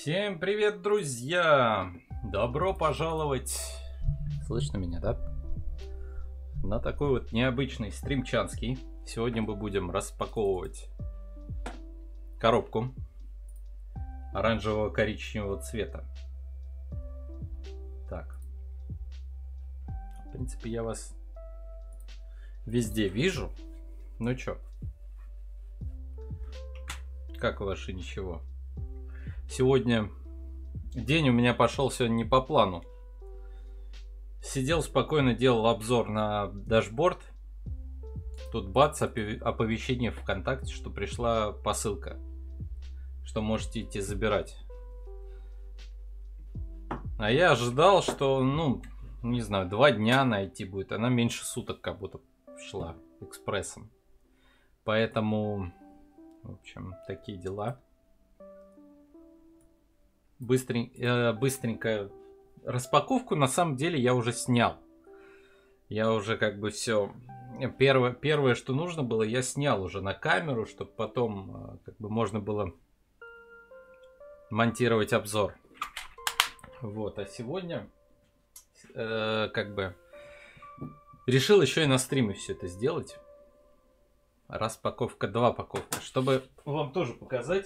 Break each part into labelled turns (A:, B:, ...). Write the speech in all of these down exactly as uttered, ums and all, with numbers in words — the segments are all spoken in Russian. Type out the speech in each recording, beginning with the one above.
A: Всем привет, друзья! Добро пожаловать, слышно меня, да? На такой вот необычный стримчанский. Сегодня мы будем распаковывать коробку оранжевого коричневого цвета. Так. В принципе, я вас везде вижу. Ну чё? Как ваше ничего? Сегодня день у меня пошел сегодня не по плану. Сидел спокойно, делал обзор на дашборд. Тут бац, оповещение ВКонтакте, что пришла посылка. Что можете идти забирать. А я ожидал, что, ну, не знаю, два дня найти будет. Она меньше суток как будто шла экспрессом. Поэтому, в общем, такие дела. Быстренько, быстренько распаковку на самом деле я уже снял. Я уже как бы все. Первое, первое, что нужно было, я снял уже на камеру, чтобы потом как бы можно было монтировать обзор. Вот, а сегодня э, как бы решил еще и на стриме все это сделать. Распаковка, два паковка, чтобы вам тоже показать.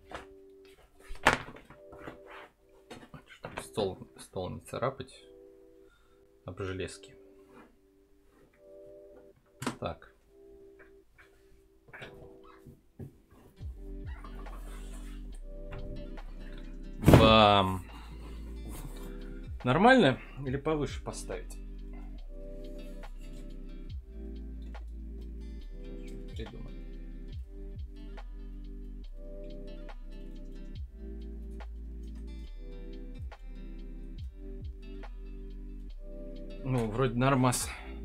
A: Стол, стол не царапать об железки. Так. Бам. Нормально или повыше поставить? Придумаем. Ну, вроде нормас.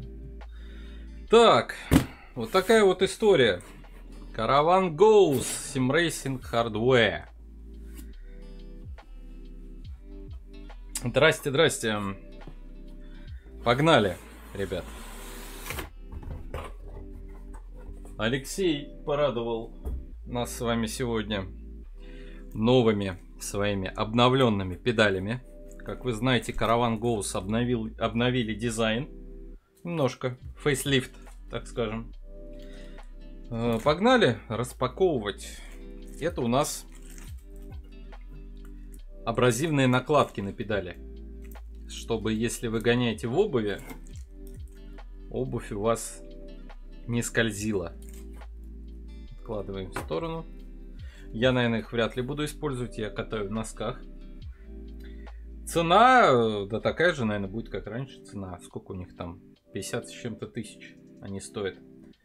A: Так, вот такая вот история. Caravan Goes Sim Racing Hardware. Здрасте, здрасте. Погнали, ребят. Алексей порадовал нас с вами сегодня новыми своими обновленными педалями. Как вы знаете, Caravan Goes обновил, обновили дизайн. Немножко. Фейслифт, так скажем. Погнали распаковывать. Это у нас абразивные накладки на педали. Чтобы, если вы гоняете в обуви, обувь у вас не скользила. Откладываем в сторону. Я, наверное, их вряд ли буду использовать. Я катаю в носках. Цена, да такая же, наверное, будет, как раньше. Цена, сколько у них там? пятьдесят с чем-то тысяч они стоят.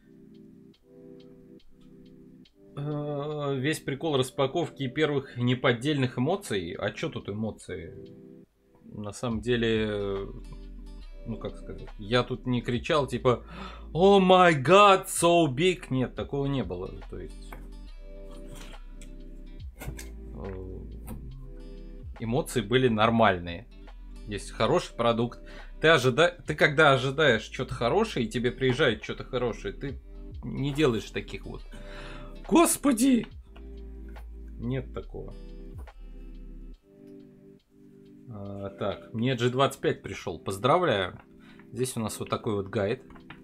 A: Весь прикол распаковки и первых неподдельных эмоций. А что тут эмоции? На самом деле, ну как сказать, я тут не кричал типа "Oh my god, so big". Нет, такого не было. То есть эмоции были нормальные. Есть хороший продукт. Ты, ожида... ты когда ожидаешь что-то хорошее, и тебе приезжает что-то хорошее, ты не делаешь таких вот "Господи!" Нет такого. А, так, мне джи двадцать пять пришел. Поздравляю. Здесь у нас вот такой вот гайд.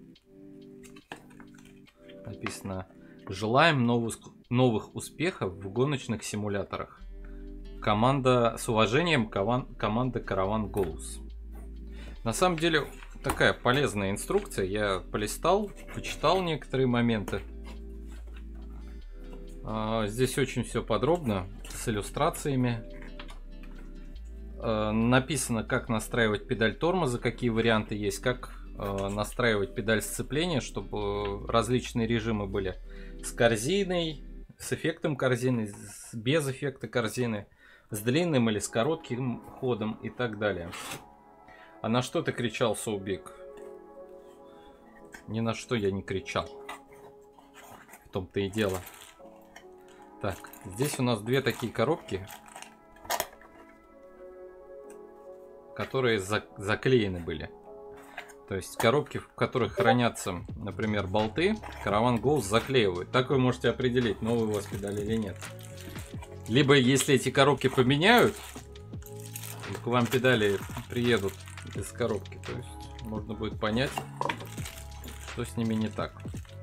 A: Написано: желаем новых, новых успехов в гоночных симуляторах. Команда с уважением, команда Caravan Goes. На самом деле такая полезная инструкция. Я полистал, почитал некоторые моменты. Здесь очень все подробно, с иллюстрациями. Написано, как настраивать педаль тормоза, какие варианты есть, как настраивать педаль сцепления, чтобы различные режимы были с корзиной, с эффектом корзины, без эффекта корзины, с длинным или с коротким ходом и так далее. А на что ты кричал, so big? Ни на что я не кричал. В том-то и дело. Так, здесь у нас две такие коробки, которые за заклеены были. То есть коробки, в которых хранятся, например, болты, Caravan Goes заклеивают. Так вы можете определить, новый у вас педаль или нет. Либо, если эти коробки поменяют, к вам педали приедут из коробки, то есть можно будет понять, что с ними не так.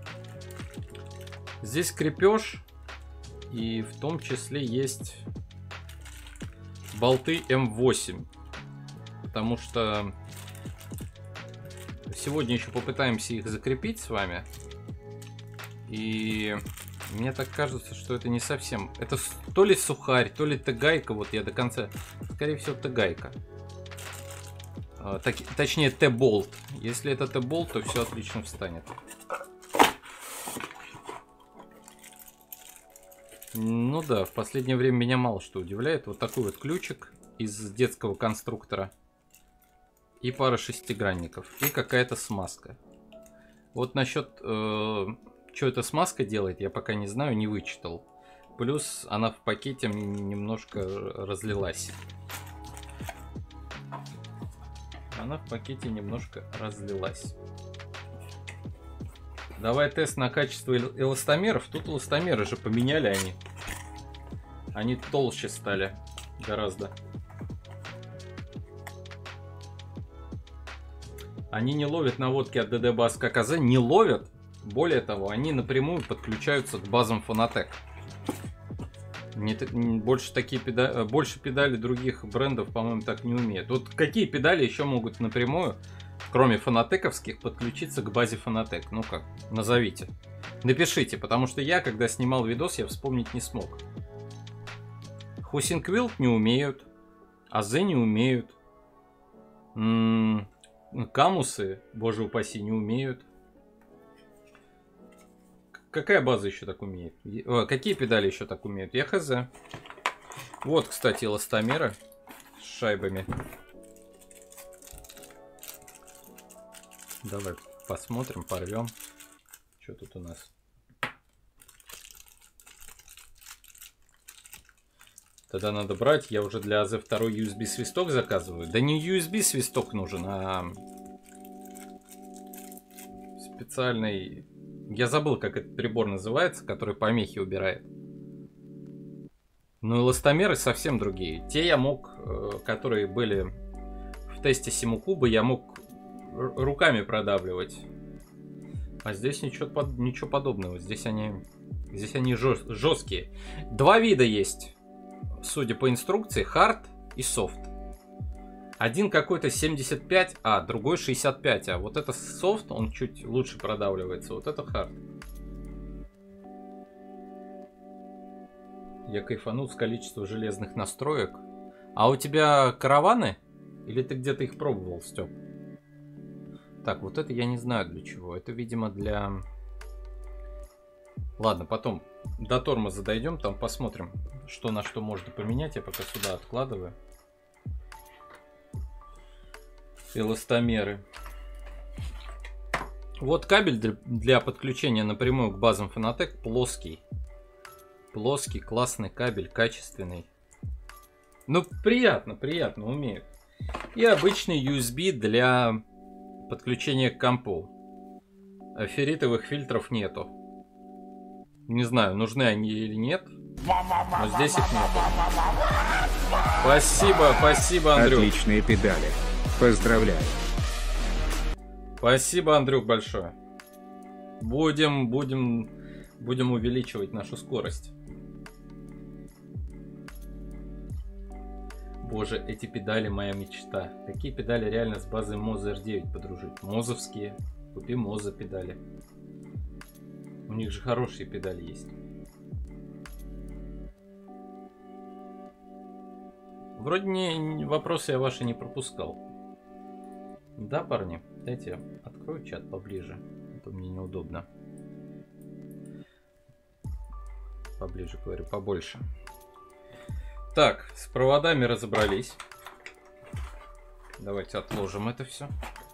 A: Здесь крепеж, и в том числе есть болты эм восемь, потому что сегодня еще попытаемся их закрепить с вами, и мне так кажется, что это не совсем, это то ли сухарь, то ли Т-гайка, вот я до конца, скорее всего Т-гайка, а, так, точнее Т-болт. Если это Т-болт, то все отлично встанет. Ну да, в последнее время меня мало что удивляет. Вот такой вот ключик из детского конструктора. И пара шестигранников. И какая-то смазка. Вот насчет, э, что эта смазка делает, я пока не знаю, не вычитал. Плюс она в пакете немножко разлилась. Она в пакете немножко разлилась. Давай тест на качество эластомеров. Тут эластомеры же поменяли они. Они толще стали гораздо. Они не ловят наводки от ДД-баз как АЗ. Не ловят. Более того, они напрямую подключаются к базам Fanatec. Не, больше, такие педали, больше педали других брендов, по-моему, так не умеют. Вот какие педали еще могут напрямую, кроме фанатековских, подключиться к базе Fanatec? Ну как, назовите. Напишите, потому что я, когда снимал видос, я вспомнить не смог. Хусинквилт не умеют. АЗ не умеют. М-м, Камусы, боже упаси, не умеют. Какая база еще так умеет? О, какие педали еще так умеют? Я хз. Вот, кстати, эластомеры с шайбами. Давай посмотрим, порвем. Что тут у нас? Тогда надо брать. Я уже для АЗ второй ю эс би свисток заказываю. Да не ю эс би свисток нужен, а специальный... Я забыл, как этот прибор называется, который помехи убирает. Но эластомеры совсем другие. Те я мог, которые были в тесте Симукуба, я мог руками продавливать. А здесь ничего, под... ничего подобного. Здесь они, здесь они жест... жесткие. Два вида есть, судя по инструкции, хард и софт. Один какой-то семьдесят пять А, другой шестьдесят пять А. Вот это софт, он чуть лучше продавливается. Вот это хард. Я кайфанул с количества железных настроек. А у тебя караваны? Или ты где-то их пробовал, Степ? Так, вот это я не знаю для чего. Это, видимо, для... Ладно, потом до тормоза дойдем, там посмотрим, что на что можно поменять. Я пока сюда откладываю. Эластомеры. Вот кабель для, для подключения напрямую к базам Fanatec плоский. Плоский, классный кабель, качественный. Ну, приятно, приятно, умеют. И обычный ю эс би для подключения к компу. Ферритовых фильтров нету. Не знаю, нужны они или нет. Но здесь их нет. Спасибо, спасибо, Андрюх.
B: Отличные педали. Поздравляю.
A: Спасибо, Андрюх, большое. Будем, будем, будем увеличивать нашу скорость. Боже, эти педали моя мечта. Такие педали реально с базой Moza эр девять подружить. Мозовские. Купи Moza педали. У них же хорошие педали есть. Вроде не, вопросы я ваши не пропускал. Да, парни? Дайте я открою чат поближе. Это мне неудобно. Поближе, говорю, побольше. Так, с проводами разобрались. Давайте отложим это все.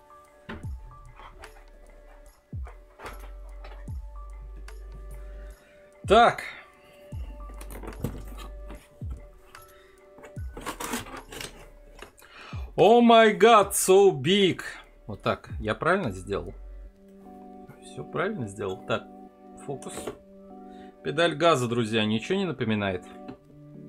A: Так. О май гад, so big. Вот так. Я правильно сделал? Все правильно сделал. Так, фокус. Педаль газа, друзья, ничего не напоминает?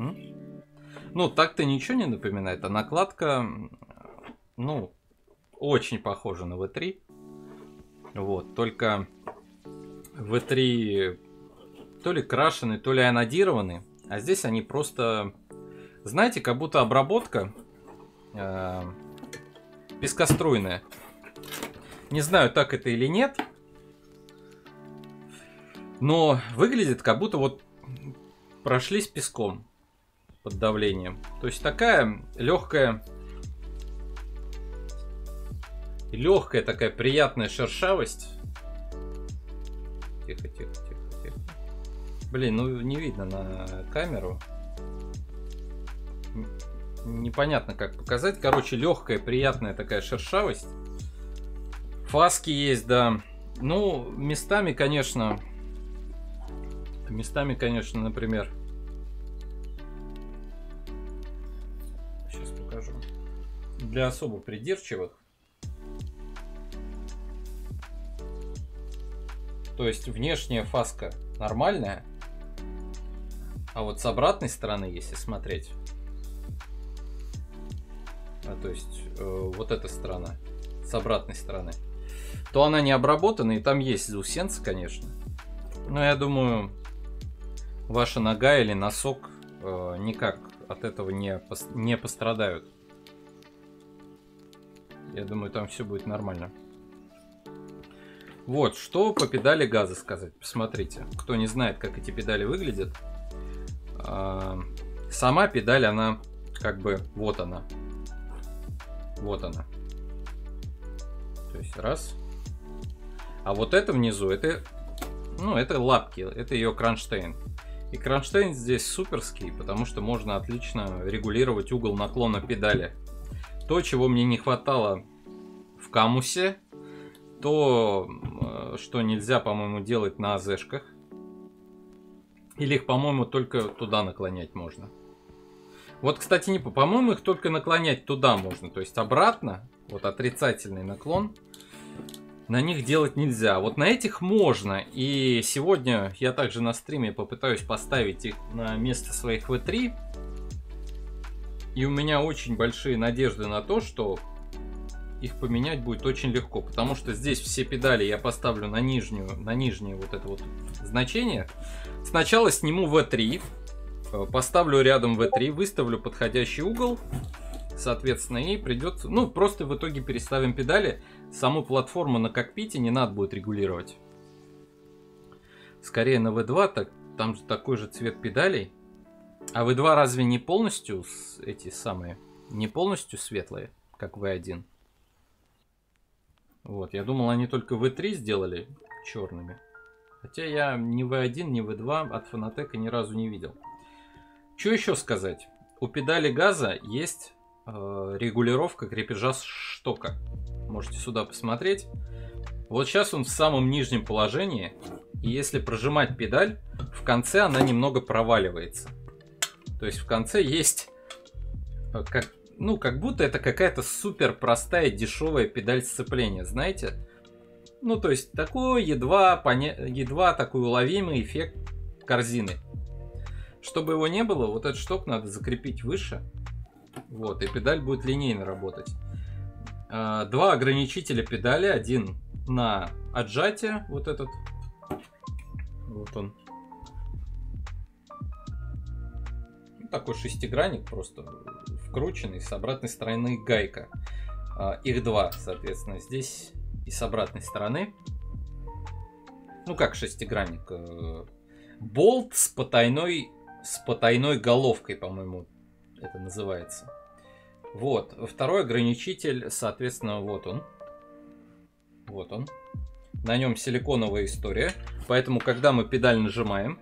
A: М? Ну, так-то ничего не напоминает, а накладка, ну, очень похожа на ви три. Вот, только ви три то ли крашены, то ли анодированы, а здесь они просто, знаете, как будто обработка э, пескоструйная. Не знаю, так это или нет, но выглядит, как будто вот прошлись песком под давлением. То есть такая легкая, легкая такая приятная шершавость. Тихо, тихо, тихо, тихо. Блин, ну не видно на камеру. Непонятно, как показать. Короче, легкая, приятная такая шершавость. Фаски есть, да. Ну, местами, конечно... Местами, конечно, например... Сейчас покажу. Для особо придирчивых. То есть внешняя фаска нормальная. А вот с обратной стороны, если смотреть... А, то есть э, вот эта сторона, с обратной стороны, то она не обработана, и там есть заусенцы, конечно. Но я думаю, ваша нога или носок э, никак от этого не, пос не пострадают. Я думаю, там все будет нормально. Вот, что по педали газа сказать. Посмотрите, кто не знает, как эти педали выглядят. Э, сама педаль, она как бы, вот она. Вот она. То есть раз. А вот это внизу, это, ну, это лапки, это ее кронштейн. И кронштейн здесь суперский, потому что можно отлично регулировать угол наклона педали. То, чего мне не хватало в Камусе, то, что нельзя, по-моему, делать на АЗшках. Или их, по-моему, только туда наклонять можно. Вот, кстати, не по, по-моему, их только наклонять туда можно. То есть обратно, вот отрицательный наклон, на них делать нельзя. Вот на этих можно. И сегодня я также на стриме попытаюсь поставить их на место своих ви три. И у меня очень большие надежды на то, что их поменять будет очень легко. Потому что здесь все педали я поставлю на нижнюю, на нижнее вот это вот значение. Сначала сниму ви три. Поставлю рядом ви три, выставлю подходящий угол, соответственно, и придется, ну, просто в итоге переставим педали, саму платформу на кокпите не надо будет регулировать. Скорее на ви два, так, там же такой же цвет педалей, а ви два разве не полностью, эти самые, не полностью светлые, как ви один? Вот, я думал, они только ви три сделали черными, хотя я ни ви один, ни ви два от Fanatec ни разу не видел. Что еще сказать? У педали газа есть э, регулировка крепежа штока. Можете сюда посмотреть. Вот сейчас он в самом нижнем положении. И если прожимать педаль, в конце она немного проваливается. То есть в конце есть... Э, как, ну, как будто это какая-то супер простая дешевая педаль сцепления. Знаете? Ну, то есть такой едва, поня... едва такой уловимый эффект корзины. Чтобы его не было, вот этот шток надо закрепить выше. Вот, и педаль будет линейно работать. Два ограничителя педали. Один на отжатие. Вот этот. Вот он. Такой шестигранник, просто вкрученный. С обратной стороны гайка. Их два, соответственно, здесь и с обратной стороны. Ну, как шестигранник. Болт с потайной... С потайной головкой, по-моему, это называется. Вот. Второй ограничитель, соответственно, вот он. Вот он. На нем силиконовая история. Поэтому, когда мы педаль нажимаем...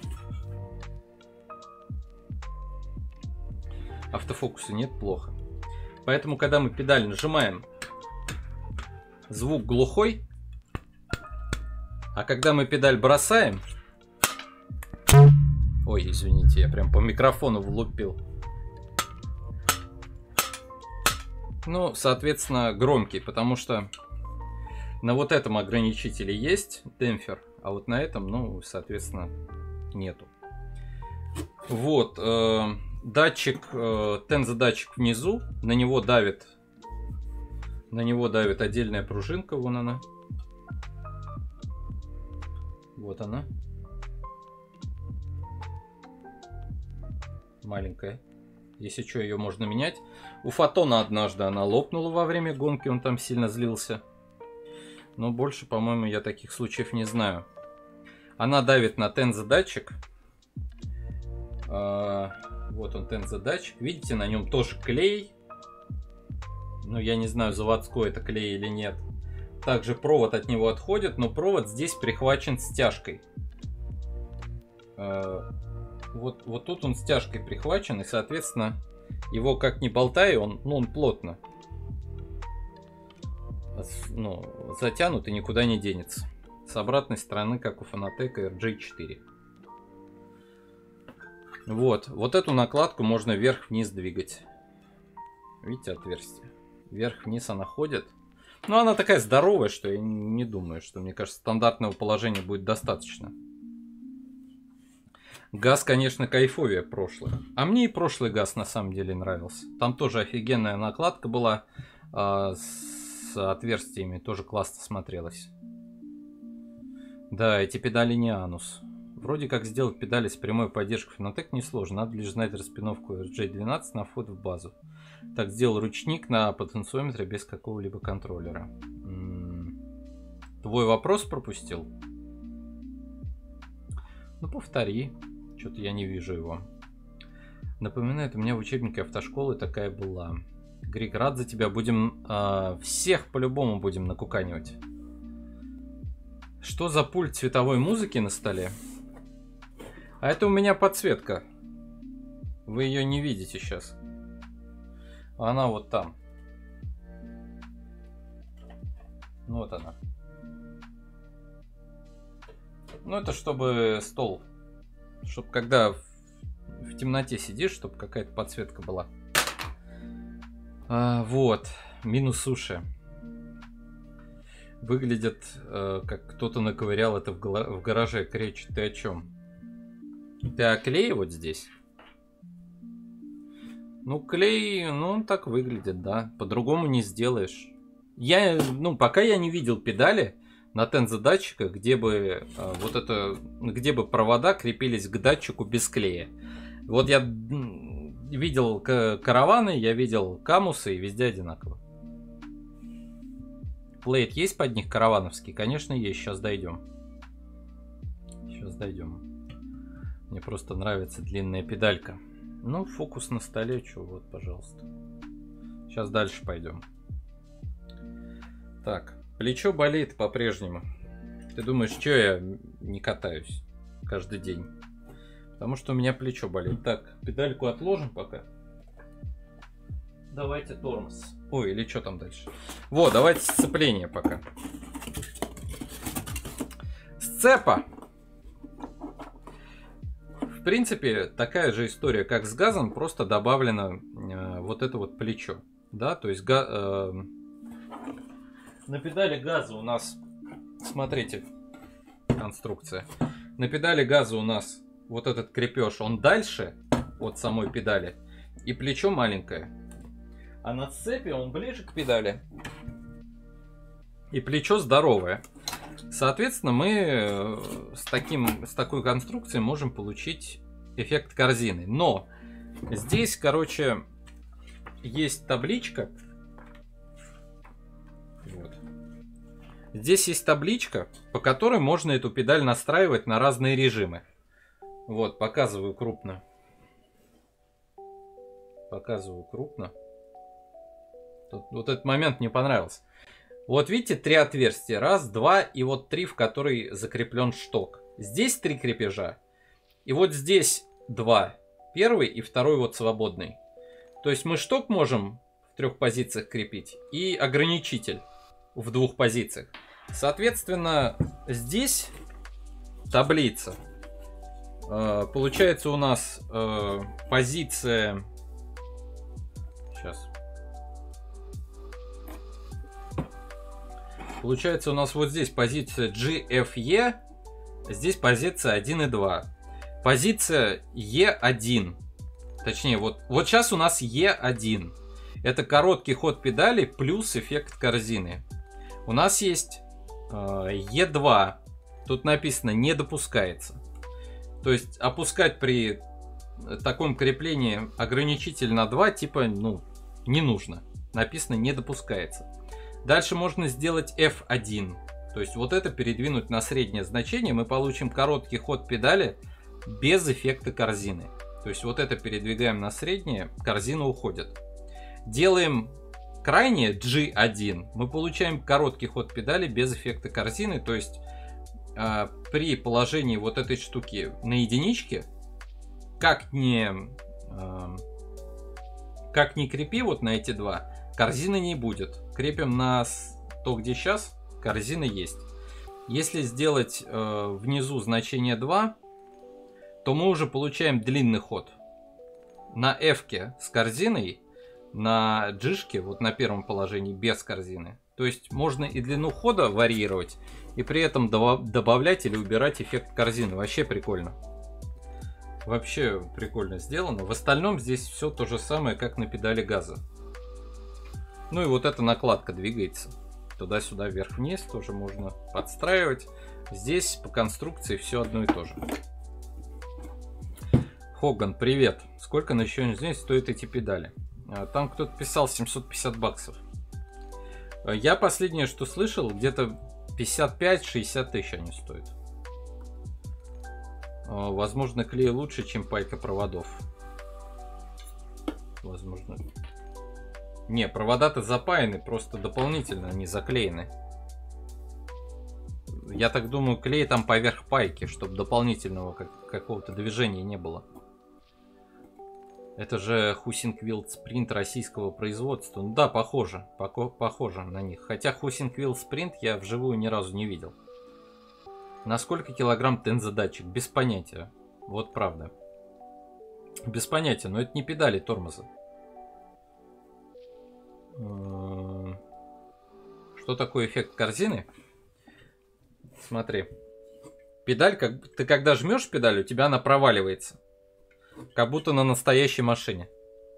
A: Автофокуса нет, плохо. Поэтому, когда мы педаль нажимаем, звук глухой. А когда мы педаль бросаем... Ой, извините, я прям по микрофону влупил. Ну, соответственно, громкий, потому что на вот этом ограничителе есть демпфер, а вот на этом, ну, соответственно, нету. Вот, э, датчик, э, тензодатчик внизу, на него давит, на него давит отдельная пружинка, вон она. Вот она. Маленькая. Если что, ее можно менять. У Фотона однажды она лопнула во время гонки, он там сильно злился. Но больше, по-моему, я таких случаев не знаю. Она давит на тензодатчик. А, вот он, тензодатчик. Видите, на нем тоже клей. Ну, я не знаю, заводской это клей или нет. Также провод от него отходит, но провод здесь прихвачен стяжкой. А, вот, вот тут он стяжкой прихвачен, и, соответственно, его как ни болтай, он, ну, он плотно. Ну, затянут и никуда не денется. С обратной стороны, как у Fanatec эр джей четыре. Вот, вот эту накладку можно вверх-вниз двигать. Видите, отверстие. Вверх-вниз она ходит. Но она такая здоровая, что я не думаю, что, мне кажется, стандартного положения будет достаточно. Газ, конечно, кайфовее прошлый. А мне и прошлый газ на самом деле нравился. Там тоже офигенная накладка была а, с отверстиями. Тоже классно смотрелось. Да, эти педали не анус. Вроде как сделать педали с прямой поддержкой Fanatec несложно. Надо лишь знать распиновку эр джей двенадцать на вход в базу. Так сделал ручник на потенциометре без какого-либо контроллера. М-м. Твой вопрос пропустил? Ну, повтори. Что-то я не вижу его. Напоминает, у меня в учебнике автошколы такая была. Грик, рад за тебя. Будем э, всех по-любому будем накуканивать. Что за пульт цветовой музыки на столе? А это у меня подсветка. Вы ее не видите сейчас. Она вот там. Вот она. Ну, это чтобы стол. Чтобы когда в, в темноте сидишь, чтобы какая-то подсветка была. А, вот. Минус суши. Выглядит, э, как кто-то наковырял это в, в гараже. Кречь, ты о чем? Ты о клее вот здесь? Ну, клей, ну, он так выглядит, да. По-другому не сделаешь. Я, ну, пока я не видел педали на тензодатчиках, где бы э, вот это, где бы провода крепились к датчику без клея. Вот я видел караваны, я видел камусы, и везде одинаково. Плейт есть под них каравановский? Конечно, есть. Сейчас дойдем. Сейчас дойдем. Мне просто нравится длинная педалька. Ну, фокус на столе, что, вот, пожалуйста. Сейчас дальше пойдем. Так, плечо болит по-прежнему. Ты думаешь, что я не катаюсь каждый день? Потому что у меня плечо болит. Так, педальку отложим пока. Давайте тормоз. Ой, или что там дальше? Вот, давайте сцепление пока. Сцепа. В принципе, такая же история, как с газом, просто добавлено э, вот это вот плечо. Да, то есть га э, на педали газа у нас, смотрите, конструкция. На педали газа у нас вот этот крепеж, он дальше от самой педали, и плечо маленькое. А на сцепе он ближе к педали, и плечо здоровое. Соответственно, мы с, таким, с такой конструкцией можем получить эффект корзины. Но здесь, короче, есть табличка. Вот. Здесь есть табличка, по которой можно эту педаль настраивать на разные режимы. Вот, показываю крупно. Показываю крупно. Тут, вот этот момент мне понравился. Вот видите, три отверстия. Раз, два и вот три, в который закреплен шток. Здесь три крепежа. И вот здесь два. Первый и второй вот свободный. То есть мы шток можем в трех позициях крепить. И ограничитель в двух позициях. Соответственно, здесь таблица. Получается у нас позиция... Сейчас... Получается у нас вот здесь позиция джи эф и, здесь позиция один и два. позиция Е один. Точнее, вот, вот сейчас у нас Е один. Это короткий ход педали плюс эффект корзины. У нас есть э, Е два. Тут написано «не допускается». То есть опускать при таком креплении ограничитель на два типа, ну, не нужно. Написано «не допускается». Дальше можно сделать эф один. То есть вот это передвинуть на среднее значение. Мы получим короткий ход педали без эффекта корзины. То есть вот это передвигаем на среднее, корзина уходит. Делаем крайнее джи один. Мы получаем короткий ход педали без эффекта корзины. То есть э, при положении вот этой штуки на единичке, как не, э, как не крепи вот на эти два, корзины не будет. Крепим на то, где сейчас, корзина есть. Если сделать э, внизу значение два, то мы уже получаем длинный ход. На F-ке с корзиной, на G-шке, вот на первом положении без корзины. То есть можно и длину хода варьировать, и при этом добавлять или убирать эффект корзины. Вообще прикольно. Вообще прикольно сделано. В остальном здесь все то же самое, как на педали газа. Ну и вот эта накладка двигается. Туда-сюда, вверх-вниз тоже можно подстраивать. Здесь по конструкции все одно и то же. Хоган, привет. Сколько на сегодня стоят эти педали? Там кто-то писал семьсот пятьдесят баксов. Я последнее, что слышал, где-то пятьдесят пять — шестьдесят тысяч они стоят. Возможно, клей лучше, чем пайка проводов. Возможно. Не, провода-то запаяны, просто дополнительно они заклеены. Я так думаю, клей там поверх пайки, чтобы дополнительного как какого-то движения не было. Это же Husingwild Sprint российского производства. Ну да, похоже, поко похоже на них. Хотя Husingwild Sprint я вживую ни разу не видел. На сколько килограмм тензодатчик? Без понятия. Вот правда. Без понятия, но это не педали тормоза. Что такое эффект корзины? Смотри. Педаль, как ты когда жмешь педаль, у тебя она проваливается. Как будто на настоящей машине.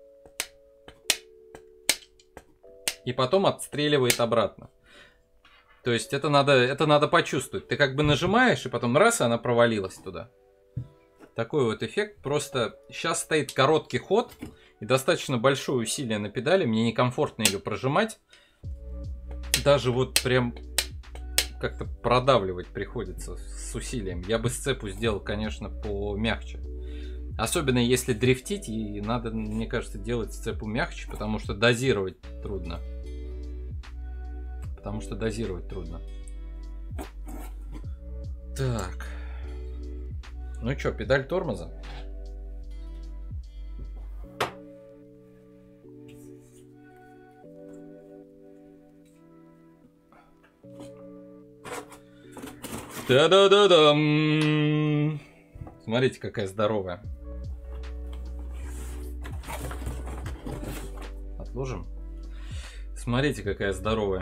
A: И потом отстреливает обратно. То есть это надо, это надо почувствовать. Ты как бы нажимаешь, и потом раз, и она провалилась туда. Такой вот эффект. Просто сейчас стоит короткий ход. И достаточно большое усилие на педали. Мне некомфортно ее прожимать. Даже вот прям как-то продавливать приходится с усилием. Я бы сцепу сделал, конечно, помягче. Особенно если дрифтить, и надо, мне кажется, делать сцепу мягче, потому что дозировать трудно. Потому что дозировать трудно. Так. Ну что, педаль тормоза? Та-да-да-дам! Смотрите, какая здоровая. Отложим. Смотрите, какая здоровая.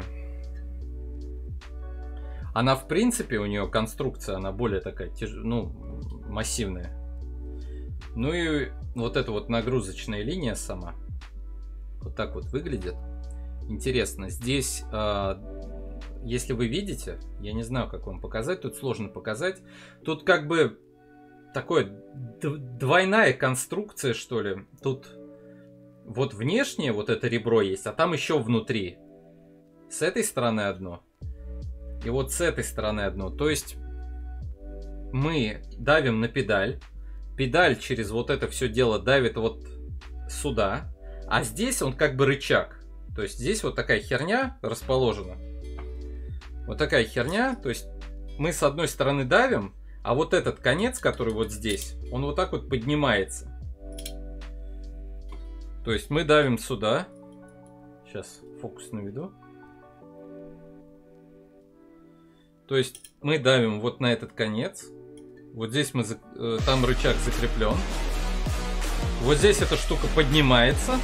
A: Она, в принципе, у нее конструкция, она более такая, тяж... ну, массивная. Ну и вот эта вот нагрузочная линия сама. Вот так вот выглядит. Интересно. Здесь, э, если вы видите, я не знаю, как вам показать, тут сложно показать. Тут как бы такое двойная конструкция, что ли. Тут вот внешнее вот это ребро есть, а там еще внутри. С этой стороны одно. И вот с этой стороны одно. То есть мы давим на педаль. Педаль через вот это все дело давит вот сюда. А здесь он как бы рычаг. То есть здесь вот такая херня расположена. Вот такая херня. То есть мы с одной стороны давим, а вот этот конец, который вот здесь, он вот так вот поднимается. То есть мы давим сюда. Сейчас фокус наведу. То есть мы давим вот на этот конец. Вот здесь мы, там рычаг закреплен. Вот здесь эта штука поднимается.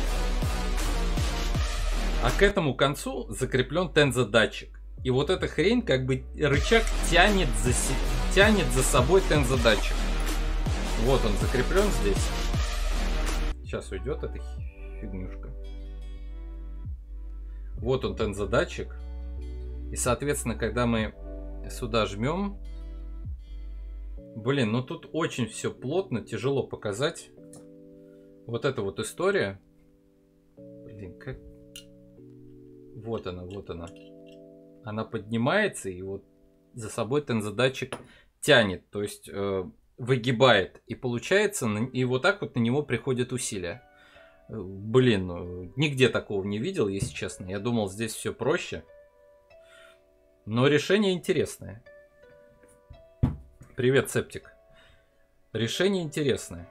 A: А к этому концу закреплен тензодатчик. И вот эта хрень, как бы рычаг тянет за, тянет за собой тензодатчик. Вот он закреплен здесь. Сейчас уйдет эта фигнюшка. Вот он тензодатчик. И, соответственно, когда мы сюда жмем... Блин, ну тут очень все плотно, тяжело показать. Вот эта вот история. Блин, как... Вот она, вот она. Она поднимается и вот за собой тензодатчик тянет. То есть э, выгибает. И получается, и вот так вот на него приходит усилие. Блин, ну, нигде такого не видел, если честно. Я думал, здесь все проще. Но решение интересное. Привет, Септик. Решение интересное.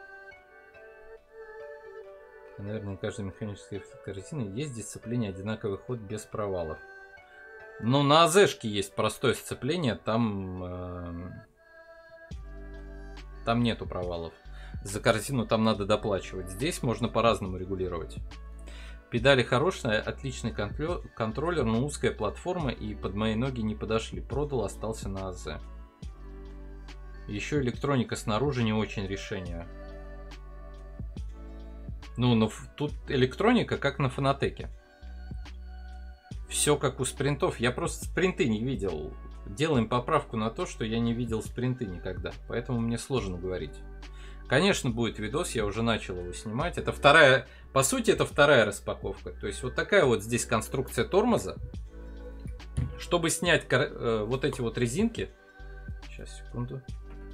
A: Наверное, у каждой механической корзины есть дисциплине одинаковый ход без провалов. Но на АЗшке есть простое сцепление, там, э, там нету провалов. За корзину там надо доплачивать. Здесь можно по-разному регулировать. Педали хорошие, отличный контроллер, но узкая платформа и под мои ноги не подошли. Продал, остался на АЗ. Еще электроника снаружи не очень решение. Ну, но тут электроника как на Фонотеке. Все как у спринтов. Я просто спринты не видел. Делаем поправку на то, что я не видел спринты никогда. Поэтому мне сложно говорить. Конечно, будет видос, я уже начал его снимать. Это вторая, по сути, это вторая распаковка. То есть вот такая вот здесь конструкция тормоза. Чтобы снять э, вот эти вот резинки. Сейчас, секунду.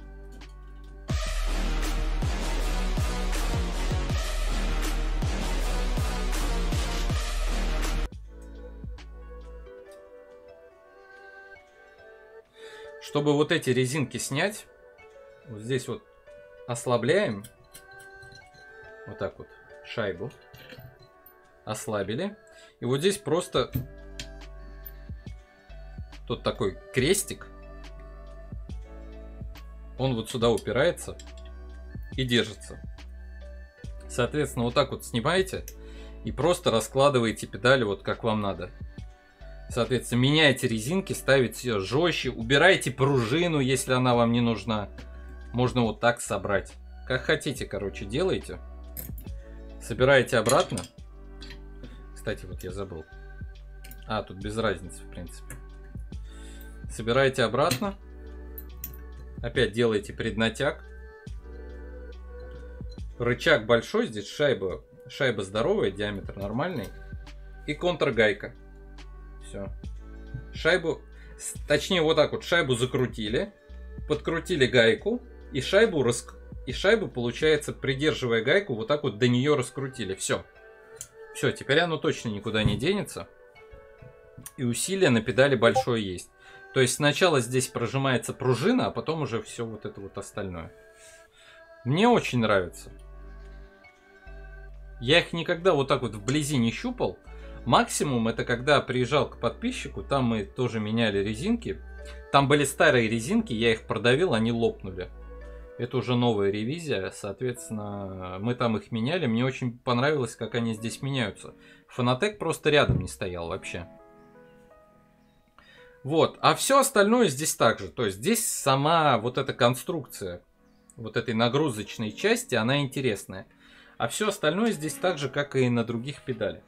A: Чтобы вот эти резинки снять, вот здесь вот ослабляем, вот так вот, шайбу, ослабили, и вот здесь просто тут такой крестик, он вот сюда упирается и держится. Соответственно, вот так вот снимаете и просто раскладываете педали вот как вам надо. Соответственно, меняете резинки, ставите ее жестче, убираете пружину, если она вам не нужна. Можно вот так собрать. Как хотите, короче, делайте. Собираете обратно. Кстати, вот я забыл. А, тут без разницы, в принципе. Собираете обратно. Опять делаете преднатяг. Рычаг большой, здесь шайба, шайба здоровая, диаметр нормальный. И контргайка. Все. Шайбу, точнее вот так вот, шайбу закрутили, подкрутили гайку, и шайбу, рас... и шайбу, получается, придерживая гайку, вот так вот до нее раскрутили. Все. Все, теперь оно точно никуда не денется. И усилие на педали большое есть. То есть сначала здесь прожимается пружина, а потом уже все вот это вот остальное. Мне очень нравится. Я их никогда вот так вот вблизи не щупал. Максимум это когда приезжал к подписчику, там мы тоже меняли резинки. Там были старые резинки, я их продавил, они лопнули. Это уже новая ревизия, соответственно, мы там их меняли. Мне очень понравилось, как они здесь меняются. Фонотек просто рядом не стоял вообще. Вот, а все остальное здесь также. То есть здесь сама вот эта конструкция вот этой нагрузочной части, она интересная. А все остальное здесь так же, как и на других педалях.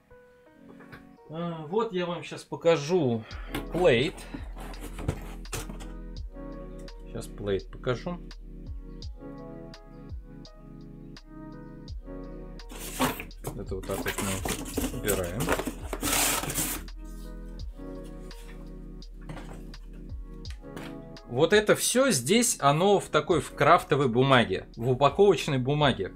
A: Вот я вам сейчас покажу плейт. Сейчас плейт покажу. Это вот так вот мы убираем. Вот это все здесь, оно в такой, в крафтовой бумаге, в упаковочной бумаге.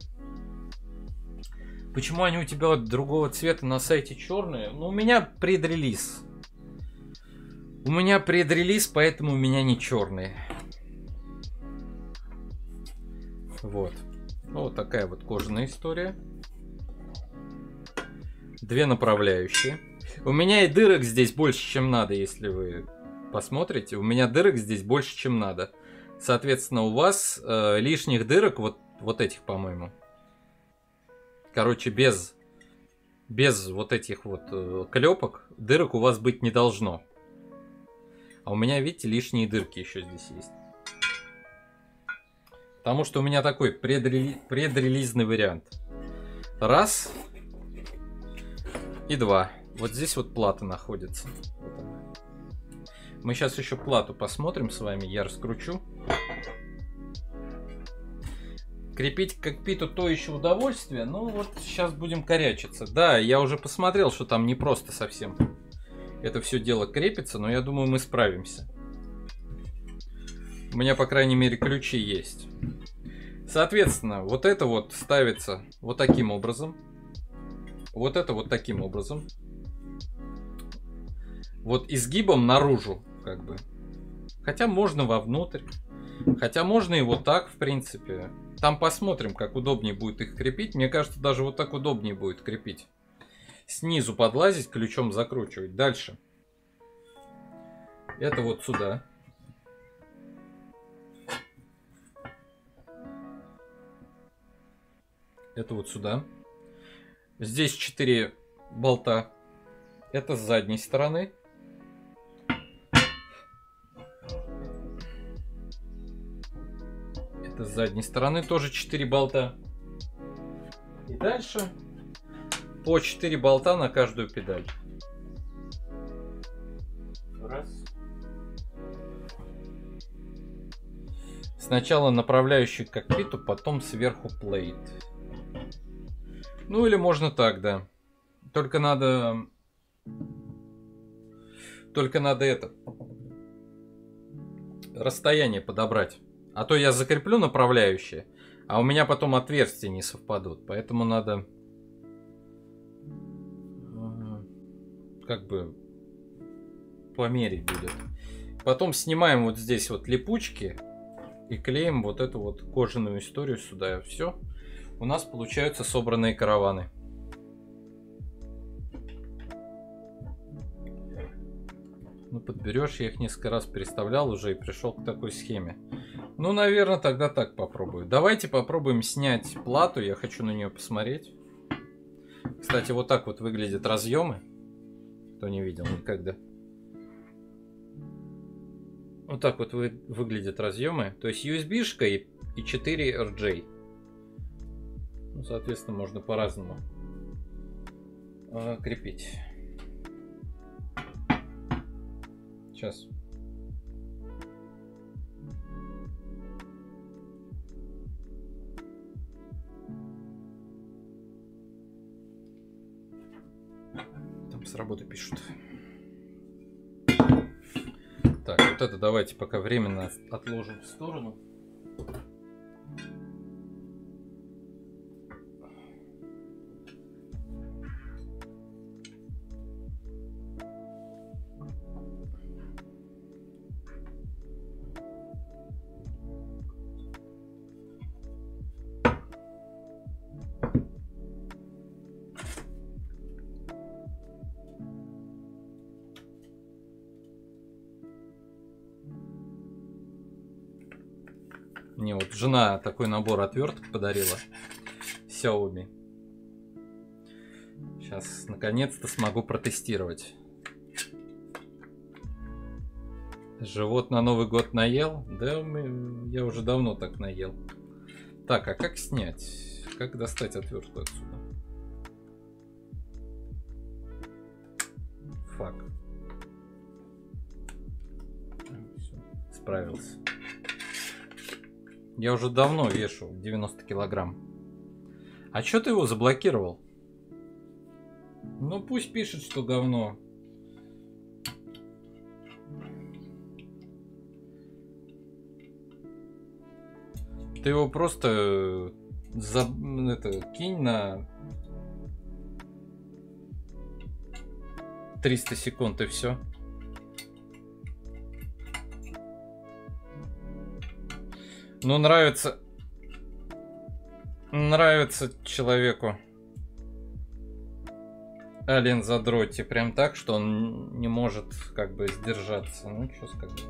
A: Почему они у тебя вот другого цвета на сайте черные? Ну, у меня предрелиз. У меня предрелиз, поэтому у меня не черные. Вот. Ну, вот такая вот кожаная история. Две направляющие. У меня и дырок здесь больше, чем надо, если вы посмотрите. У меня дырок здесь больше, чем надо. Соответственно, у вас э, лишних дырок, вот, вот этих, по-моему. Короче, без, без вот этих вот э, клепок дырок у вас быть не должно. А у меня, видите, лишние дырки еще здесь есть. Потому что у меня такой предрели... предрелизный вариант. Раз. И два. Вот здесь вот плата находится. Вот она. Мы сейчас еще плату посмотрим с вами. Я раскручу. Крепить к кокпиту то еще удовольствие. Ну вот сейчас будем корячиться. Да, я уже посмотрел, что там не просто совсем это все дело крепится, но я думаю, мы справимся. У меня, по крайней мере, ключи есть. Соответственно, вот это вот ставится вот таким образом. Вот это вот таким образом. Вот изгибом наружу, как бы. Хотя можно вовнутрь. Хотя можно и вот так, в принципе. Там посмотрим, как удобнее будет их крепить. Мне кажется, даже вот так удобнее будет крепить. Снизу подлазить, ключом закручивать. Дальше. Это вот сюда. Это вот сюда. Здесь четыре болта. Это с задней стороны. Это с задней стороны тоже четыре болта. И дальше по четыре болта на каждую педаль. Раз. Сначала направляющий к кокпиту, потом сверху плейт. Ну или можно так, да. Только надо... Только надо это... расстояние подобрать. А то я закреплю направляющие, а у меня потом отверстия не совпадут. Поэтому надо... как бы... померить будет. Потом снимаем вот здесь вот липучки и клеим вот эту вот кожаную историю сюда. Все. У нас получаются собранные караваны. Ну, подберешь, я их несколько раз переставлял уже и пришел к такой схеме. Ну, наверное, тогда так попробую. Давайте попробуем снять плату, я хочу на нее посмотреть. Кстати, вот так вот выглядят разъемы. Кто не видел никогда. Вот так вот вы, выглядят разъемы. То есть ю эс би-шка и, и четыре эр джей. Ну, соответственно, можно по-разному э, крепить. Сейчас. Там с работы пишут. Так, вот это давайте пока временно отложим в сторону. Мне вот жена такой набор отверток подарила. Xiaomi. Сейчас наконец-то смогу протестировать. Живот на Новый год наел? Да, я уже давно так наел. Так, а как снять? Как достать отвертку отсюда? Фак. Все, справился. Я уже давно вешу девяносто килограмм. А чё ты его заблокировал? Ну пусть пишет, что говно. Ты его просто за... это, кинь на триста секунд и все. Ну, нравится... Нравится человеку Ален Задроти прям так, что он не может как бы сдержаться. Ну, что сказать.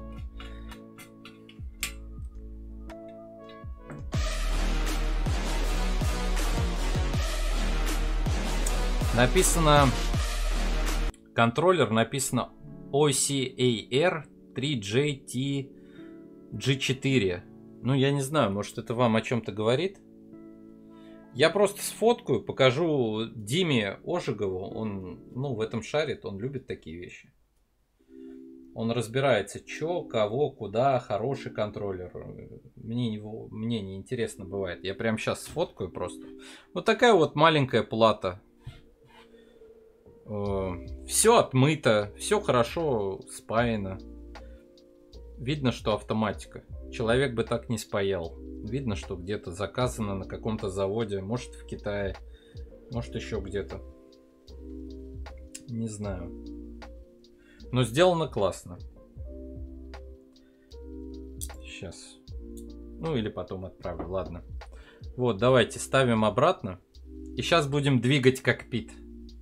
A: Написано... Контроллер написано о си эй ар три джей ти джи четыре. Ну, я не знаю, может, это вам о чем-то говорит? Я просто сфоткаю, покажу Диме Ожегову. Он, ну, в этом шарит, он любит такие вещи. Он разбирается, чё, кого, куда, хороший контроллер. Мне, его, мне не интересно бывает. Я прямо сейчас сфоткаю просто. Вот такая вот маленькая плата. Все отмыто, все хорошо спаяно. Видно, что автоматика. Человек бы так не спаял. Видно, что где-то заказано на каком-то заводе. Может, в Китае. Может, еще где-то. Не знаю. Но сделано классно. Сейчас. Ну, или потом отправлю. Ладно. Вот, давайте ставим обратно. И сейчас будем двигать кокпит.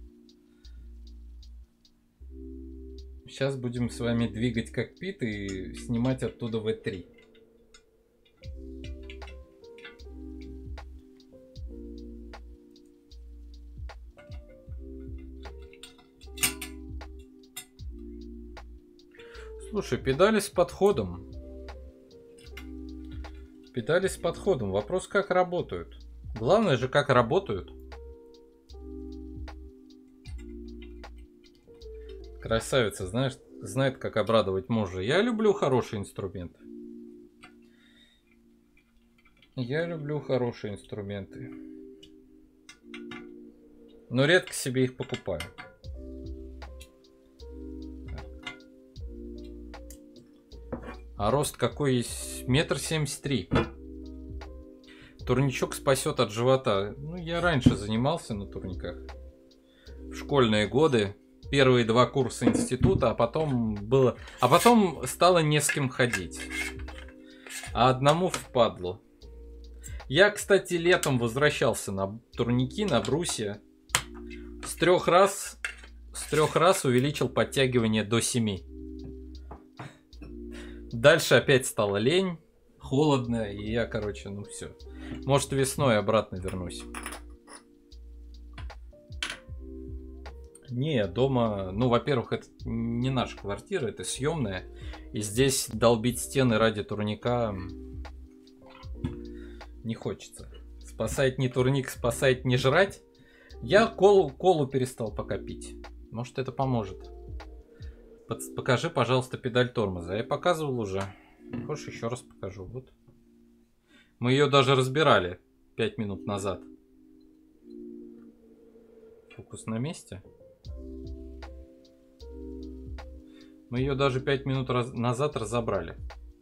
A: Сейчас будем с вами двигать кокпит и снимать оттуда ви три. Слушай, педали с подходом. Педали с подходом. Вопрос, как работают. Главное же, как работают. Красавица, знаешь, знает, как обрадовать мужа. Я люблю хорошие инструменты. Я люблю хорошие инструменты. Но редко себе их покупаю. А рост какой есть? Метр семьдесят три. Турничок спасет от живота. Ну, я раньше занимался на турниках. В школьные годы. Первые два курса института, а потом было... А потом стало не с кем ходить. А одному впадло. Я, кстати, летом возвращался на турники, на брусья. С трех раз... С трех раз увеличил подтягивание до семи. Дальше опять стало лень, холодно, и я, короче, ну все. Может, весной обратно вернусь. Не, дома, ну, во-первых, это не наша квартира, это съемная. И здесь долбить стены ради турника не хочется. Спасает не турник, спасает не жрать. Я колу, колу перестал пока пить. Может, это поможет. Покажи, пожалуйста, педаль тормоза. Я показывал уже. Хочешь, еще раз покажу. Вот. Мы ее даже разбирали пять минут назад. Фокус на месте. Мы ее даже пять минут раз... назад разобрали.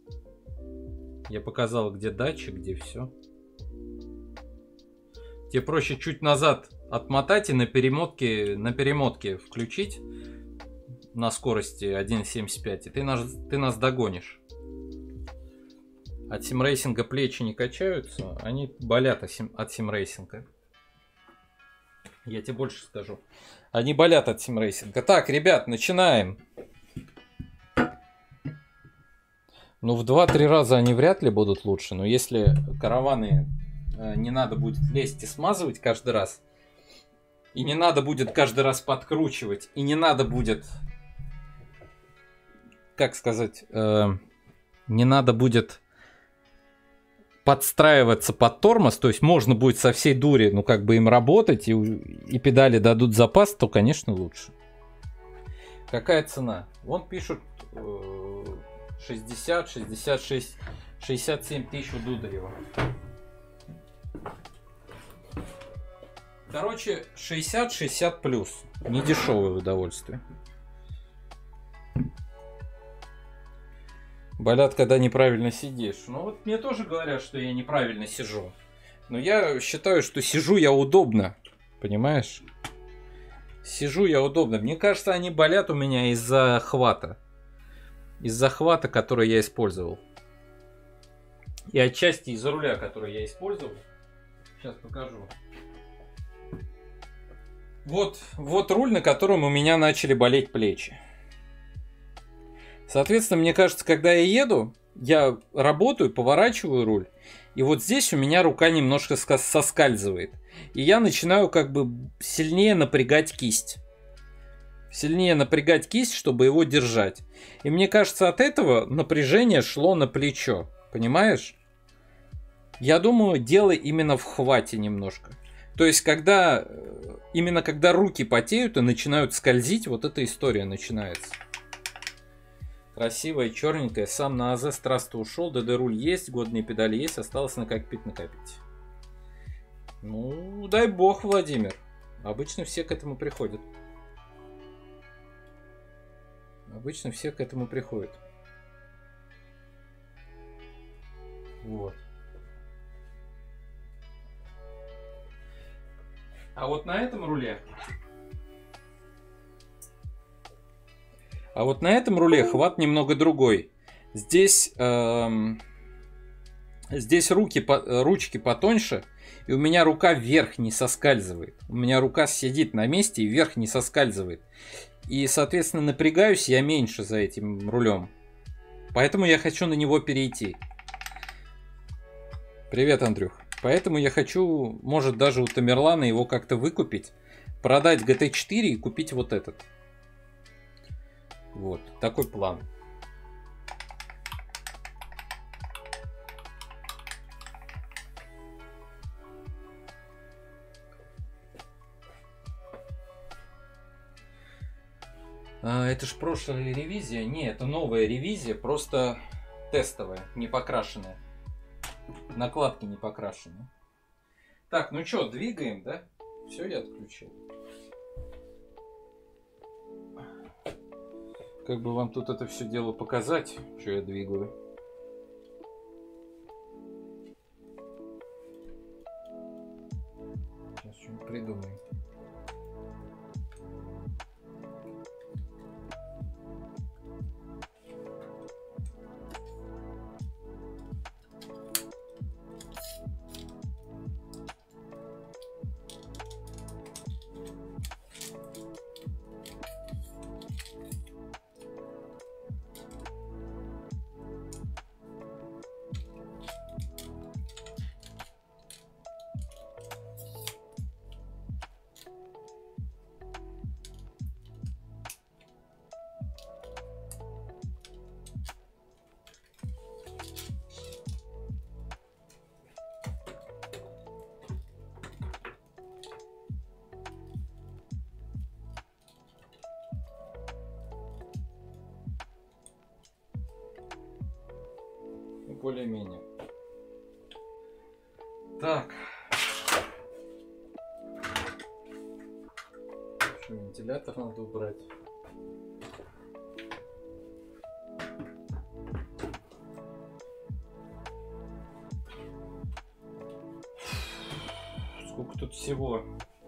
A: Я показал, где датчик, где все. Тебе проще чуть назад отмотать и на перемотке, на перемотке включить. На скорости один семьдесят пять, и ты нас, ты нас догонишь. От симрейсинга плечи не качаются, они болят от симрейсинга. Я тебе больше скажу. Они болят от симрейсинга. Так, ребят, начинаем. Ну, в два-три раза они вряд ли будут лучше, но если караваны э, не надо будет лезть и смазывать каждый раз, и не надо будет каждый раз подкручивать, и не надо будет... Как сказать, э, не надо будет подстраиваться под тормоз, то есть можно будет со всей дури, ну, как бы им работать, и, и педали дадут запас, то, конечно, лучше. Какая цена? Вон пишут э, шестьдесят, шестьдесят шесть, шестьдесят семь тысяч у Дударева. Короче, шестьдесят-шестьдесят плюс. Недешевое удовольствие. Болят, когда неправильно сидишь. Ну вот мне тоже говорят, что я неправильно сижу. Но я считаю, что сижу я удобно. Понимаешь? Сижу я удобно. Мне кажется, они болят у меня из-за хвата. Из-за хвата, который я использовал. И отчасти из-за руля, который я использовал. Сейчас покажу. Вот, вот руль, на котором у меня начали болеть плечи. Соответственно, мне кажется, когда я еду, я работаю, поворачиваю руль, и вот здесь у меня рука немножко соскальзывает. И я начинаю как бы сильнее напрягать кисть. Сильнее напрягать кисть, чтобы его держать. И мне кажется, от этого напряжение шло на плечо. Понимаешь? Я думаю, дело именно в хвате немножко. То есть, когда именно когда руки потеют и начинают скользить, вот эта история начинается. Красивая, черненькая. Сам на АЗ с трассы ушел. ДД руль есть, годные педали есть. Осталось накопить, накопить. Ну, дай бог, Владимир. Обычно все к этому приходят. Обычно все к этому приходят. Вот. А вот на этом руле... А вот на этом руле хват немного другой. Здесь... Эм, здесь руки, по, ручки потоньше, и у меня рука вверх не соскальзывает. У меня рука сидит на месте и вверх не соскальзывает. И, соответственно, напрягаюсь я меньше за этим рулем. Поэтому я хочу на него перейти. Привет, Андрюх. Поэтому я хочу, может, даже у Тамерлана его как-то выкупить, продать джи ти четыре и купить вот этот. Вот, такой план. А, это ж прошлая ревизия. Не, это новая ревизия, просто тестовая, не покрашенная. Накладки не покрашены. Так, ну что, двигаем, да? Все, я отключил. Как бы вам тут это все дело показать, что я двигаю. Сейчас что-нибудь придумаем. Более-менее. Так. Еще вентилятор надо убрать. Сколько тут всего?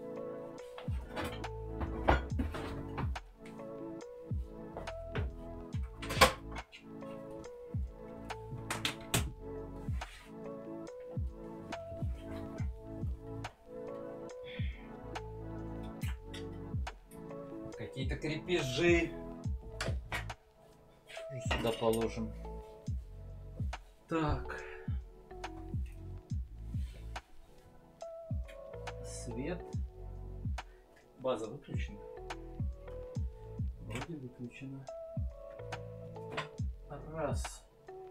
A: Какие-то крепежи. Сюда положим. Так. Свет. База выключена. Вроде выключена. Раз.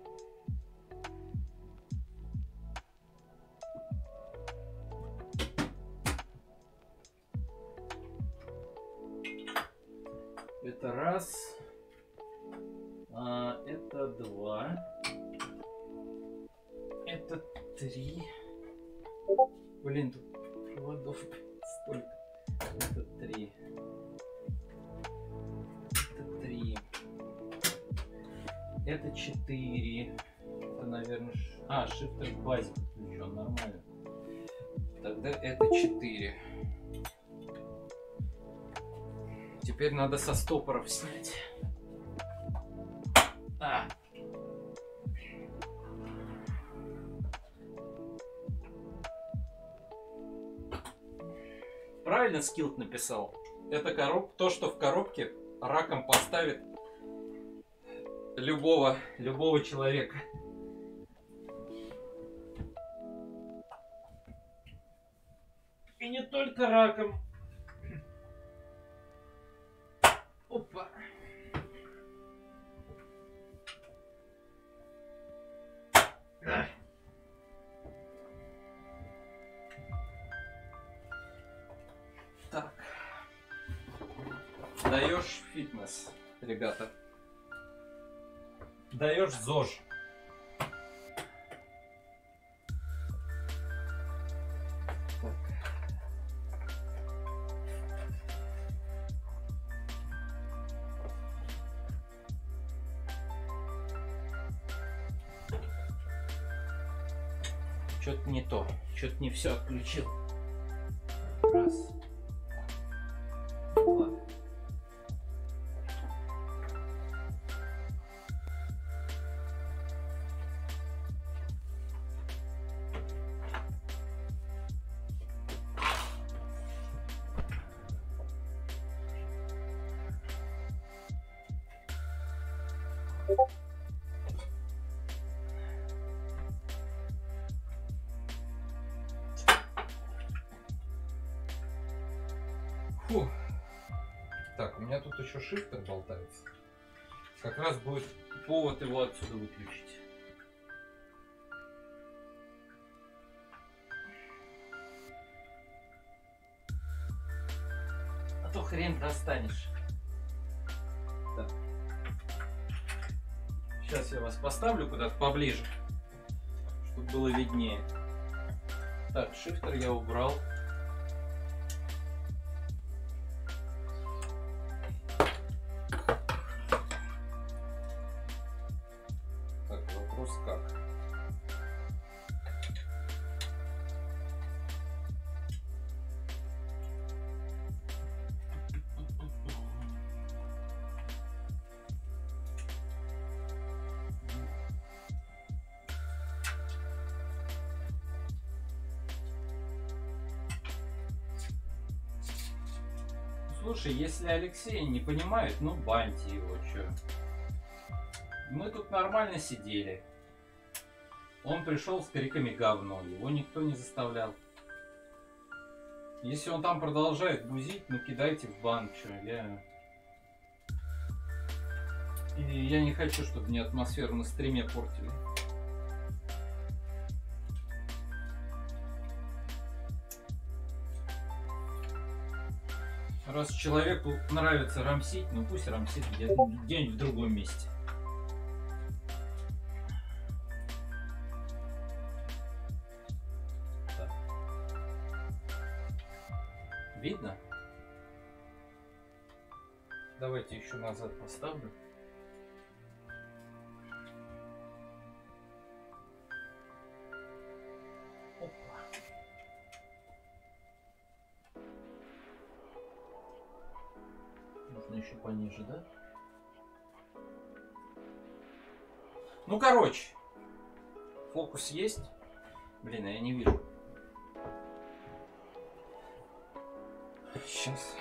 A: Это раз, а, это два, это три. Блин, тут проводов столько. Это три. Это три. Это четыре. Это, наверное, ш... а, шифтер к базе подключен, нормально. Тогда это четыре. Теперь надо со стопоров снять. А. Правильно Скилт написал. Это короб... то, что в коробке раком поставит любого, любого человека. И не только раком. Опа. Да. Даешь фитнес, ребята. Даешь ЗОЖ. Что-то не то, что-то не все отключил. Раз. Два. Фу. Так, у меня тут еще шифтер болтается. Как раз будет повод его отсюда выключить. А то хрен достанешь. Так. Сейчас я вас поставлю куда-то поближе, чтобы было виднее. Так, шифтер я убрал. Как? Слушай, если Алексей не понимает, ну баньте его, чё. Мы тут нормально сидели. Он пришел с криками говно, его никто не заставлял. Если он там продолжает бузить, ну кидайте в бан, что я... И я не хочу, чтобы мне атмосферу на стриме портили. Раз человеку нравится рамсить, ну пусть рамсит где-то где-нибудь в другом месте. Видно? Давайте еще назад поставлю. Опа. Можно еще пониже, да? Ну, короче. Фокус есть. Блин, а я не вижу. Сейчас.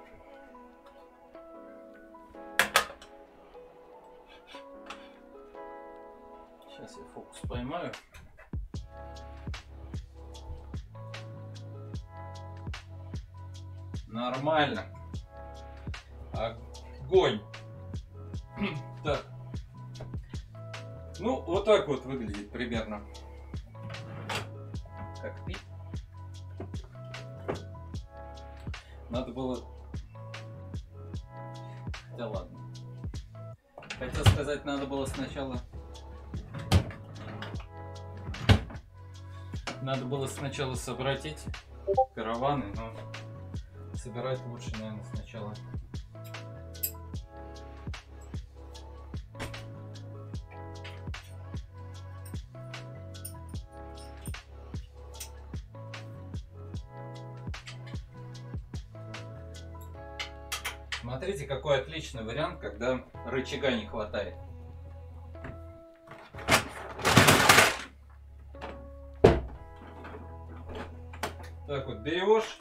A: Сейчас я фокус поймаю. Нормально. Огонь. Так. Ну, вот так вот выглядит примерно. Как пить. Надо было... Да ладно. Хотел сказать, надо было сначала... Надо было сначала собрать эти караваны, но собирать лучше, наверное, сначала. Смотрите, какой отличный вариант, когда рычага не хватает. Так вот, берешь.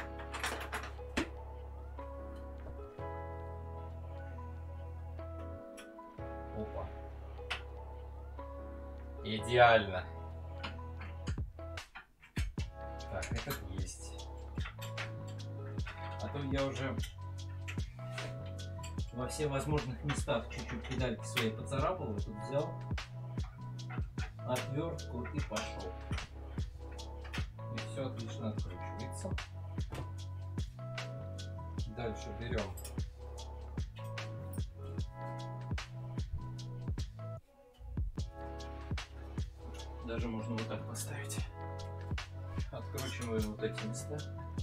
A: Опа. Идеально. Так, этот есть. А то я уже во все возможных местах чуть-чуть педальки свои поцарапал, вот тут взял отвертку и пошел. И все отлично откручивается. Дальше берем Даже можно вот так поставить. Откручиваем вот эти места.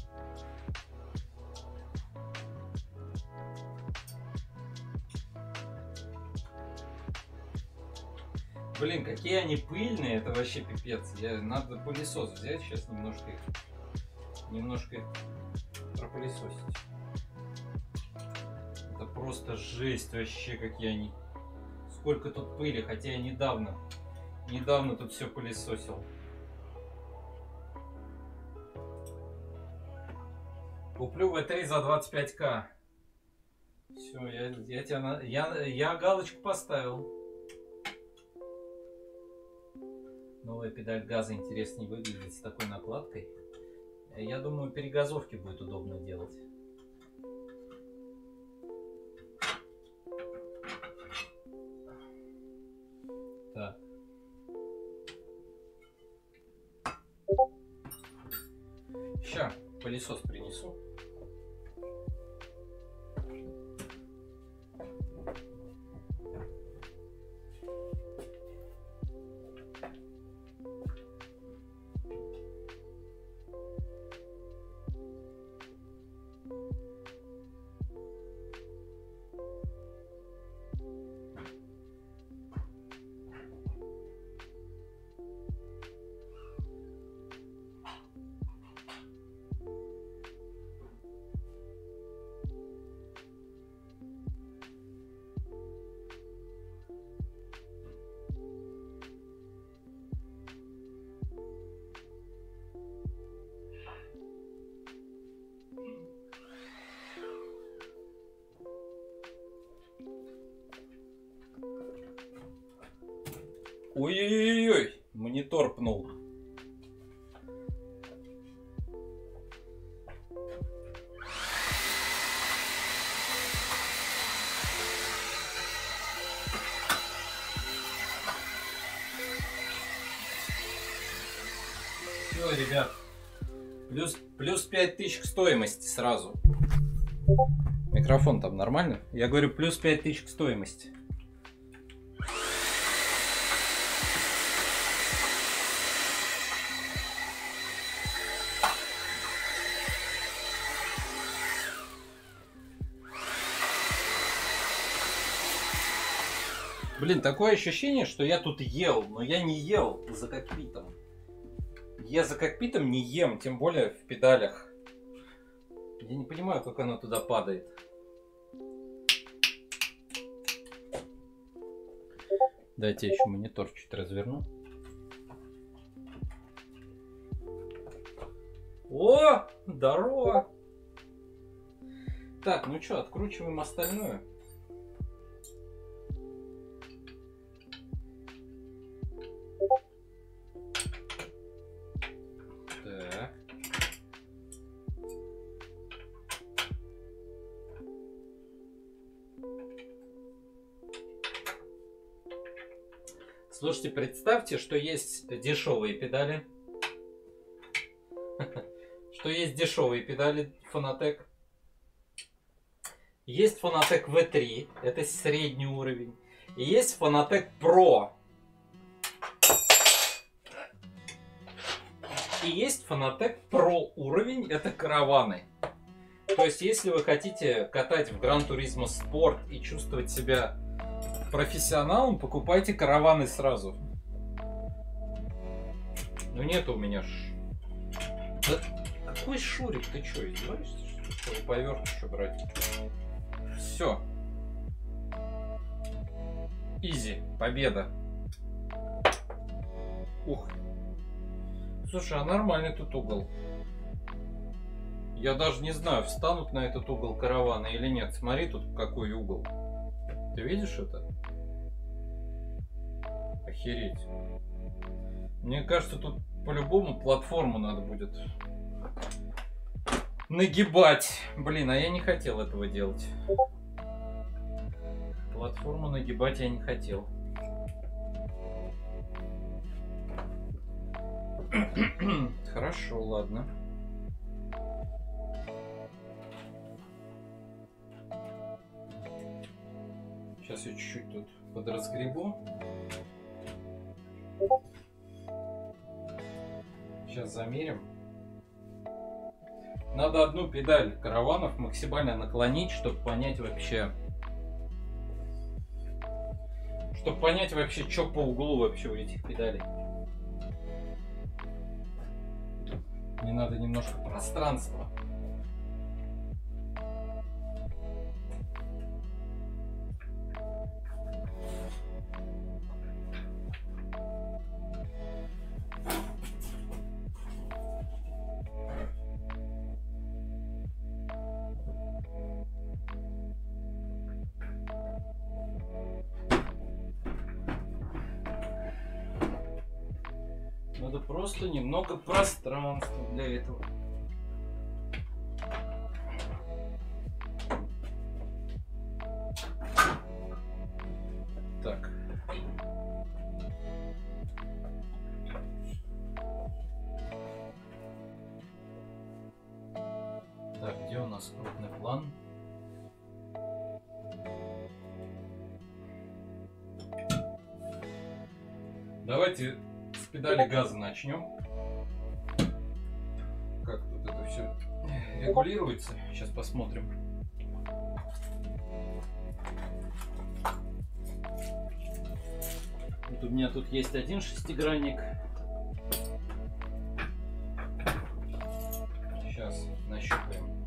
A: Блин, какие они пыльные, это вообще пипец. Я, надо пылесос взять, сейчас немножко их, немножко их пропылесосить. Это просто жесть вообще, какие они. Сколько тут пыли, хотя я недавно, недавно тут все пылесосил. Куплю ви три за двадцать пять ка. Все, я, я, тебя на, я, я галочку поставил. Новая педаль газа интереснее выглядит с такой накладкой. Я думаю, перегазовки будет удобно делать. Так. Ща, пылесос принесу. Ой-ой-ой, монитор пнул. Все, ребят, плюс, плюс пять тысяч к стоимости сразу. Микрофон там нормально? Я говорю, плюс пять тысяч к стоимости. Блин, такое ощущение, что я тут ел, но я не ел за кокпитом. Я за кокпитом не ем, тем более в педалях. Я не понимаю, как оно туда падает. Дайте я еще монитор чуть разверну. О, здорово! Так, ну что, откручиваем остальное. Так. Слушайте, представьте, что есть дешевые педали. Что есть дешевые педали Fanatec. Есть Fanatec ви три, это средний уровень. И есть Fanatec Pro. И есть Fanatec Pro уровень, это караваны. То есть, если вы хотите катать в Gran Turismo Sport и чувствовать себя профессионалом, покупайте караваны сразу. Ну нет у меня ж... Да какой шурик? Ты что, издеваешься? Чтобы поверх еще брать. Все. Изи. Победа. Ух. Слушай, а нормальный тут угол. Я даже не знаю, встанут на этот угол караваны или нет. Смотри, тут какой угол. Ты видишь это? Охереть. Мне кажется, тут по-любому платформу надо будет нагибать. Блин, а я не хотел этого делать. Платформу нагибать я не хотел. Хорошо, ладно. Сейчас я чуть-чуть тут подразгребу. Сейчас замерим. Надо одну педаль караванов максимально наклонить, чтобы понять вообще, чтобы понять вообще, что по углу вообще у этих педалей. Мне надо немножко пространства. Надо просто немного пространства для этого. Так. Так, где у нас крупный план? Давайте с педали газа начнем. Как тут это все регулируется? Сейчас посмотрим. Вот у меня тут есть один шестигранник. Сейчас нащупаем.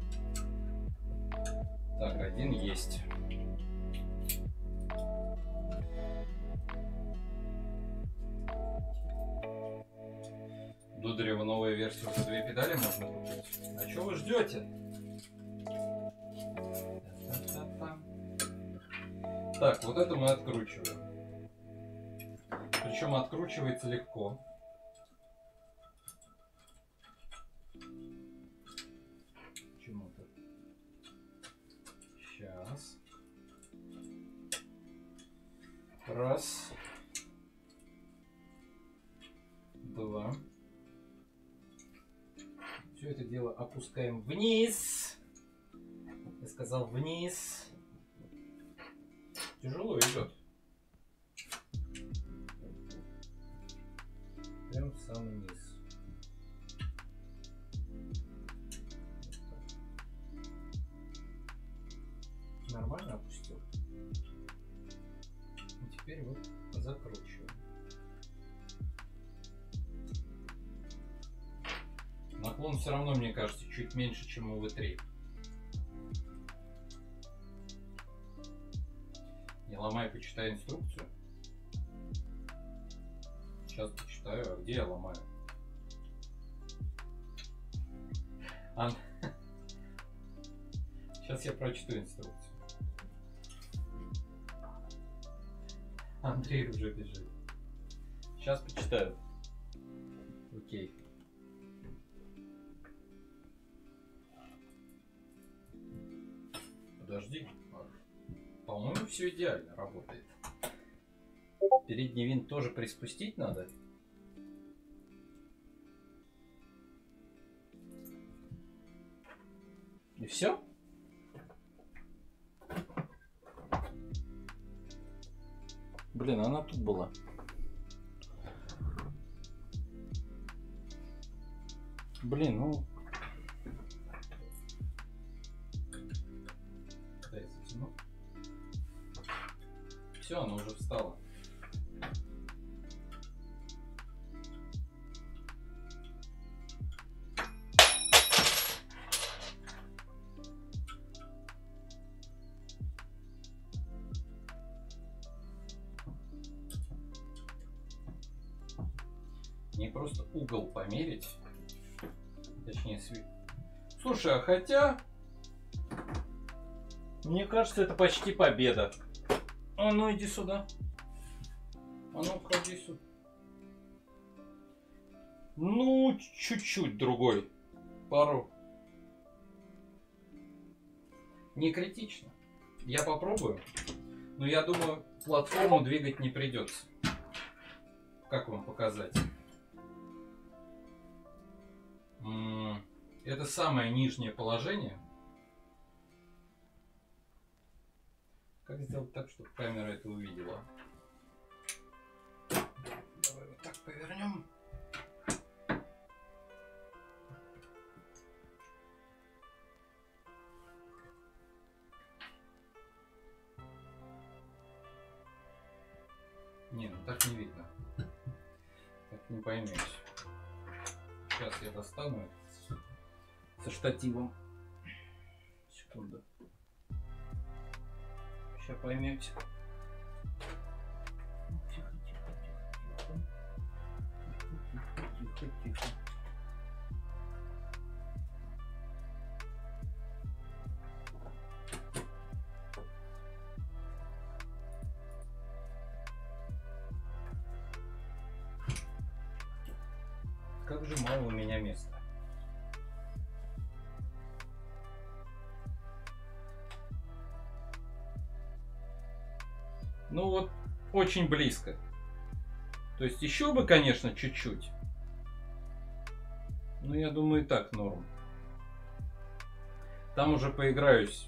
A: Так, один есть. Дударева новая версия, за две педали можно купить. А что вы ждете? Так, вот это мы откручиваем. Причем откручивается легко. Почему-то. Сейчас. Раз. Два. Все это дело опускаем вниз. Я сказал вниз. Тяжело идет. Прям в самый низ. Нормально опустил. И теперь вот закручиваем. Наклон все равно, мне кажется, чуть меньше, чем у ви три. Не ломай, почитай инструкцию. Сейчас почитаю, а где я ломаю? А... Сейчас я прочту инструкцию. Андрей уже бежит. Сейчас почитаю. Окей. Подожди. По-моему, все идеально работает. Передний винт тоже приспустить надо. И все? Блин, она тут была. Блин, ну... Дай затяну. Все, она уже встала. Не просто угол померить, точнее свет. Слушай, а хотя, мне кажется, это почти победа. А ну иди сюда. А ну ходи сюда. Ну, чуть-чуть другой. Пару. Не критично. Я попробую. Но я думаю, платформу двигать не придется. Как вам показать? Это самое нижнее положение. Как сделать так, чтобы камера это увидела? Давай вот так повернем. Не, ну так не видно. Так не поймешь. Сейчас я достану это со штативом. Секунду. Сейчас поймете. Тихо, тихо, тихо, тихо. Тихо, тихо. Как же мало у меня места. Ну вот, очень близко. То есть еще бы, конечно, чуть-чуть. Но я думаю, и так норм. Там уже поиграюсь.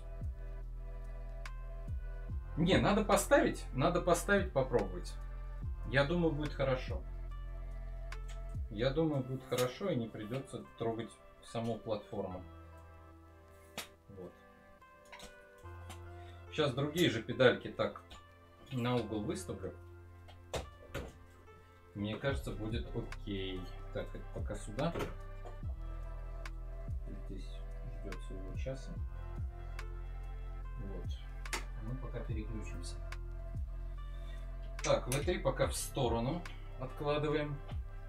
A: Не, надо поставить. Надо поставить, попробовать. Я думаю, будет хорошо. Я думаю, будет хорошо и не придется трогать саму платформу. Вот. Сейчас другие же педальки так на угол выставлю. Мне кажется, будет окей. Так, это пока сюда. Здесь ждет своего часа. Вот. Мы пока переключимся. Так, ви три пока в сторону откладываем.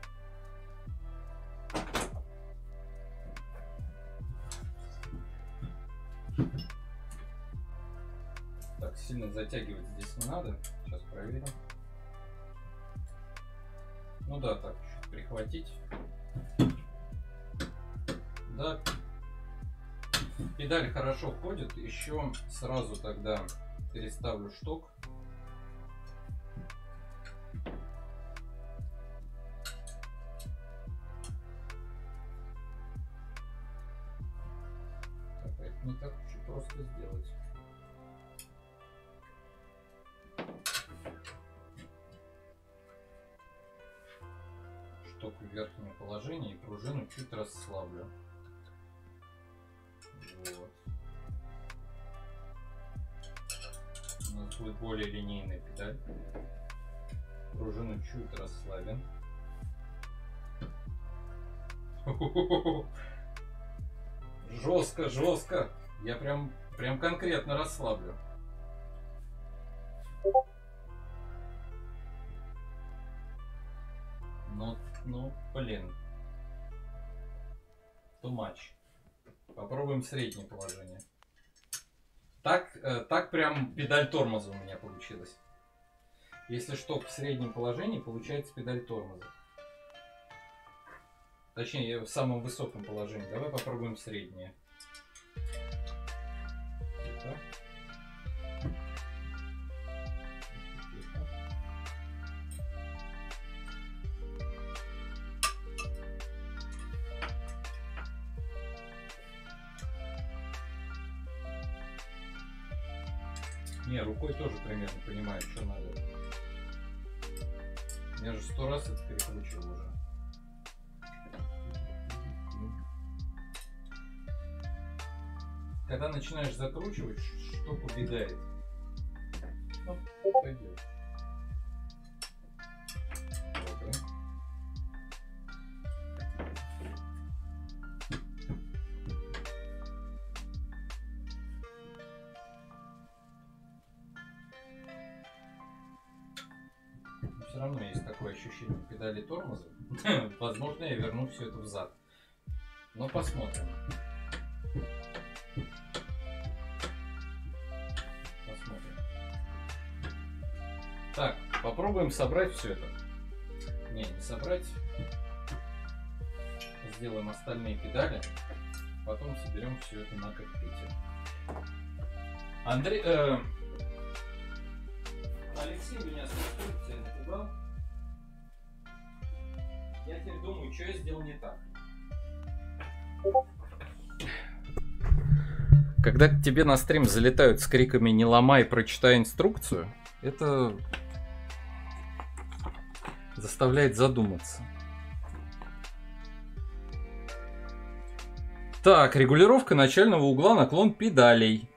A: Так, сильно затягивать здесь не надо. Сейчас проверим. Ну да, так, чуть прихватить. Да, педаль хорошо ходит. Еще сразу тогда переставлю шток. Так, это не так уж и просто сделать. Шток в верхнее положение и пружину чуть расслаблю. Вот. У нас будет более линейная педаль. Пружину чуть расслабим. Жестко, жестко. Я прям, прям конкретно расслаблю. Ну, ну, блин. Too much. Попробуем среднее положение. Так, э, так прям педаль тормоза у меня получилась. Если шток в среднем положении, получается педаль тормоза. Точнее, в самом высоком положении. Давай попробуем среднее. Тихо. Тихо. Не, рукой тоже примерно понимаю, что надо. Я же сто раз это перекручивал уже. Когда начинаешь закручивать, штука убегает. Ну, пойдет. Добро. Все равно есть такое ощущение педали тормоза. Возможно, я верну все это взад. Но посмотрим. Посмотрим. Так, попробуем собрать все это. Не, не собрать. Сделаем остальные педали. Потом соберем все это на кокпите. Андрей... Э, Алексей меня с инструкцией напугал. Я теперь думаю, что я сделал не так. Когда к тебе на стрим залетают с криками «Не ломай, прочитай инструкцию», это заставляет задуматься. Так, регулировка начального угла, наклон педалей.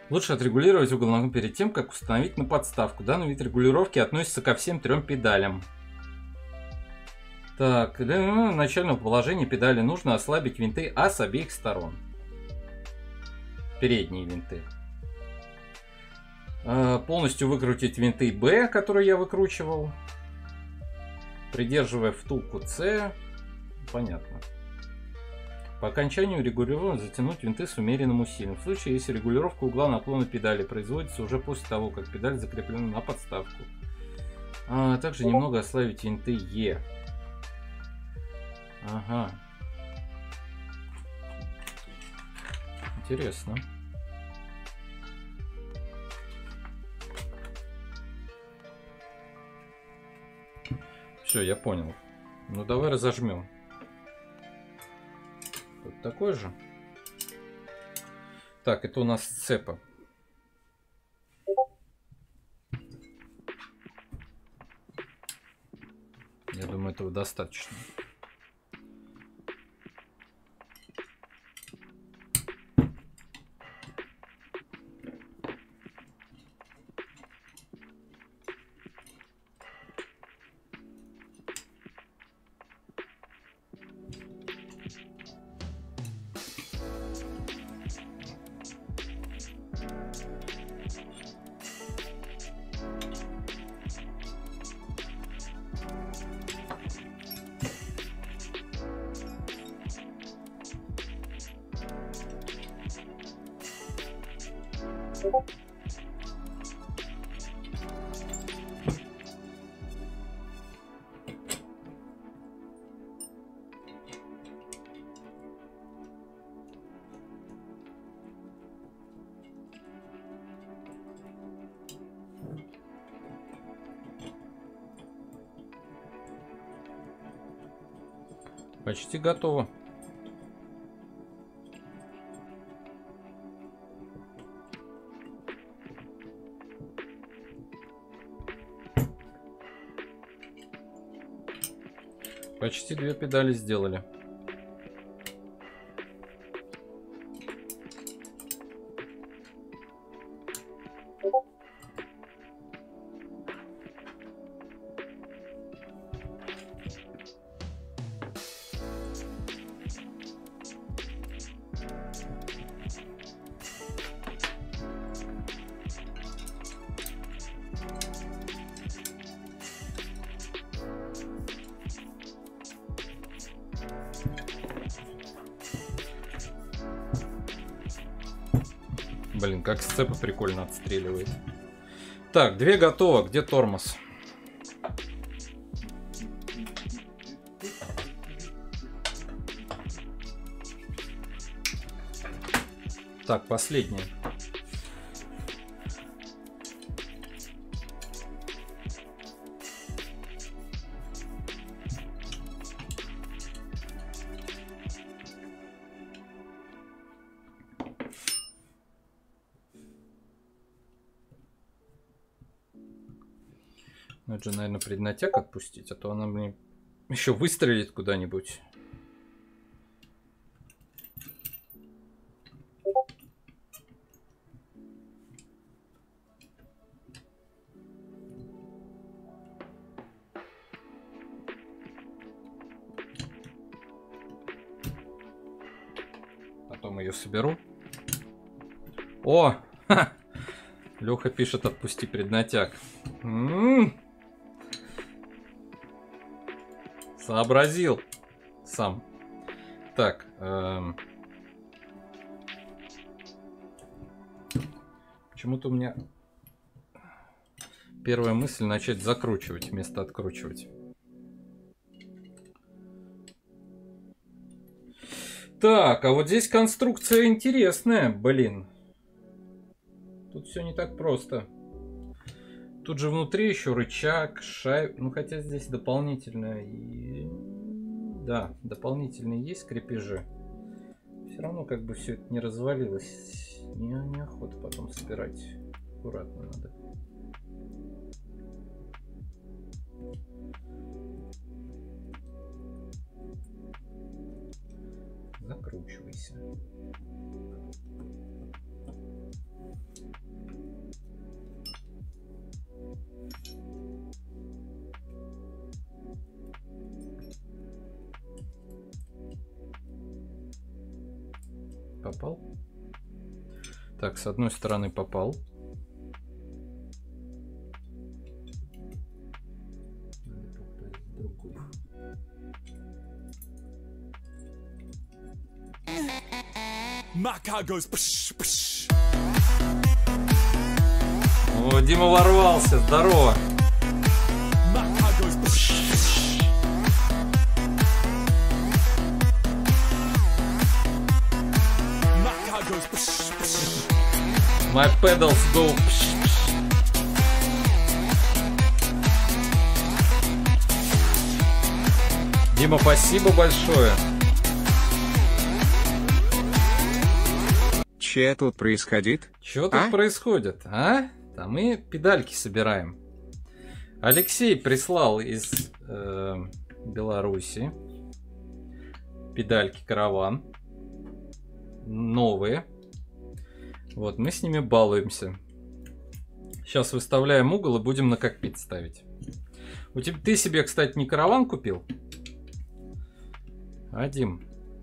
A: Лучше отрегулировать угол ногы перед тем, как установить на подставку. Данный вид регулировки относится ко всем трем педалям. Так, для начального положения педали нужно ослабить винты А с обеих сторон. Передние винты. Полностью выкрутить винты Б, которые я выкручивал. Придерживая втулку С. Понятно. По окончанию регулировки затянуть винты с умеренным усилием. В случае, если регулировка угла наклона педали производится уже после того, как педаль закреплена на подставку. А также немного ослабить винты Е. Ага. Интересно. Все, я понял. Ну давай разожмем. Вот такой же. Так, это у нас цепа. Я думаю, этого достаточно. Почти готово. Почти две педали сделали. Блин, как сцепа прикольно отстреливает. Так, две готово. Где тормоз? Так, последняя. Надо же, наверное, преднатяг отпустить, а то она мне еще выстрелит куда-нибудь. Потом ее соберу. О! Леха пишет: отпусти преднатяг. М-м-м. Сообразил сам. Так. Эм... Почему-то у меня первая мысль начать закручивать вместо откручивать. Так, а вот здесь конструкция интересная, блин. Тут все не так просто. Тут же внутри еще рычаг, шайба. Ну, хотя здесь дополнительно и... Да, дополнительные есть крепежи. Все равно как бы все это не развалилось. Не, неохота потом собирать. Аккуратно надо. Закручивайся. попал. Так, с одной стороны попал. О, Дима ворвался, здорово. My pedals go. Дима, спасибо большое.
B: Че тут происходит?
A: Что тут
B: а?
A: происходит, а? Там мы педальки собираем. Алексей прислал из э, Беларуси педальки караван. Новые. Вот, мы с ними балуемся. Сейчас выставляем угол и будем на кокпит ставить. У тебя, ты себе, кстати, не караван купил? А, Дим?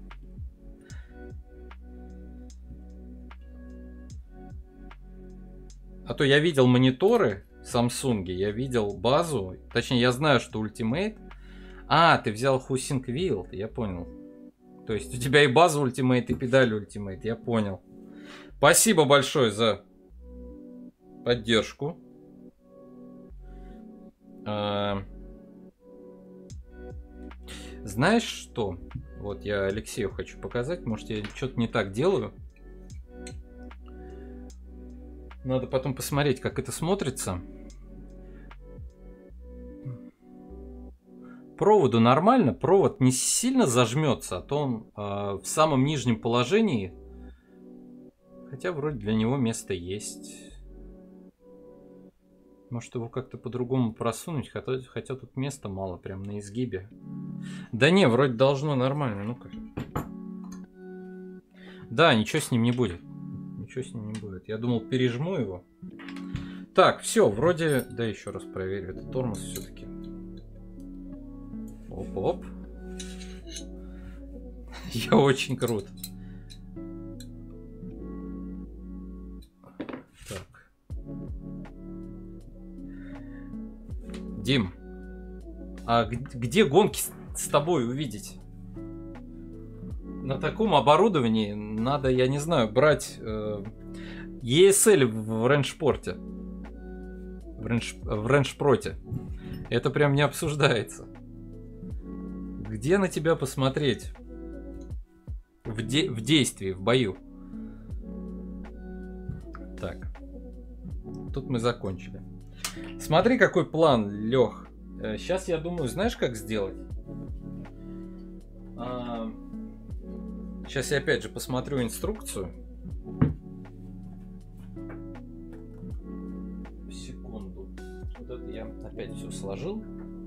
A: А то я видел мониторы Samsung, я видел базу. Точнее, я знаю, что Ultimate. А, ты взял Husing Wild, я понял. То есть у тебя и база Ultimate, и педаль Ultimate, я понял. Спасибо большое за поддержку. А... Знаешь что? Вот я Алексею хочу показать. Может, я что-то не так делаю. Надо потом посмотреть, как это смотрится. Проводу нормально. Провод не сильно зажмется, а то он э, в самом нижнем положении. Хотя вроде для него место есть. Может его как-то по-другому просунуть, хотя, хотя тут места мало, прям на изгибе. Да не, вроде должно нормально, ну-ка. Да, ничего с ним не будет. Ничего с ним не будет. Я думал, пережму его. Так, все, вроде... Да, еще раз проверю. Это тормоз все-таки. Оп-оп. Я очень крут. Так. Дим, а где гонки с тобой увидеть? На таком оборудовании надо, я не знаю, брать э, и эс эл в рейндж-порте. В, рейндж, в рейндж-проте. Это прям не обсуждается. Где на тебя посмотреть? В, де в действии, в бою. Так. Тут мы закончили. Смотри, какой план, Лех. Сейчас я думаю, знаешь, как сделать? А... Сейчас я опять же посмотрю инструкцию. Секунду. Вот это я опять все сложил.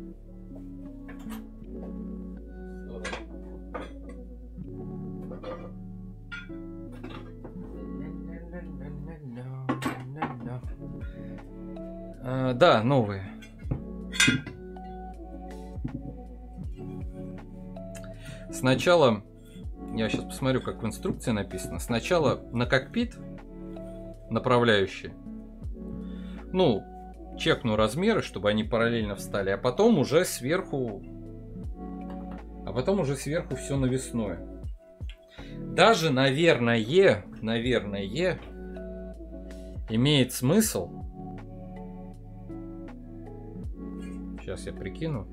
A: А, да, новые. Сначала, я сейчас посмотрю, как в инструкции написано. Сначала на кокпит направляющие. Ну, чекну размеры, чтобы они параллельно встали, а потом уже сверху, а потом уже сверху все навесное. Даже, наверное, наверное, имеет смысл. Сейчас я прикину.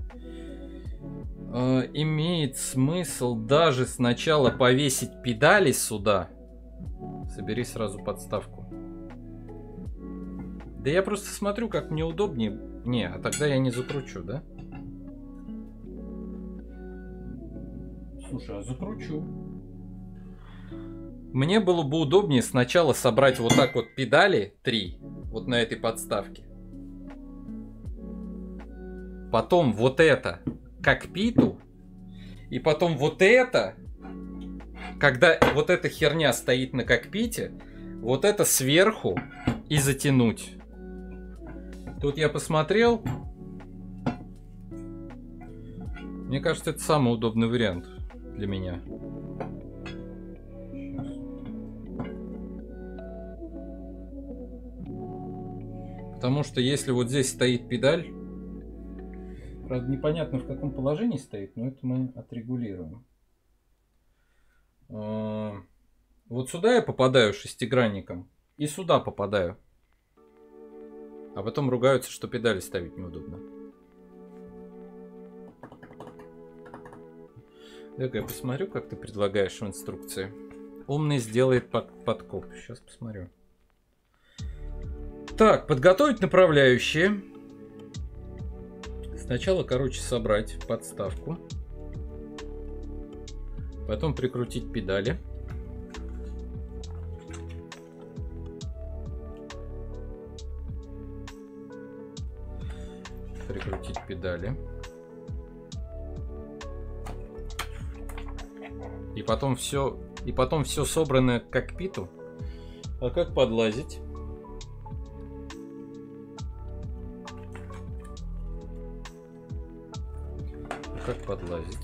A: Э, имеет смысл даже сначала повесить педали сюда. Собери сразу подставку. Да я просто смотрю, как мне удобнее. Не, а тогда я не закручу, да? Слушай, а закручу. Мне было бы удобнее сначала собрать вот так вот педали три, вот на этой подставке. Потом вот это к кокпиту. И потом вот это, когда вот эта херня стоит на кокпите, вот это сверху и затянуть. Тут я посмотрел. Мне кажется, это самый удобный вариант для меня. Сейчас. Потому что если вот здесь стоит педаль, правда непонятно в каком положении стоит, но это мы отрегулируем. Вот сюда я попадаю шестигранником и сюда попадаю. А потом ругаются, что педали ставить неудобно. Так, я посмотрю, как ты предлагаешь в инструкции. Умный сделает под подкоп. Сейчас посмотрю. Так, подготовить направляющие. Сначала, короче, собрать подставку. Потом прикрутить педали. Прикрутить педали. И потом все, и потом все собрано к кокпиту. А как подлазить? А как подлазить?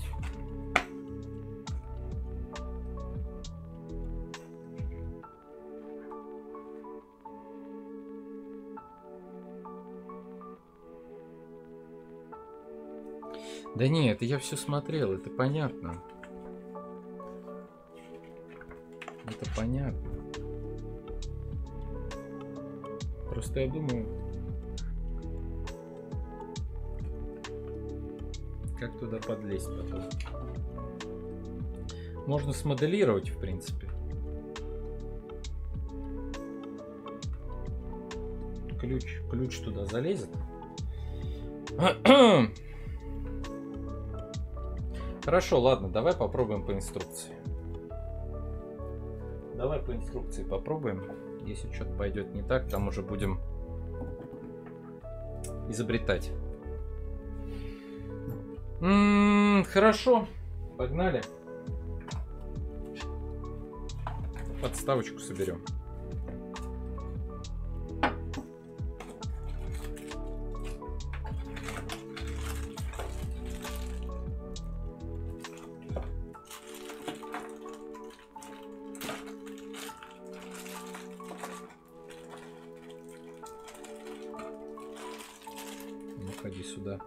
A: Да нет, это я все смотрел, это понятно. Это понятно. Просто я думаю, как туда подлезть потом. Можно смоделировать, в принципе. Ключ, ключ туда залезет. Хорошо, ладно, давай попробуем по инструкции. Давай по инструкции попробуем. Если что-то пойдет не так, там уже будем изобретать. М-м, хорошо, погнали. Подставочку соберем. Ходи сюда.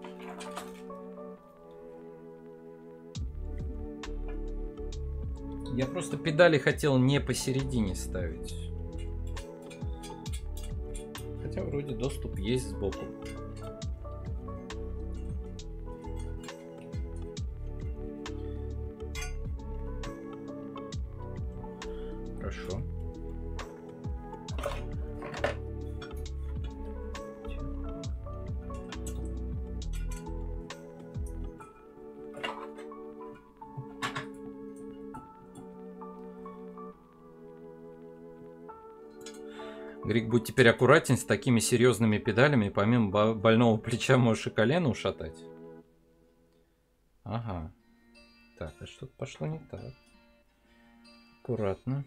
A: Я просто педали хотел не посередине ставить. Хотя вроде доступ есть сбоку. Хорошо. Грик, будь теперь аккуратен с такими серьезными педалями, помимо больного плеча можешь и колено ушатать. Ага. Так, а что-то пошло не так. Аккуратно.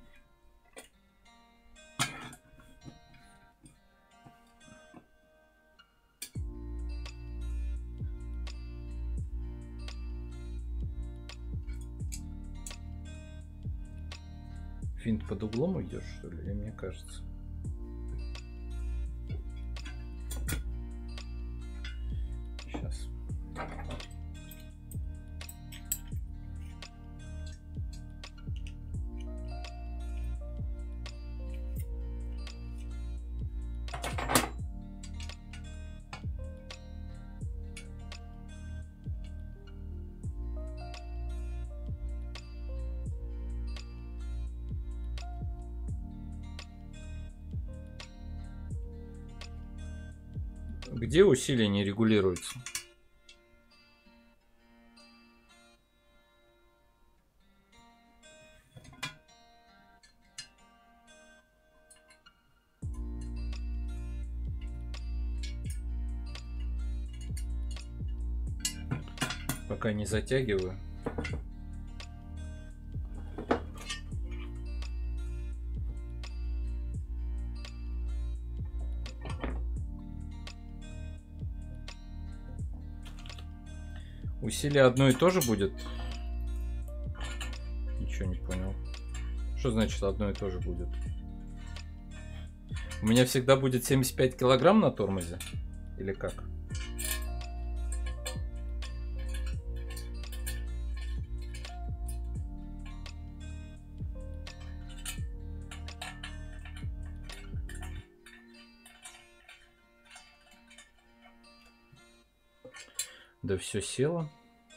A: Финт под углом уйдешь, что ли, или мне кажется? Сейчас. Где усилие регулируется? Пока не затягиваю. Усилие одно и то же будет? Ничего не понял. Что значит одно и то же будет? У меня всегда будет семьдесят пять килограмм на тормозе? Или как? Да все село.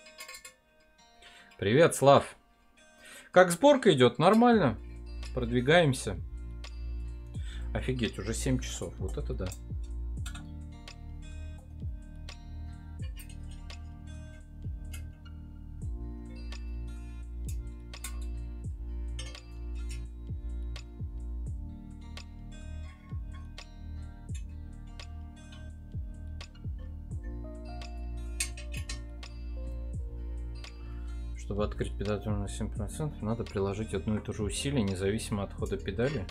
A: Привет, Слав. Как сборка идет? Нормально. Продвигаемся. Офигеть, уже семь часов. Вот это да. Чтобы открыть педаль на семь процентов, надо приложить одно и то же усилие, независимо от хода педали.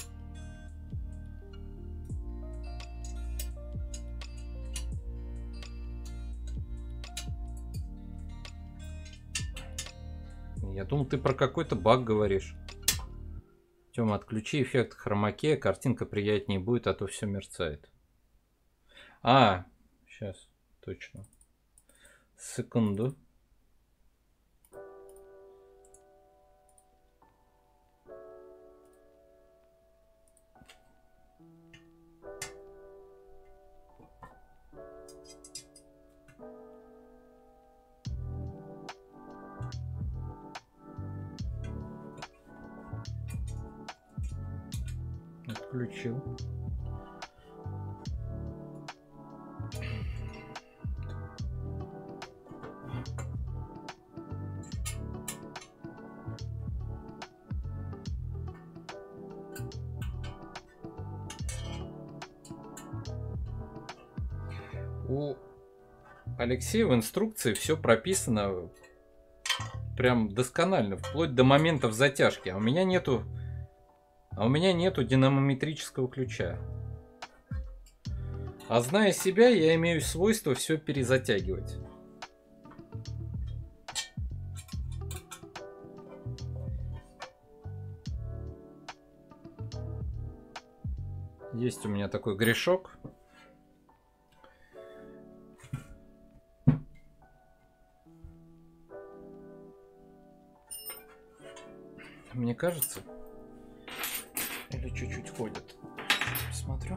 A: Я думал, ты про какой-то баг говоришь. Тёма, отключи эффект хромакея, картинка приятнее будет, а то все мерцает. А, сейчас, точно. Секунду. Отключил. У Алексея в инструкции все прописано прям досконально, вплоть до моментов затяжки. А у меня нету, а у меня нету динамометрического ключа. А зная себя, я имею свойство все перезатягивать. Есть у меня такой грешок. Мне кажется, или чуть-чуть ходит. Смотрю.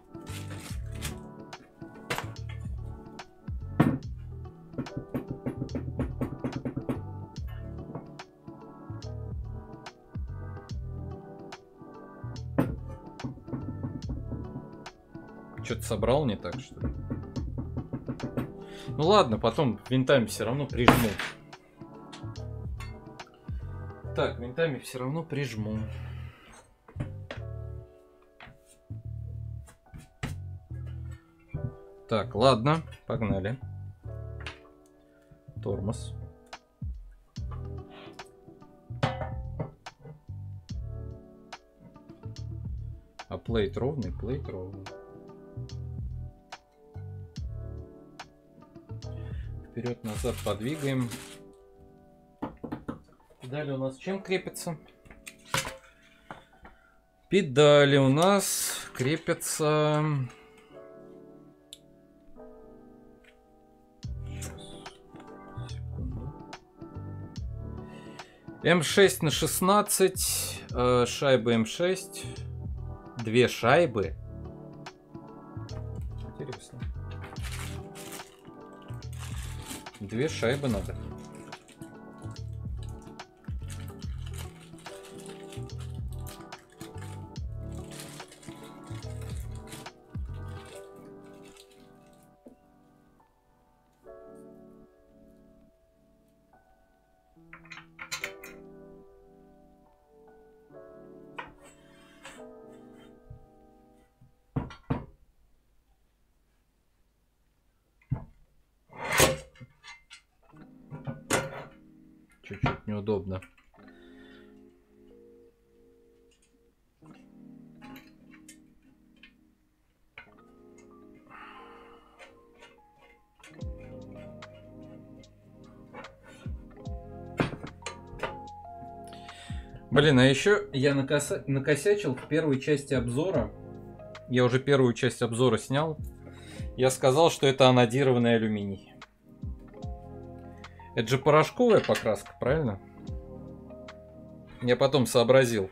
A: Что-то собрал не так, что ли? Ну ладно, потом винтами все равно прижму. Так, винтами все равно прижму. Так, ладно, погнали. Тормоз. А плейт ровный, плейт ровный. Вперед-назад подвигаем. Педали у нас чем крепятся? Педали у нас крепятся... эм шесть на шестнадцать, э, шайбы эм шесть, две шайбы. Интересно. Две шайбы надо. Чуть-чуть неудобно. Блин, а еще я накоса... накосячил в первой части обзора. Я уже первую часть обзора снял. Я сказал, что это анодированный алюминий. Это же порошковая покраска, правильно? Я потом сообразил,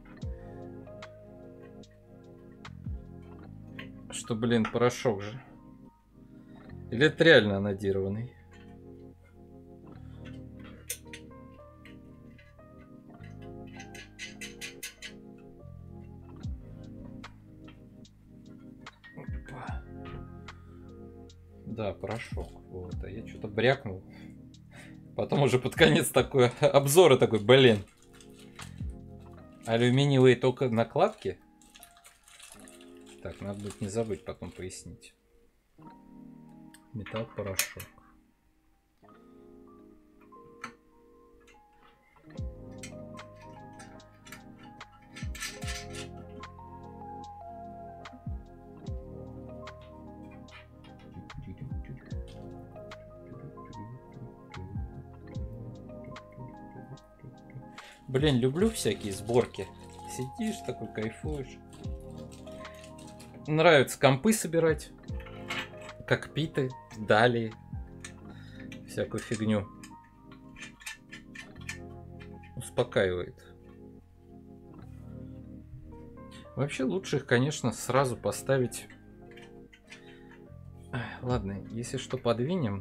A: что, блин, порошок же. Или это реально анодированный? Да, порошок. Вот, а я что-то брякнул. Потом уже под конец такой обзора такой, блин. Алюминиевые только накладки. Так, надо будет не забыть потом пояснить. Металл, порошок. Блин, люблю всякие сборки. Сидишь такой, кайфуешь. Нравится компы собирать. Кокпиты, дали. Всякую фигню. Успокаивает. Вообще лучше их, конечно, сразу поставить. Ладно, если что подвинем,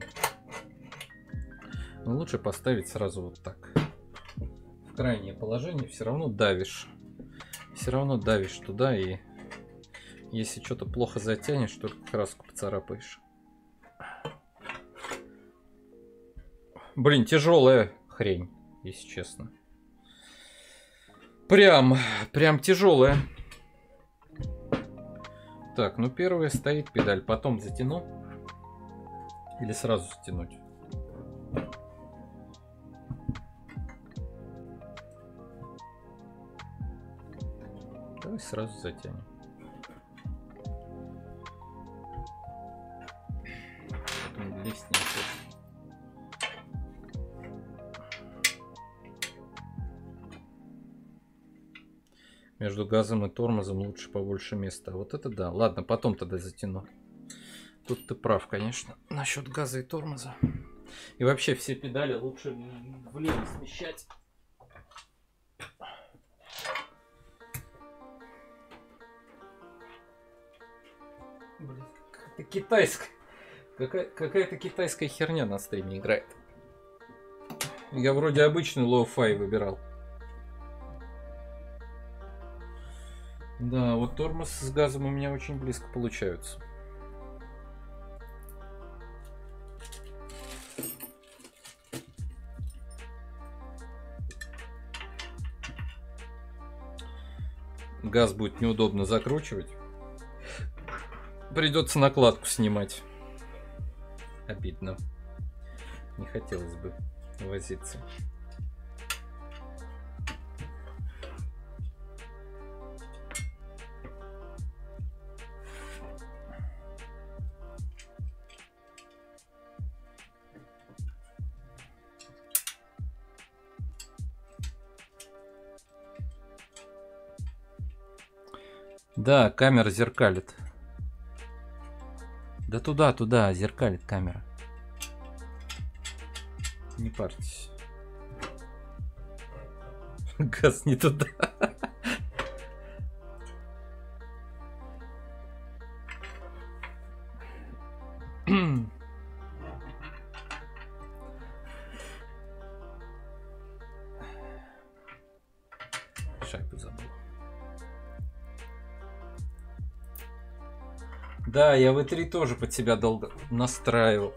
A: но лучше поставить сразу вот так. В крайнее положение все равно давишь. Все равно давишь туда, и если что-то плохо затянешь, только краску поцарапаешь. Блин, тяжелая хрень, если честно. Прям, прям тяжелая. Так, ну первая стоит педаль, потом затяну. Или сразу затянуть? Давай сразу затянем. Потом лезть не хочет. Между газом и тормозом лучше побольше места. Вот это да. Ладно, потом тогда затяну. Тут ты прав, конечно, насчет газа и тормоза. И вообще все педали лучше влево смещать. Блин, какая-то китайская. Какая- какая-то китайская херня на стриме играет. Я вроде обычный лоу-фай выбирал. Да, вот тормоз с газом у меня очень близко получаются. Газ будет неудобно закручивать. Придется накладку снимать. Обидно. Не хотелось бы возиться. Да, камера зеркалит. Да туда, туда, зеркалит камера. Не парьтесь. Газ не туда. Шайбу забыл. Да, я ви три тоже под себя долго настраивал.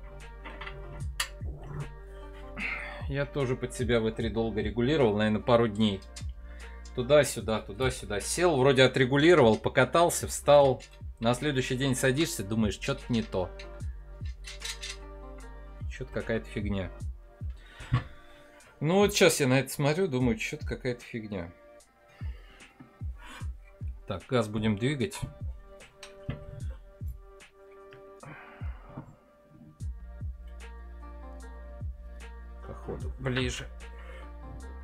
A: Я тоже под себя ви три долго регулировал, наверное, пару дней. Туда-сюда, туда-сюда. Сел, вроде отрегулировал, покатался, встал. На следующий день садишься, думаешь, что-то не то. Что-то какая-то фигня. Ну вот сейчас я на это смотрю, думаю, что-то какая-то фигня. Так, газ будем двигать. Походу ближе.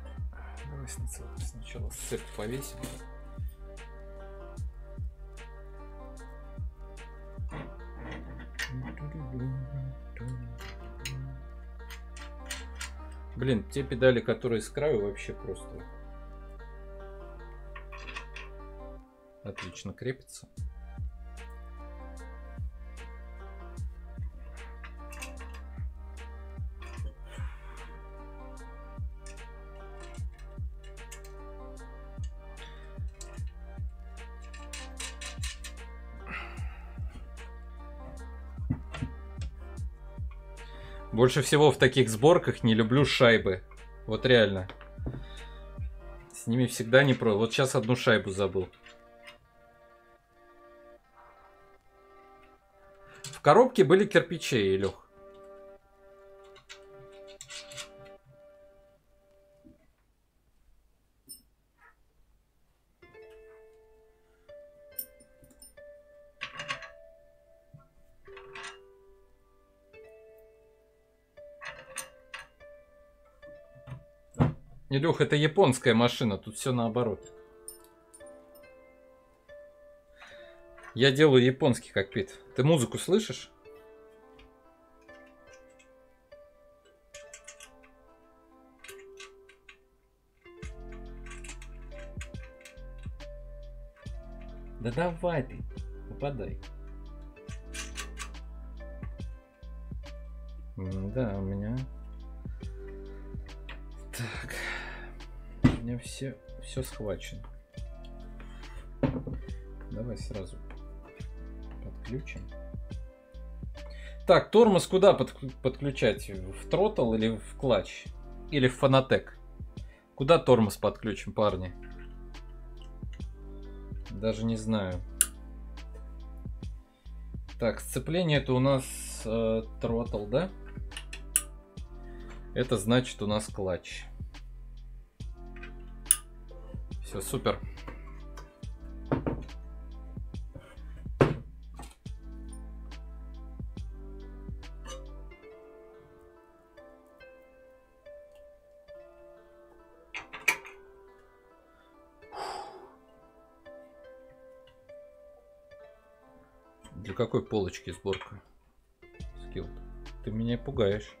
A: Давай сначала цепь повесим. Блин, те педали, которые с краю, вообще просто отлично крепятся. Больше всего в таких сборках не люблю шайбы. Вот реально. С ними всегда не про. Вот сейчас одну шайбу забыл. В коробке были кирпичи, Илюх. Илюх, это японская машина, тут все наоборот. Я делаю японский кокпит. Ты музыку слышишь? Да давай ты, попадай. Да, у меня... Так. У меня все, все схвачено. Давай сразу подключим. Так, тормоз куда под, подключать? В тротл или в клатч? Или в фонотек? Куда тормоз подключим, парни? Даже не знаю. Так, сцепление это у нас э, тротл, да? Это значит у нас клатч. Все, супер. Для какой полочки сборка? Скилл. Ты меня пугаешь.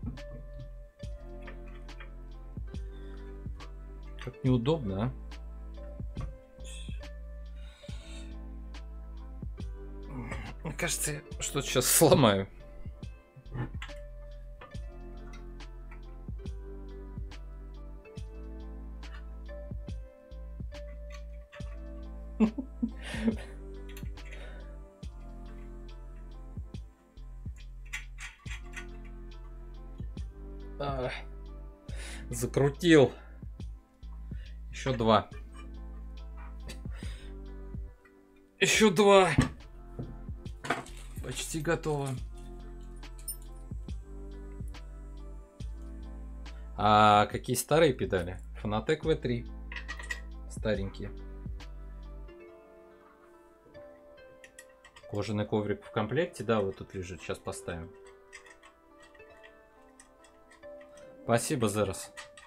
A: Как неудобно, а? Мне кажется, я что-то сейчас сломаю. А, закрутил. Еще два. Еще два. Почти готово. А какие старые педали? Fanatec ви три. Старенькие. Кожаный коврик в комплекте. Да, вот тут лежит. Сейчас поставим. Спасибо, Зерос.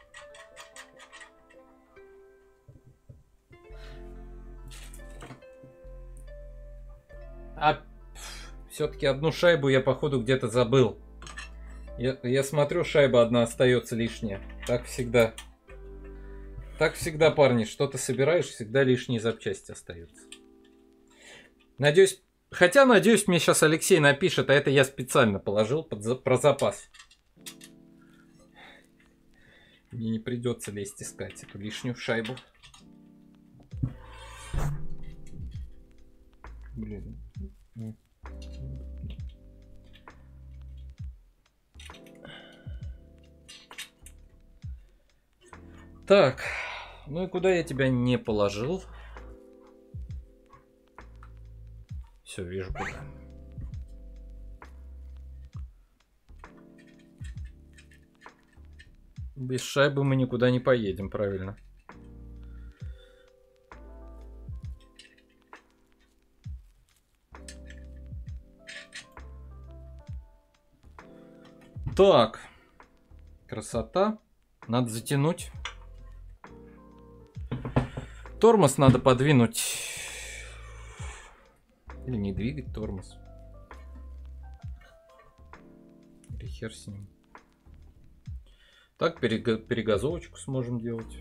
A: А все-таки одну шайбу я, походу, где-то забыл. Я, я смотрю, шайба одна остается лишняя. Так всегда. Так всегда, парни. Что-то собираешь, всегда лишние запчасти остаются. Надеюсь... Хотя, надеюсь, мне сейчас Алексей напишет, а это я специально положил под за... про запас. Мне не придется лезть искать эту лишнюю шайбу. Блин. Так, ну и куда я тебя не положил? Все, вижу куда. Без шайбы мы никуда не поедем, правильно? Так, красота. Надо затянуть. Тормоз надо подвинуть. Или не двигать тормоз. Или хер с ним. Так перега- перегазовочку сможем делать.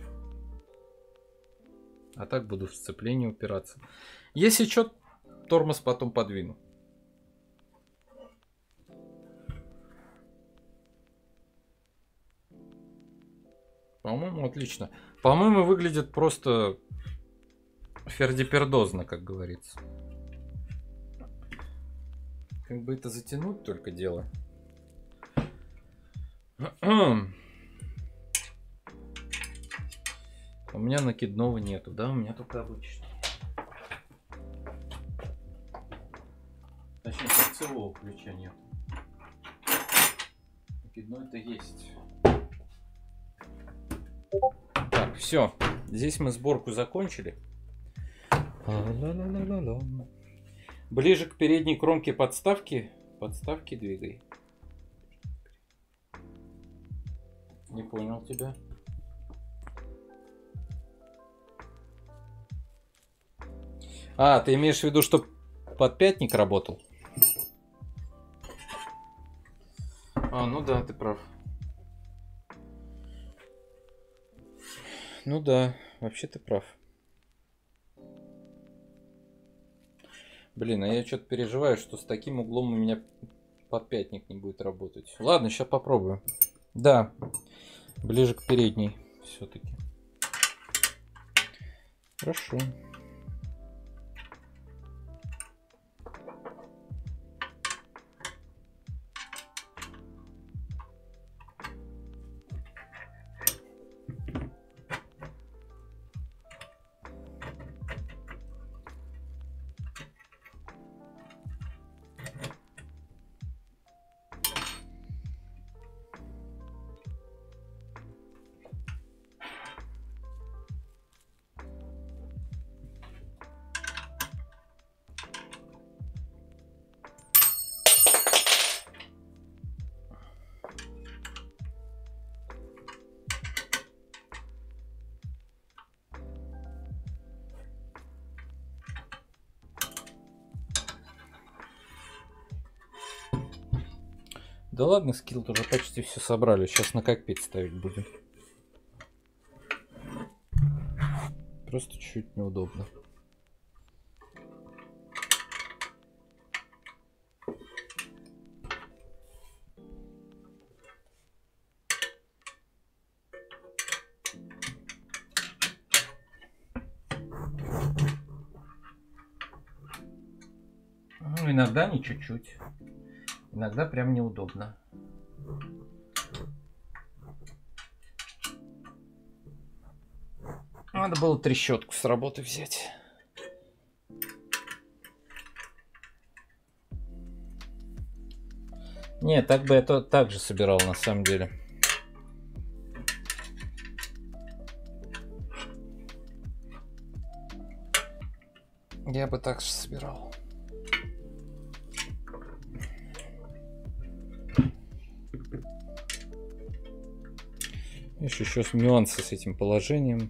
A: А так буду в сцепление упираться. Если что, тормоз потом подвину. По-моему, отлично. По-моему, выглядит просто фердипердозно, как говорится. Как бы это затянуть только дело. У меня накидного нету, да? У меня только обычный. Точнее, торцевого ключа нет. Накидной-то есть. Так, все. Здесь мы сборку закончили. Ближе к передней кромке подставки. Подставки двигай. Не понял тебя. А, ты имеешь в виду, что подпятник работал? А, ну да, ты прав. Ну да, вообще ты прав. Блин, а я что-то переживаю, что с таким углом у меня подпятник не будет работать. Ладно, сейчас попробую. Да, ближе к передней все-таки. Хорошо. Да ладно, скилл уже почти все собрали. Сейчас на кокпит ставить будем. Просто чуть-чуть неудобно. Ну, иногда не чуть-чуть. Иногда прям неудобно. Надо было трещотку с работы взять. Не, так бы я то так же собирал на самом деле. Я бы так же собирал. Видишь, еще нюансы с этим положением.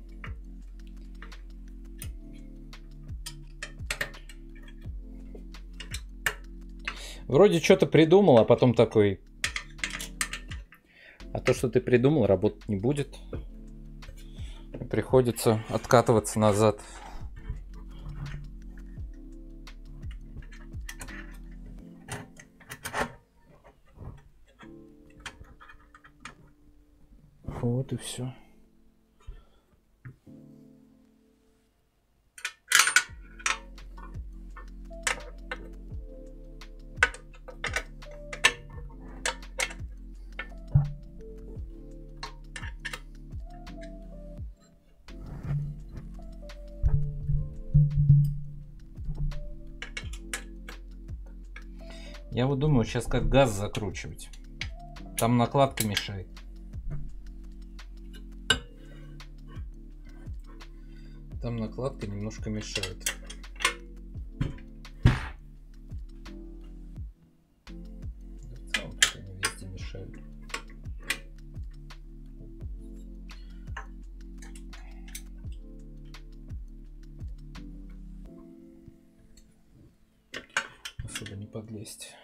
A: Вроде что-то придумал, а потом такой... А то, что ты придумал, работать не будет. Приходится откатываться назад. Вот и все. Я вот думаю, сейчас как газ закручивать. Там накладка мешает. Там накладка немножко мешает. Да в целом тут они везде мешают. Особо не подлезть.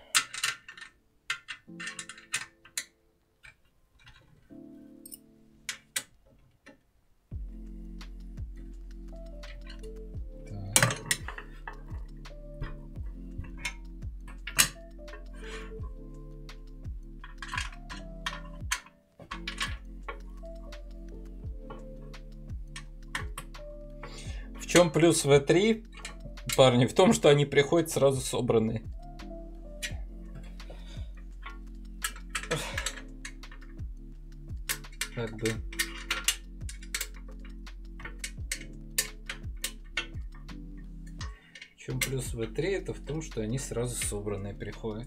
A: чем плюс ви три, парни? В том, что они приходят сразу собранные. Как бы... В чем плюс ви три, это в том, что они сразу собранные приходят.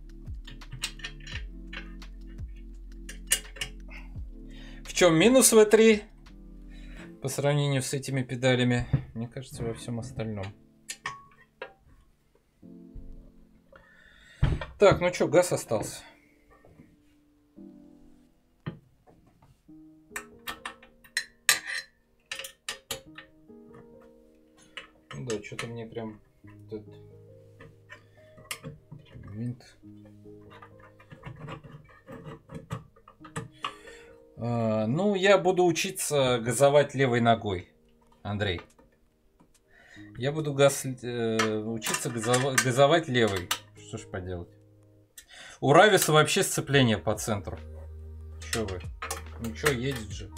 A: В чем минус ви три по сравнению с этими педалями? Мне кажется, во всем остальном. Так, ну что, газ остался. Да, что-то мне прям этот винт. А, ну, я буду учиться газовать левой ногой, Андрей. Я буду газ, э, учиться газовать, газовать левой. Что ж поделать. У Рависа вообще сцепление по центру. Че вы? Ну что, едет же.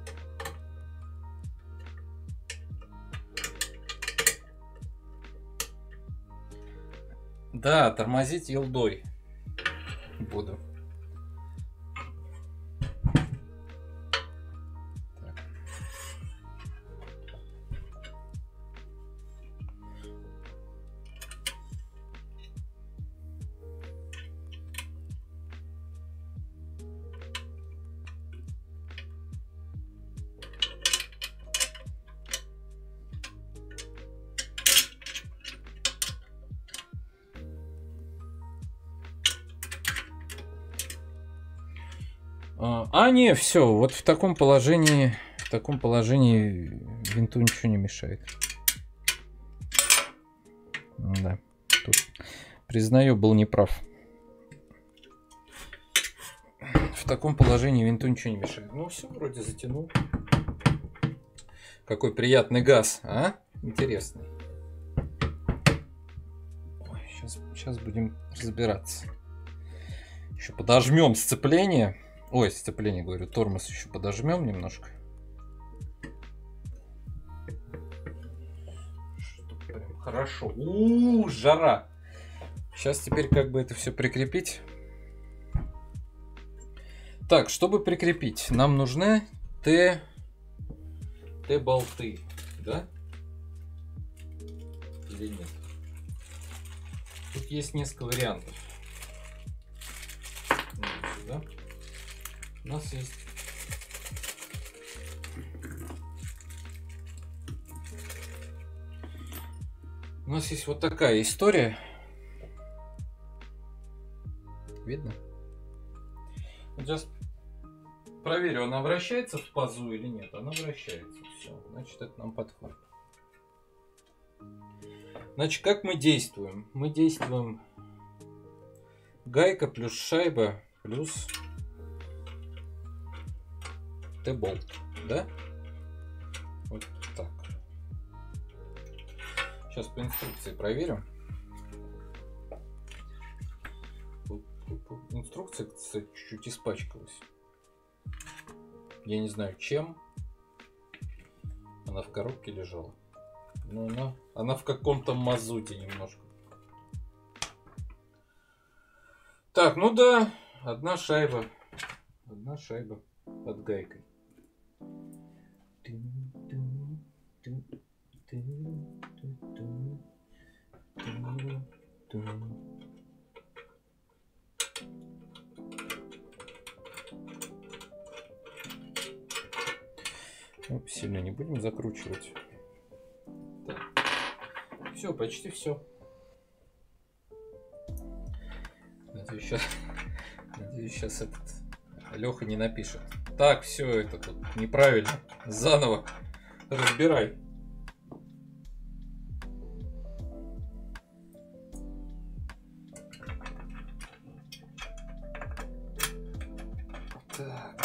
A: Да, тормозить елдой буду. Так. А, не, все, вот в таком положении, в таком положении винту ничего не мешает. Да, тут, признаю, был неправ. В таком положении винту ничего не мешает. Ну все, вроде затянул. Какой приятный газ, а? Интересный. Ой, сейчас, сейчас будем разбираться. Еще подожмем сцепление. Ой, сцепление, говорю, тормоз еще подожмем немножко. Хорошо. У-у-у, жара. Сейчас теперь как бы это все прикрепить. Так, чтобы прикрепить, нам нужны Т, Т-болты, да? Или нет? Тут есть несколько вариантов. Да? У нас есть у нас есть вот такая история. Видно? Сейчас проверю, она вращается в пазу или нет. Она вращается. Все, значит, это нам подходит. Значит, как мы действуем? Мы действуем гайка плюс шайба плюс Т-болт, да? Вот так. Сейчас по инструкции проверим. Инструкция, кстати, чуть-чуть испачкалась. Я не знаю, чем. Она в коробке лежала. Но она, она в каком-то мазуте немножко. Так, ну да, одна шайба. Одна шайба под гайкой. Оп, сильно не будем закручивать. Все, почти все. Надеюсь, сейчас, надеюсь, сейчас этот Леха не напишет. Так, все это тут неправильно. Заново разбирай. Так.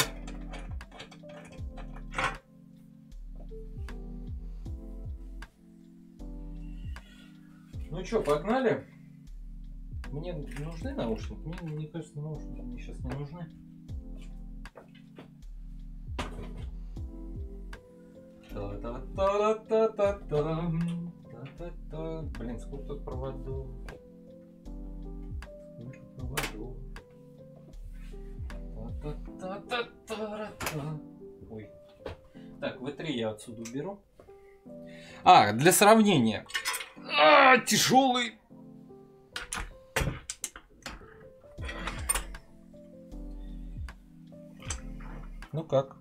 A: Ну что, погнали? Мне нужны наушники? Мне, мне кажется, наушники мне сейчас не нужны. Блин, сколько тут проводов? Сколько проводов? Ой. Так, вэ три я отсюда уберу. А, для сравнения. А, тяжелый. Ну как?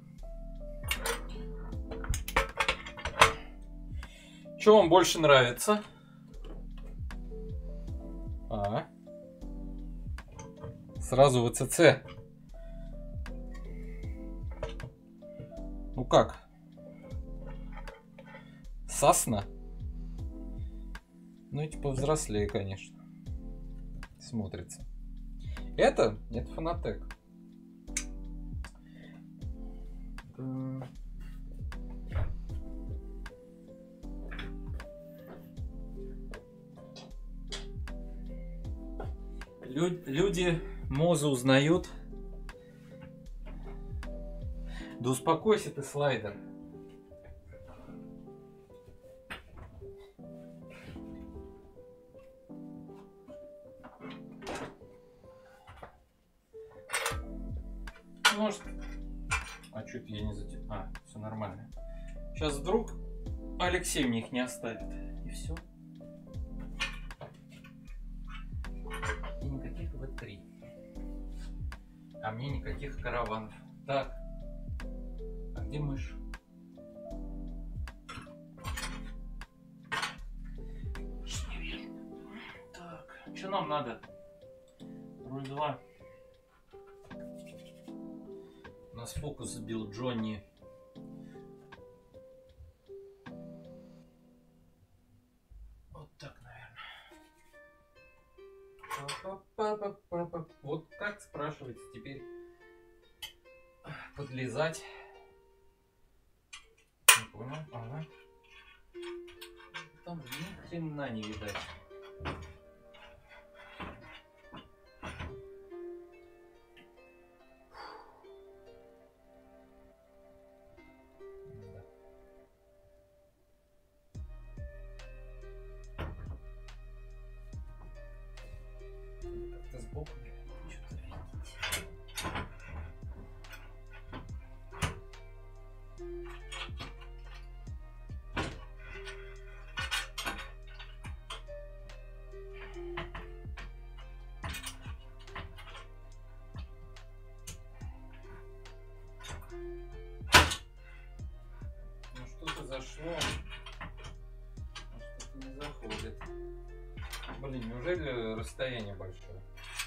A: Что вам больше нравится? А. Сразу вэ цэ цэ. Ну как? Сасна? Ну эти повзрослее, конечно. Смотрится. Это? Это Fanatec. Да. Лю- люди Мозу узнают. Да успокойся ты, слайдер. Может... А что-то я не затем... А, все нормально. Сейчас вдруг Алексей мне их не оставит. И все. И никаких вэ три. А мне никаких караванов. Так. А где мышь? Мышь не вижу. Так. Что нам надо? Руль два. У нас фокус сбил Джонни. Вот так, наверное. Вот как спрашивается теперь подлезать? Не понял. Ага. Там ни хрена не видать. Как-то сбоку что-то видеть. Ну что-то зашло, а что-то не заходит. Блин, неужели расстояние большое?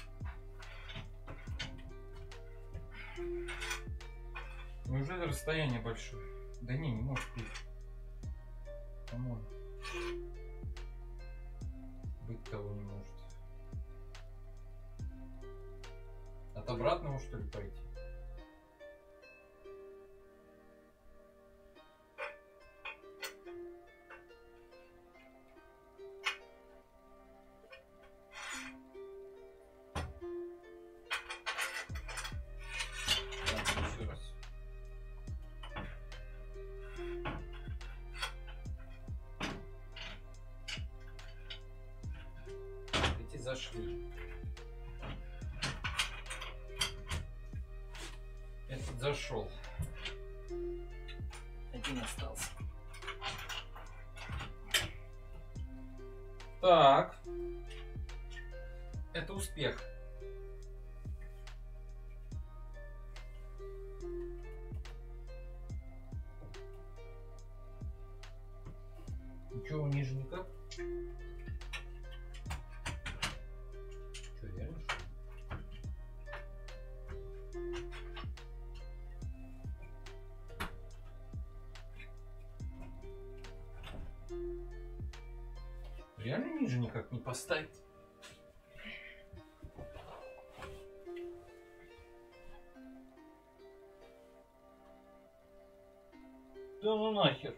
A: Неужели расстояние большое? Да не, не может быть. По-моему. Быть того не может. От обратного, что ли, пойти? Так, еще раз. Эти зашли. Этот зашел. Один остался. Так. Это успех. Ничего ниже никак? Что, реально что ли? Реально ниже никак не поставить? Да ну нахер.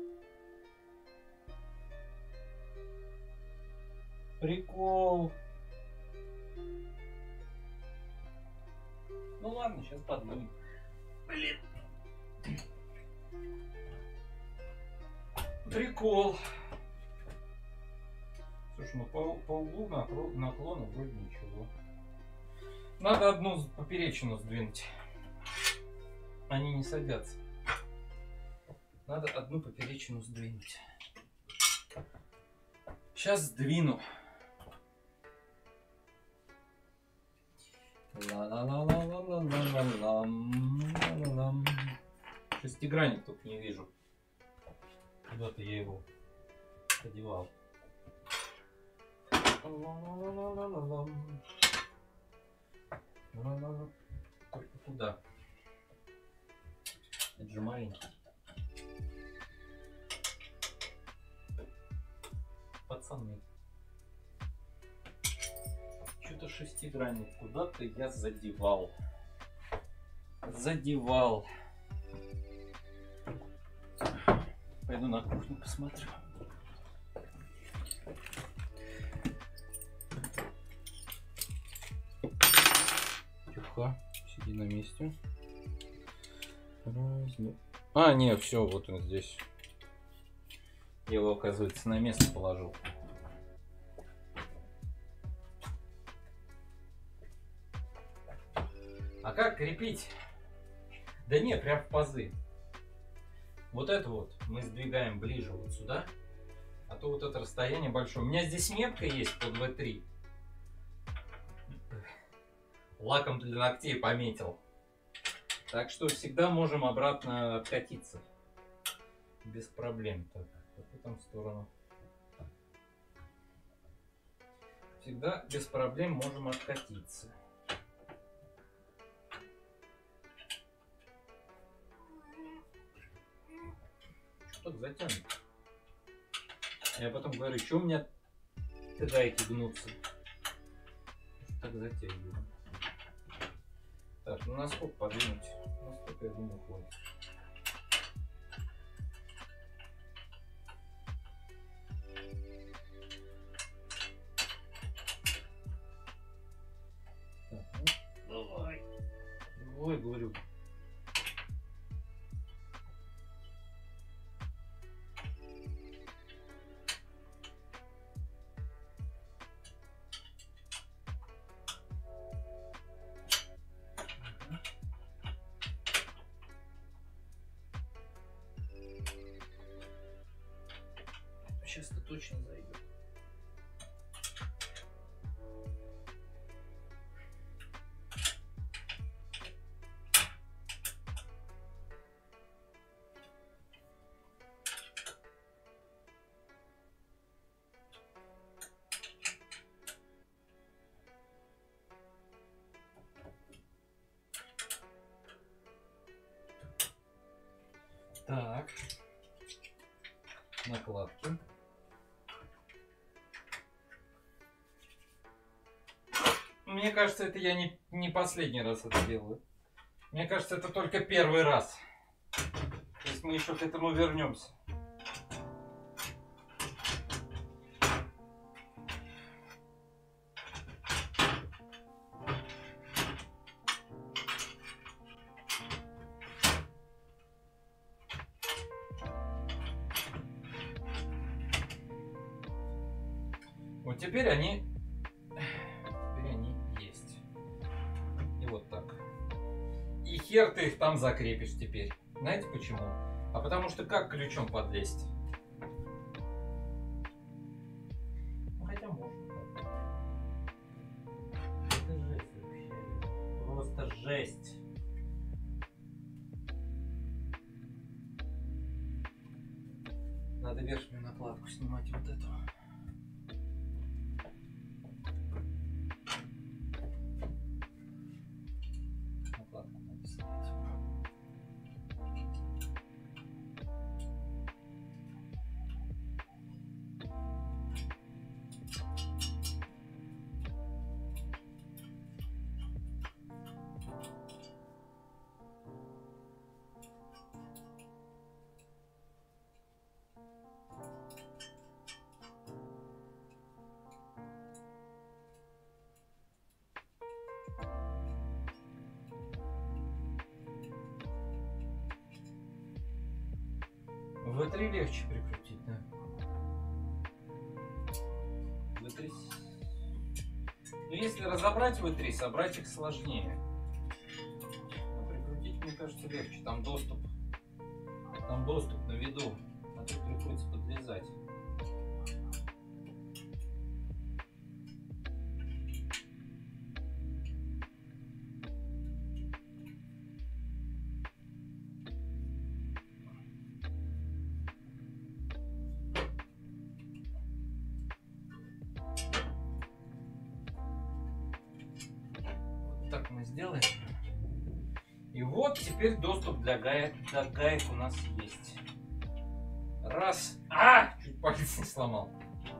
A: Прикол. Ну ладно, сейчас поднимем. Блин. Прикол. Слушай, ну по, по углу наклона вроде ничего. Надо одну поперечину сдвинуть. Они не садятся. Надо одну поперечину сдвинуть. Сейчас сдвину. Ла-ла-ла-ла-ла-ла-ла-ла-ла-ла-ла. Шестигранник тут не вижу. Куда-то я его одевал. Только куда? Это же маленький. Пацаны. Что-то шестигранник куда-то я задевал. Задевал. Пойду на кухню посмотрю. Тихо, сиди на месте. Раз, не... А, нет, все, вот он здесь. Я его, оказывается, на место положил. А как крепить? Да не, прям в пазы. Вот это вот мы сдвигаем ближе вот сюда. А то вот это расстояние большое. У меня здесь метка есть под вэ три. Лаком для ногтей пометил. Так что всегда можем обратно откатиться. Без проблем. Так, в эту сторону. Всегда без проблем можем откатиться. Что так затянут? Я потом говорю, что у меня гайки гнутся. Так затягиваю. Так, ну насколько подвинуть? Насколько, я думаю, хватит. Так, ну, давай. Давай, говорю. Сейчас-то точно зайдет. Так, накладки. Мне кажется, это я не, не последний раз это делаю. Мне кажется, это только первый раз. То есть мы еще к этому вернемся. Вот теперь они... И хер ты их там закрепишь теперь. Знаете почему? А потому что как ключом подлезть? Ну хотя можно. Это жесть вообще. Просто жесть. Надо верхнюю накладку снимать, вот эту. вэ три легче прикрутить. ви три. Но если разобрать ви три, собрать их сложнее. Но прикрутить, мне кажется, легче. Там доступ. Там доступ на виду. А тут приходится подлезать. Так мы сделаем. И вот теперь доступ для гаек, для гаек у нас есть. Раз. А! Чуть палец не сломал.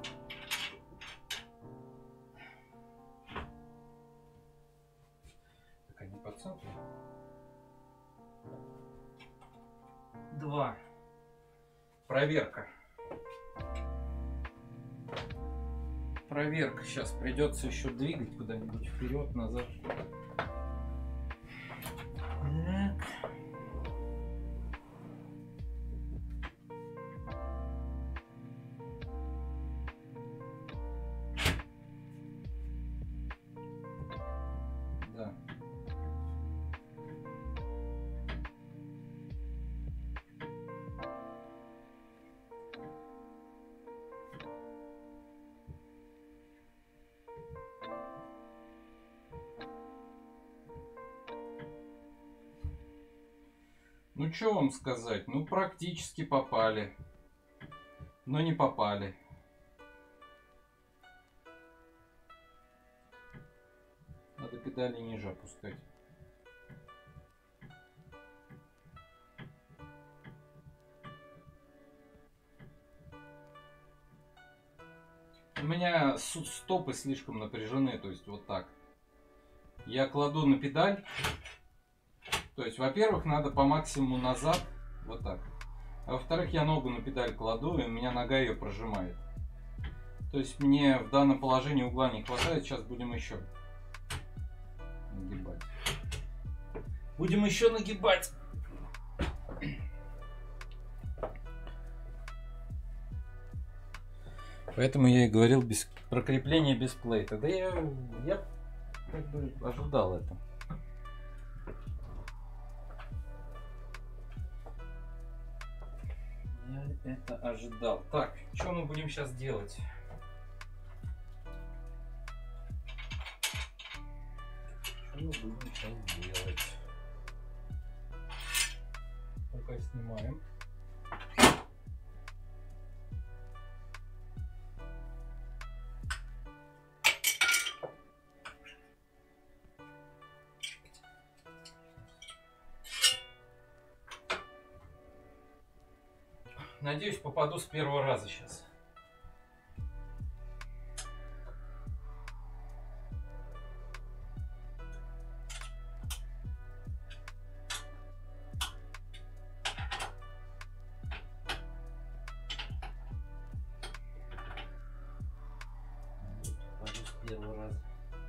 A: Так, они по центру. Два. Проверка. Проверка. Сейчас придется еще двигать куда-нибудь вперед, назад. Так. Да. Ну, что вам сказать? Ну, практически попали. Но не попали. Надо педали ниже опускать. У меня стопы слишком напряжены, то есть вот так. Я кладу на педаль. То есть, во-первых, надо по максимуму назад, вот так. А во-вторых, я ногу на педаль кладу, и у меня нога ее прожимает. То есть, мне в данном положении угла не хватает, сейчас будем еще нагибать. Будем еще нагибать. Поэтому я и говорил без про крепление без плейта. Да я, я как бы ожидал это. Я это ожидал. Так, что мы будем сейчас делать? Что мы будем сейчас делать? Пока снимаем. Надеюсь, попаду с первого раза сейчас. Попаду с первого раза.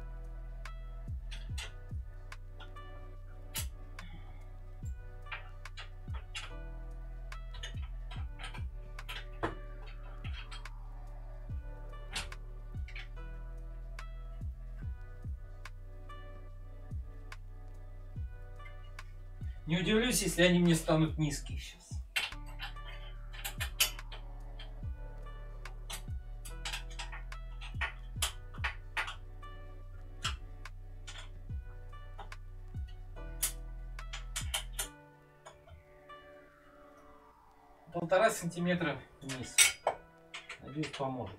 A: Не удивлюсь, если они мне станут низкие сейчас. Полтора сантиметра вниз. Надеюсь, поможет.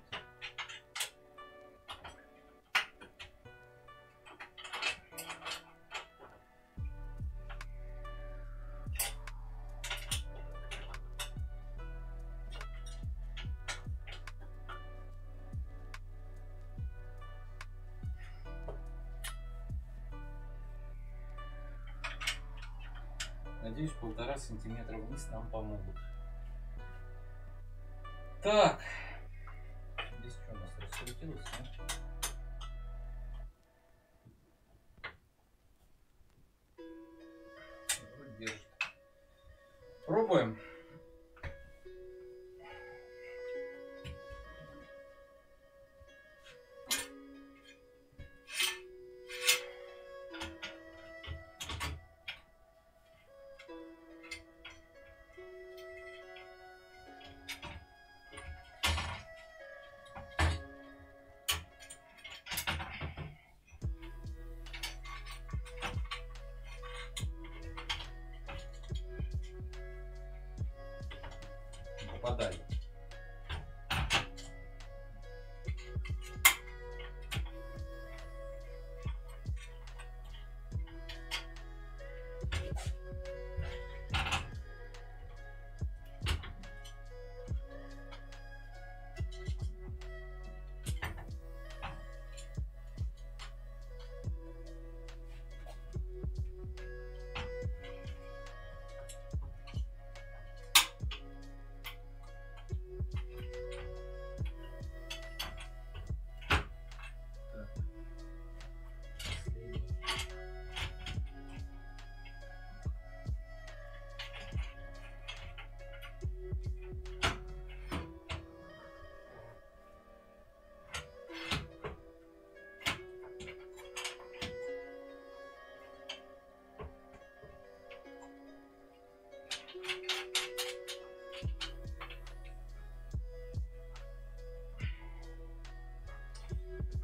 A: Надеюсь, полтора сантиметра вниз нам помогут. Так. Здесь что у нас раскрутилось, нет? Вроде держит. Пробуем.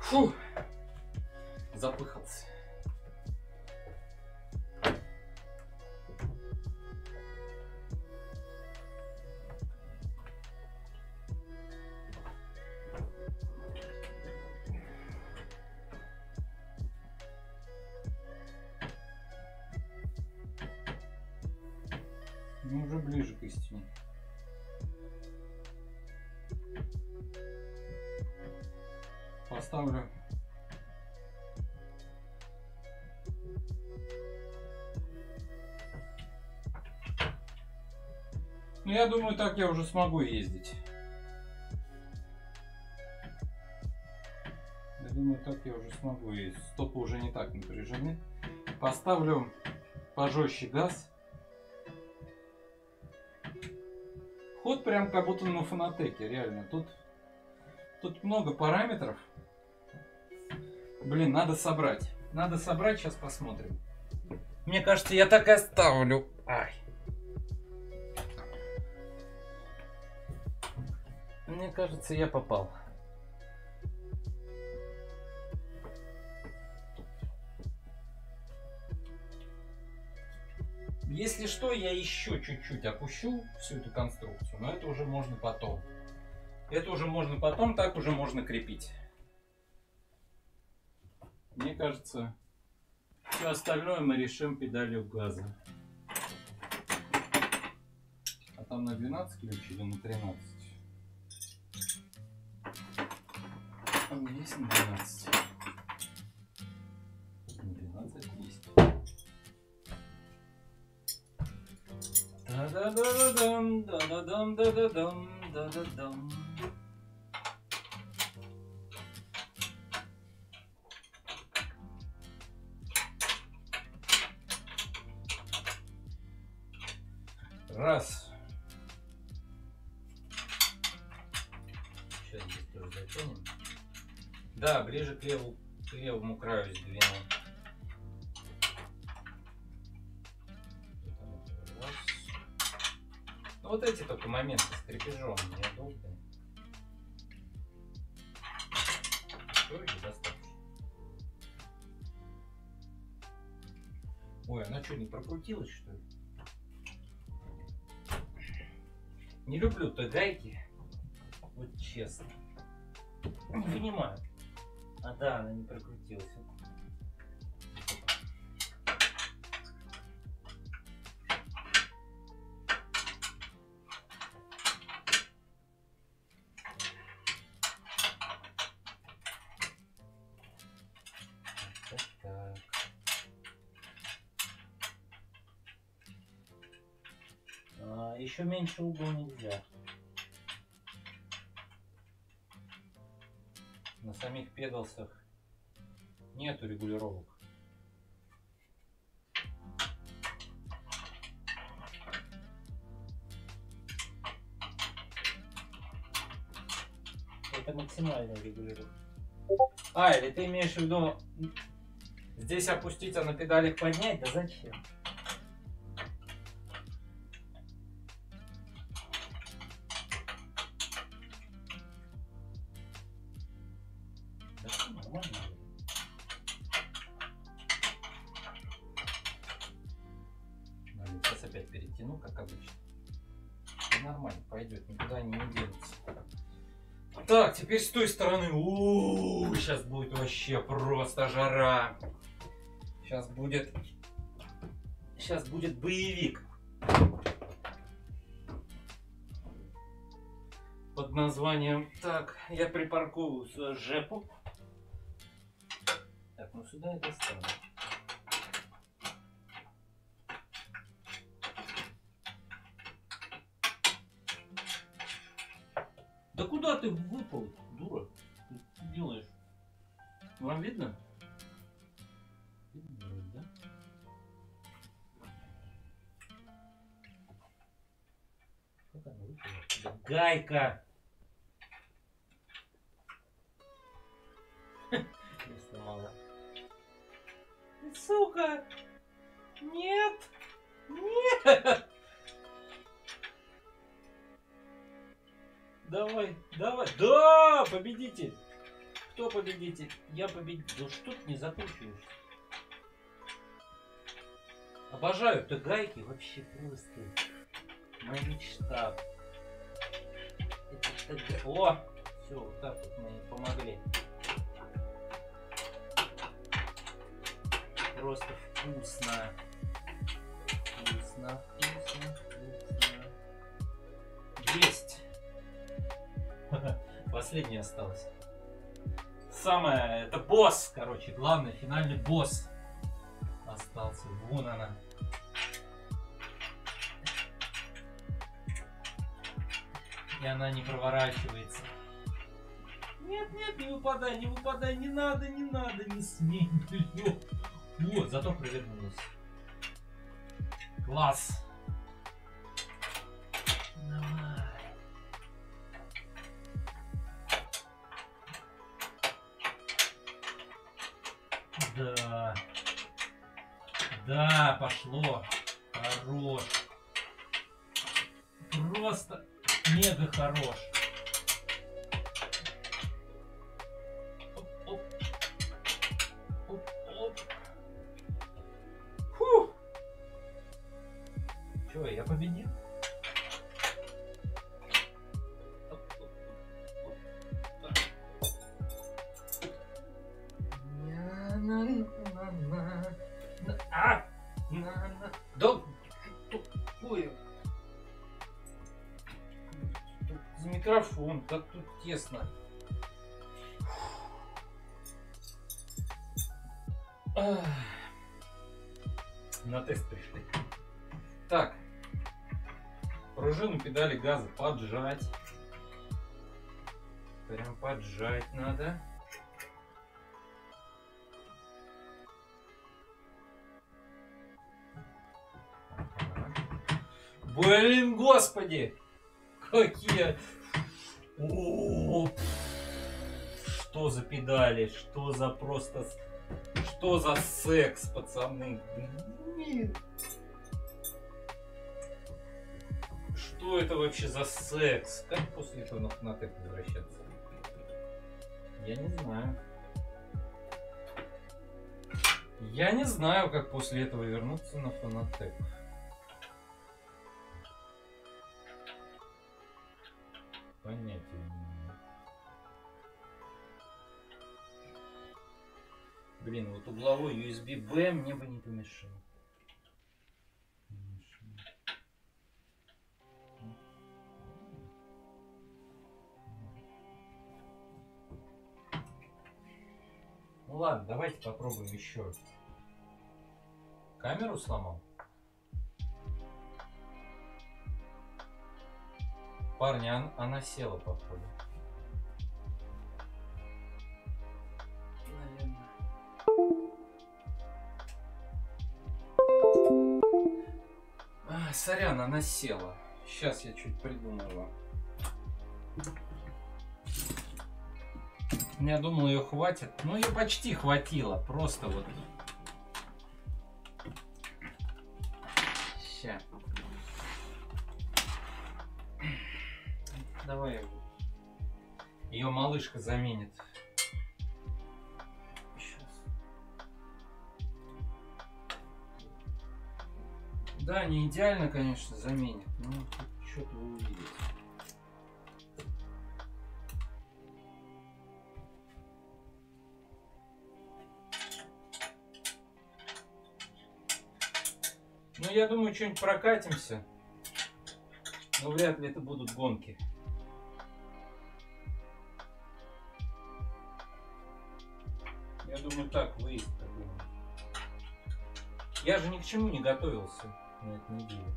A: Фу, запыхался. Ну, уже ближе к истине. Поставлю ну, я думаю, так я уже смогу ездить. Я думаю, так я уже смогу ездить. Стопы уже не так напряжены. Поставлю пожестче газ. Ход прям как будто на фонотеке, реально. Тут, тут много параметров. Блин, надо собрать. Надо собрать, сейчас посмотрим. Мне кажется, я так и оставлю. Ай. Мне кажется, я попал. Если что, я еще чуть-чуть опущу всю эту конструкцию, но это уже можно потом. Это уже можно потом, так уже можно крепить. Мне кажется, все остальное мы решим педалью газа. А там на двенадцать ключ или на тринадцать? А у меня есть на двенадцать. На двенадцать есть. Да-да-да-да-дам, да-да-дам, да-да-дам, да-да-дам. Раз. Сейчас здесь тоже затянем. Да, ближе к левому, к левому краю сдвинул. Ну, вот эти только моменты с крепежом неудобные. Вроде достаточно. Ой, она что, не прокрутилась, что ли? Не люблю-то гайки. Вот честно. Не понимаю. А да, она не прокрутилась. Так. А, еще меньше угол нельзя. На самих педалсах нету регулировок. Это максимальная регулировка. А, или ты имеешь в виду здесь опустить, а на педалях поднять? Да зачем? Да все нормально. Сейчас опять перетяну, как обычно. Нормально, пойдет, никуда не денется. Так, теперь с той стороны. У-у-у, сейчас будет вообще просто жара. Сейчас будет, сейчас будет боевик под названием. Так, я припарковываю свою жепу. Так, ну сюда я достану. Да куда ты выпал, дура? Ты что делаешь? Вам видно? Видно, да? Как она выпала? Гайка! Не сломала. Сука! Нет! Нет! Давай, давай. Да, победитель. Кто победитель? Я победитель. Да что ты не закручиваешься? Обожаю ты гайки, вообще просто моя мечта. Это, это... О! Все, вот так вот мы ей помогли. Просто вкусно. Вкусно, вкусно, вкусно. Есть! Последняя осталась. Самое, это босс, короче, главный финальный босс остался. Вон она. И она не проворачивается. Нет, нет, не выпадай, не выпадай, не надо, не надо, не смей. Вот, зато провернулась. Класс. Давай. Да. Да, пошло. Хорош. Просто мега хорош. Оп, оп. Оп, оп. Фу. Чё, я победил? А! Да тупое. За микрофон, как тут тесно. Ах. На тест пришли. Так. Пружину педали газа поджать. Прям поджать надо. Блин, господи! Какие... О, что за педали? Что за просто... Что за секс, пацаны? Блин. Что это вообще за секс? Как после этого на Фанатек возвращаться? Я не знаю. Я не знаю, как после этого вернуться на Фанатек. Понятия не имею. Блин, вот угловой ю эс би-B мне бы не помешал. Ну ладно, давайте попробуем еще. Камеру сломал? Парни, она, она села, походу. Наверное. А, сорян, она села. Сейчас я чуть придумаю. Я думал, ее хватит. Ну, ее почти хватило. Просто вот. Ща. Давай. Ее малышка заменит. Сейчас. Да, не идеально, конечно, заменит. Но что-то вы увидите. Ну, я думаю, что-нибудь прокатимся. Но вряд ли это будут гонки. Я думаю, так, выезд какой-нибудь. Я же ни к чему не готовился на этой неделе.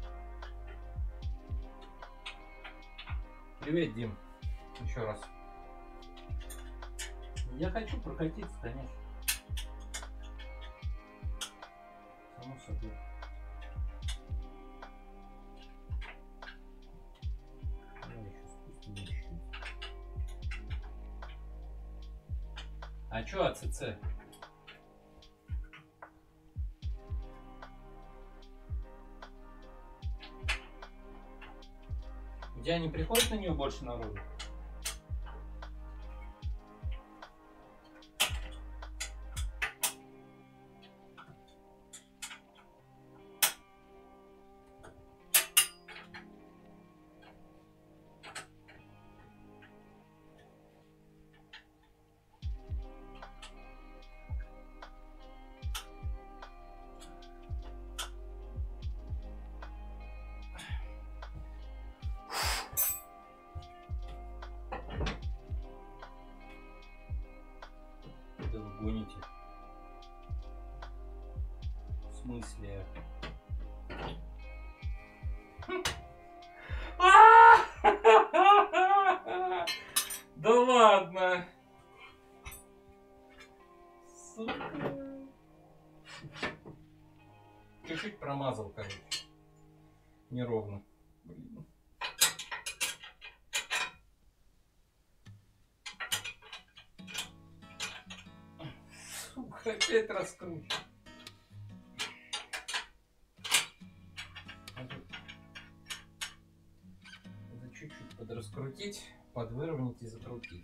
A: Привет, Дим. Еще раз. Я хочу прокатиться, конечно. Само собой. А чё АЦЦ? У тебя не приходит на нее больше народу? смысле? Да ладно. Сука. Чуть-чуть промазал, короче. Неровно. Блин. Сука, опять раскручу. Надо чуть-чуть подраскрутить, подвыровнять и закрутить.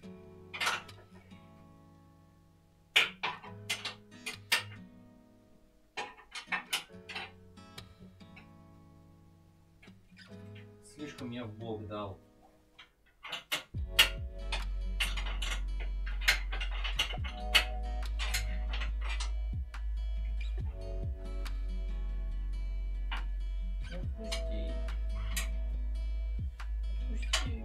A: Слишком я в бок дал. Отпусти. Отпусти.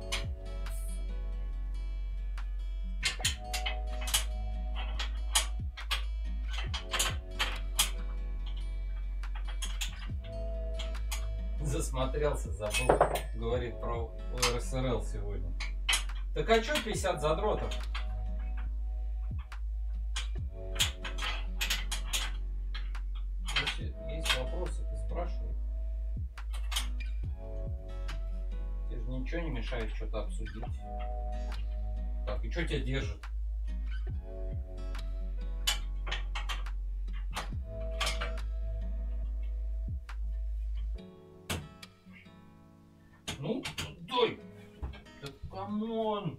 A: Засмотрелся, забыл. Говорит про о эр эс эр эл сегодня. Так а чё пятьдесят задротов? Если есть вопросы, ты спрашивай. Тебе же ничего не мешает что-то обсудить. Так, и что тебя держит? Ну, дай! Да камон!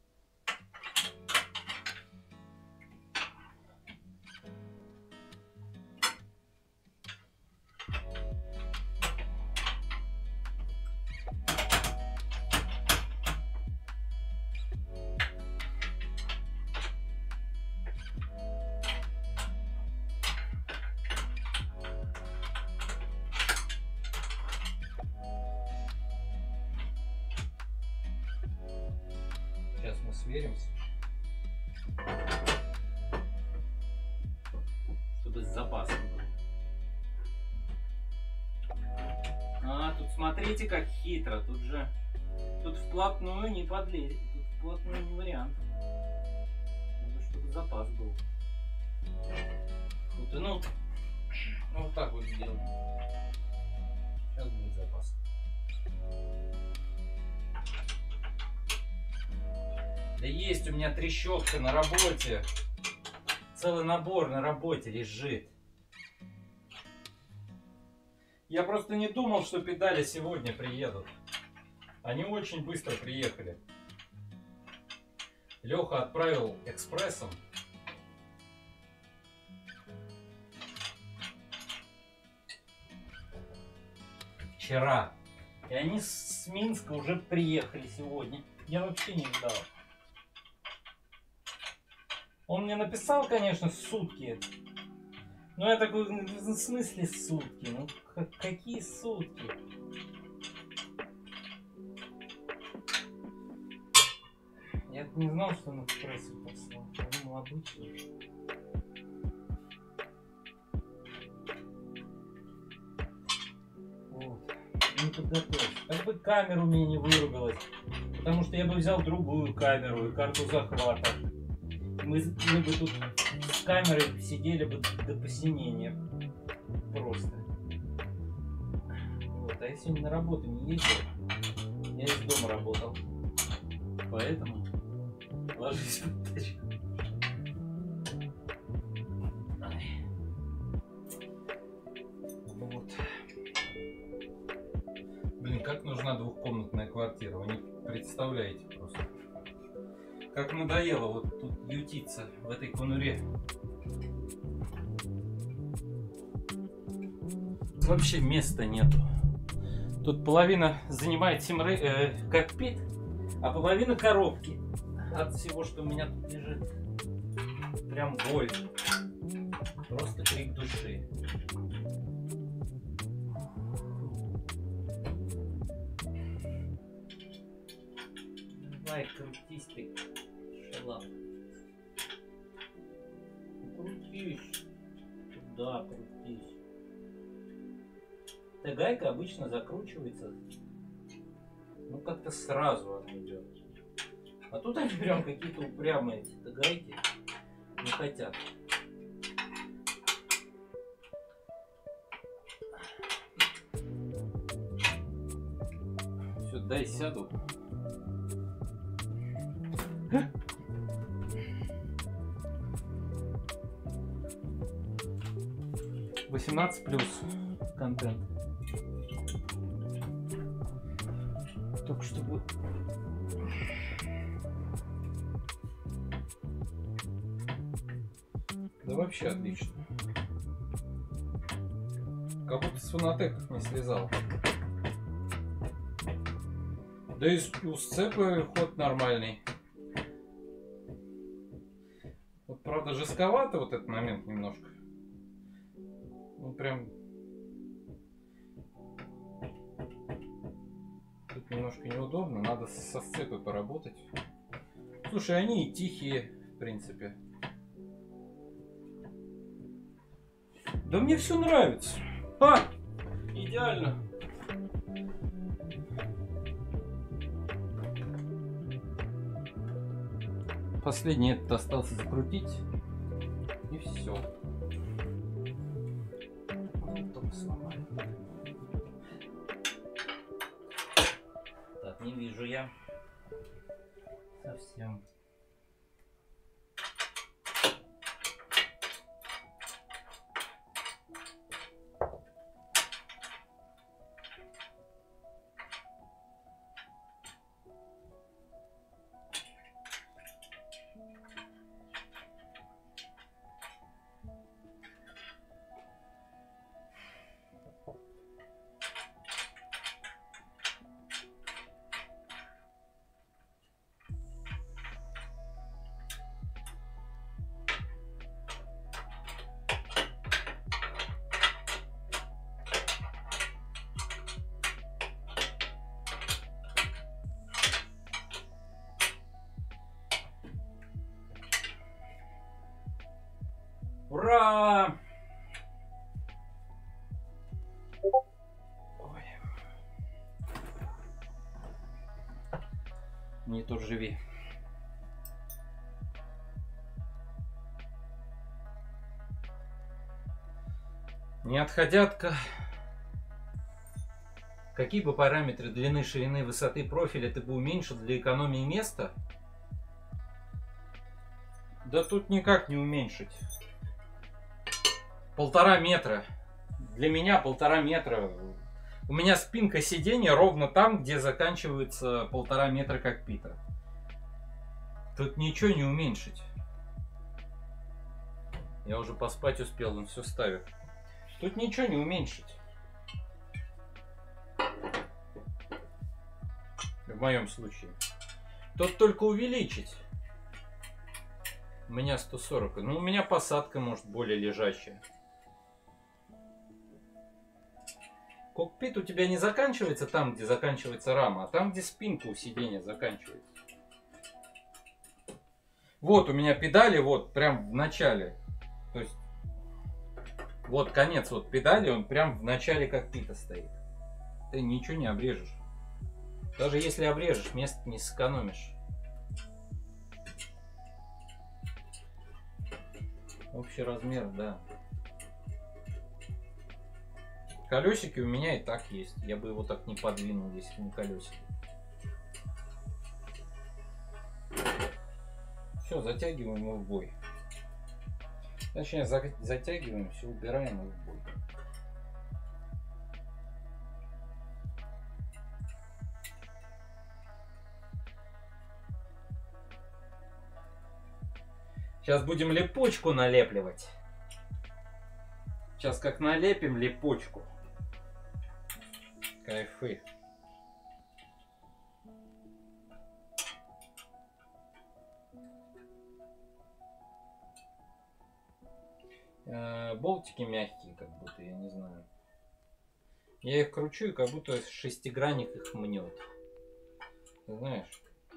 A: Сейчас мы сверимся. Чтобы с запасом было. А, тут смотрите, как хитро. Тут же... Тут вплотную не подлезет. Тут вплотную не вариант. Надо, чтобы запас был. Вот, ну, ну, вот так вот сделаем. Сейчас будет запас. Да есть у меня трещотка на работе. Целый набор на работе лежит. Я просто не думал, что педали сегодня приедут. Они очень быстро приехали. Леха отправил экспрессом. Вчера. И они с Минска уже приехали сегодня. Я вообще не ждал. Он мне написал, конечно, сутки. Но я такой, в смысле сутки? Ну, какие сутки? Я не знал, что он экспресс послал. Я думал, обычно. Вот. Не подготовился. Как бы камеру мне не выругалась. Потому что я бы взял другую камеру и карту захвата. Мы, мы бы тут с камерой сидели бы до посинения. Просто. Вот. А я сегодня на работу не ездил. Я из дома работал. Поэтому ложись в тачку. Вот. Блин, как нужна двухкомнатная квартира. Вы не представляете просто. Как надоело вот тут ютиться в этой конуре. Вообще места нету. Тут половина занимает симрей, э, кокпит, а половина коробки. От всего, что у меня тут лежит. Прям боль. Просто крик души. Давай, крутись ты. Шалап. Крутись. Туда крутись. Эта гайка обычно закручивается, ну, как-то сразу она идет. А тут они прям какие-то упрямые, эти гайки, не хотят. Все, дай сяду. восемнадцать плюс контент. Только чтобы... Да вообще отлично. Как будто с фонотеков не слезал. Да и у сцепы ход нормальный. Вот правда жестковато вот этот момент немножко. Ну прям... Тут немножко неудобно, надо со сцепой поработать. Слушай, они и тихие, в принципе. Да мне все нравится. А! Идеально. Последний этот остался закрутить. И все. Так, не вижу я совсем. Ура! Ой. Не тут живи. Не отходя от... Какие бы параметры длины, ширины, высоты профиля ты бы уменьшил для экономии места? Да тут никак не уменьшить. Полтора метра. Для меня полтора метра. У меня спинка сиденья ровно там, где заканчивается полтора метра кокпита. Тут ничего не уменьшить. Я уже поспать успел, он все ставит. Тут ничего не уменьшить. В моем случае. Тут только увеличить. У меня сто сорок. Ну, у меня посадка, может, более лежачая. Кокпит у тебя не заканчивается там, где заканчивается рама, а там, где спинка у сиденья заканчивается. Вот у меня педали, вот прям в начале. То есть, вот конец вот педали, он прям в начале кокпита стоит. Ты ничего не обрежешь. Даже если обрежешь, место не сэкономишь. Общий размер, да. Колесики у меня и так есть. Я бы его так не подвинул, если не колесики. Все, затягиваем его в бой. Точнее, за затягиваем, все убираем его в бой. Сейчас будем липучку налепливать. Сейчас как налепим липучку. Кайфы. Э, болтики мягкие, как будто, я не знаю. Я их кручу, и как будто шестигранник их мнет. Ты знаешь?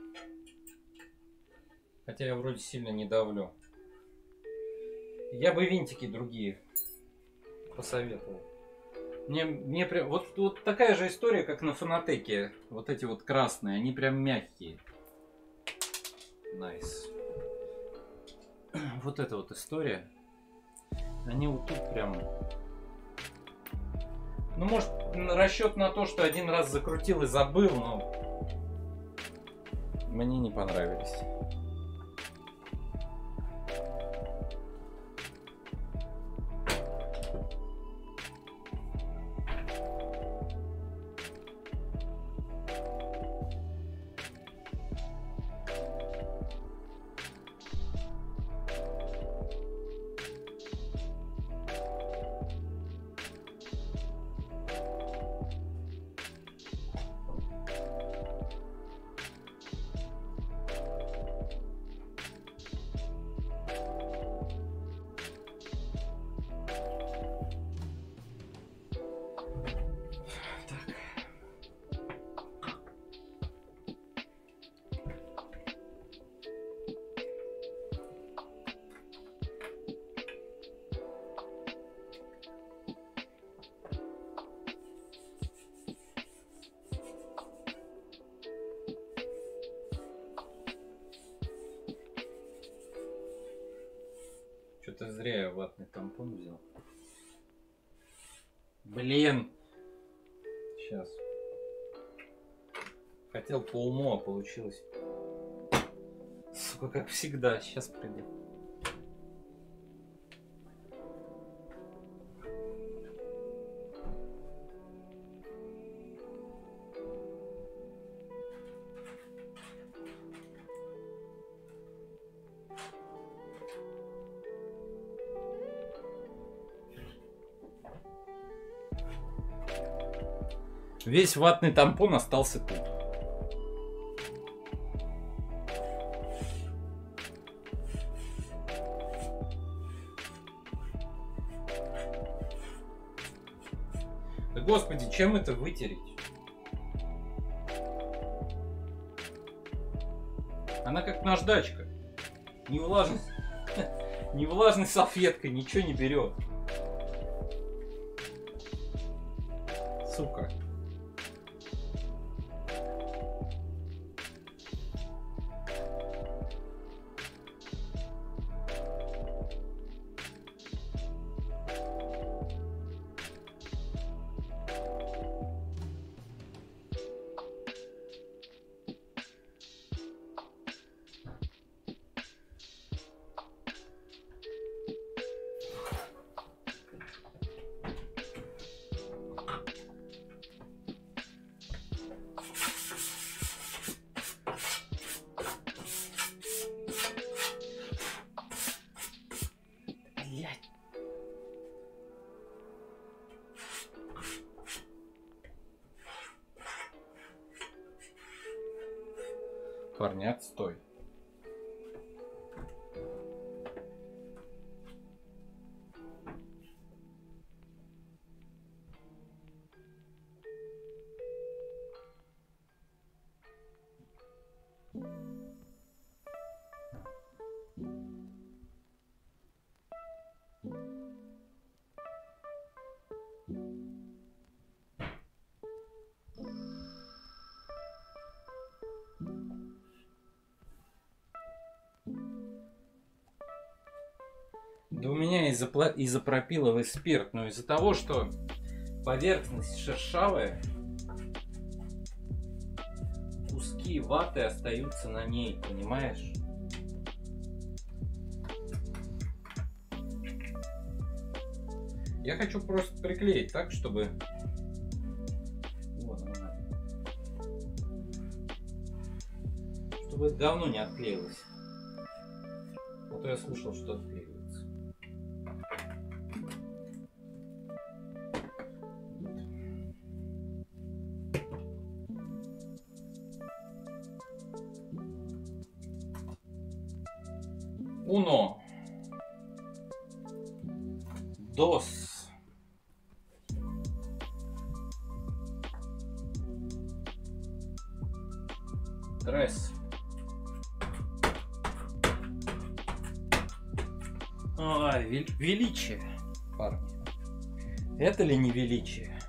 A: Хотя я вроде сильно не давлю. Я бы винтики другие посоветовал. Мне, мне прям... Вот, вот такая же история, как на Фонотеке. Вот эти вот красные, они прям мягкие. Найс. Вот эта вот история. Они вот тут прям... Ну, может, расчет на то, что один раз закрутил и забыл, но... Мне не понравились. Что-то зря я ватный тампон взял. Блин. Сейчас. Хотел по уму, а получилось. Сука, как всегда. Сейчас придет. Весь ватный тампон остался тут. Да господи, чем это вытереть? Она как наждачка. Не влажной, не влажной салфеткой, ничего не берет. Сука. Парни, отстой. Да у меня из-за из-за пропиловый спирт, но из-за того, что поверхность шершавая, куски ваты остаются на ней, понимаешь? Я хочу просто приклеить так, чтобы... Вот она. Чтобы это говно не отклеилось. А то я слышал, что отклеивается. Uno, dos, tres. А, вел величие, парни. Это ли не величие?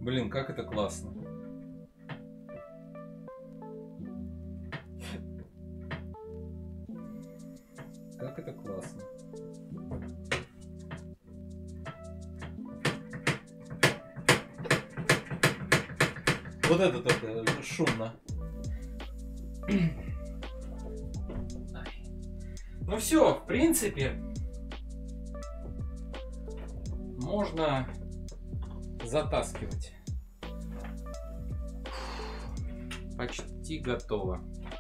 A: Блин, как это классно. Как это классно. Вот это только шумно. Ну все, в принципе, можно затаскивать. Почти готово.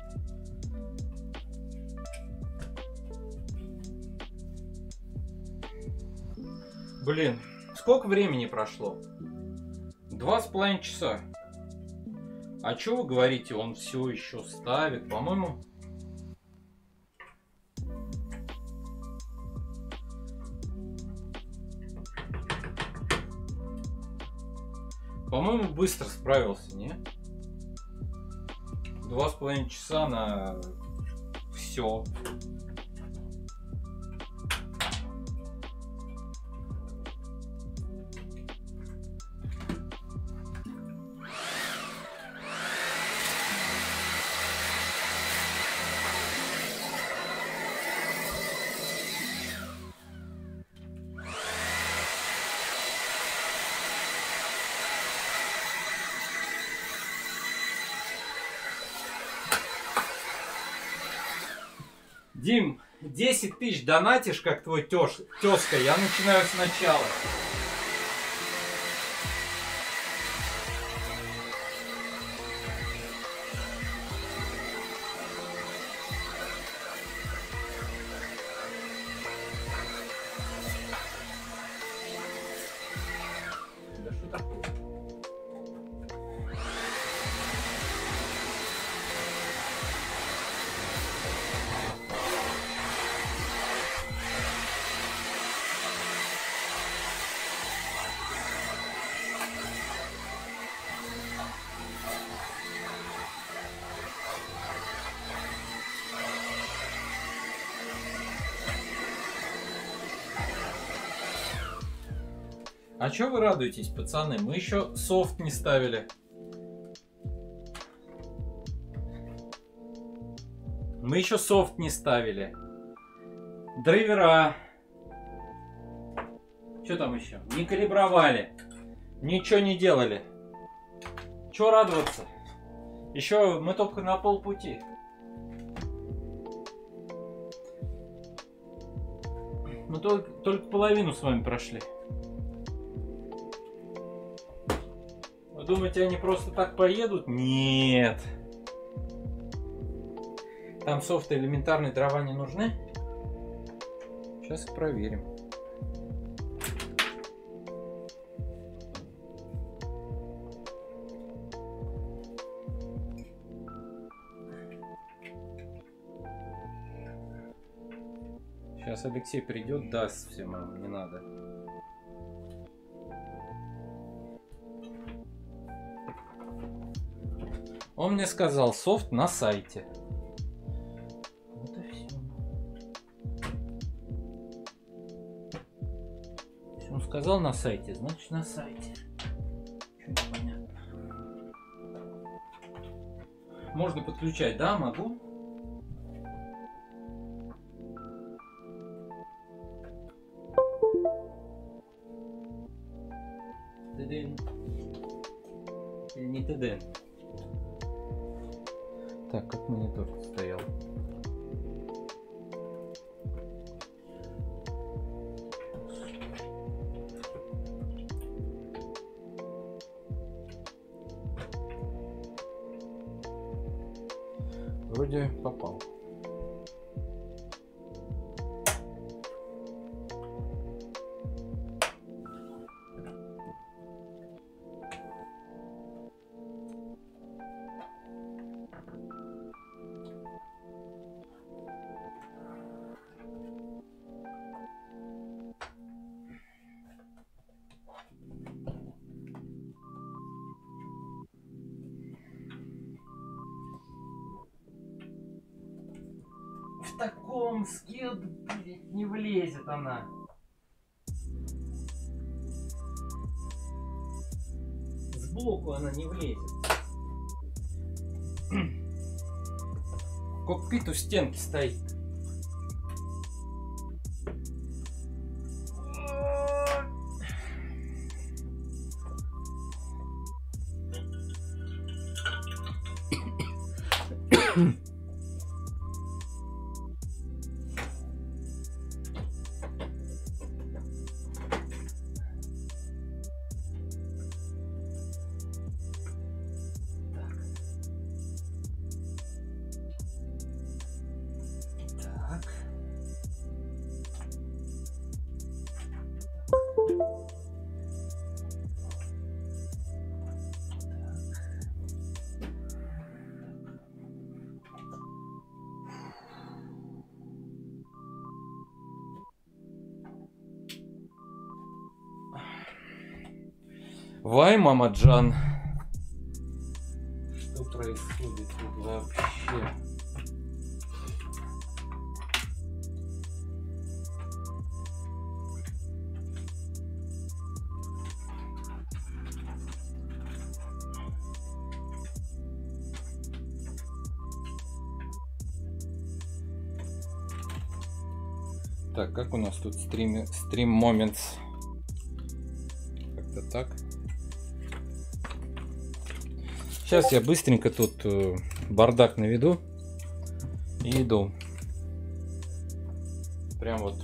A: Блин, сколько времени прошло? Два с половиной часа. А что вы говорите, он все еще ставит? По-моему... По-моему, быстро справился, не? Два с половиной часа на все. Дим, десять тысяч донатишь, как твой тёж, тёзка, я начинаю сначала. Да что такое? А чё вы радуетесь, пацаны? Мы еще софт не ставили. Мы еще софт не ставили. Драйвера. Что там еще? Не калибровали. Ничего не делали. Чё радоваться? Еще мы только на полпути. Мы только, только половину с вами прошли. Вы думаете, они просто так поедут? Нет. Там софты элементарные, дрова не нужны. Сейчас их проверим. Сейчас Алексей придет, даст всем, не надо. Он мне сказал, софт на сайте. Вот и все. Если он сказал на сайте, значит на сайте. Что непонятно. Можно подключать, да, могу? Тыдын. Или не тыдын? Так, как монитор стоял. Вроде попал. В таком скилл, блядь, не влезет она. сбоку она не влезет. Кокпит у стенки стоит. Вай, мама Джан. Что происходит тут вообще? Так, как у нас тут стрим, стрим Moments? Как-то так. Сейчас я быстренько тут э, бардак наведу и иду. Прям вот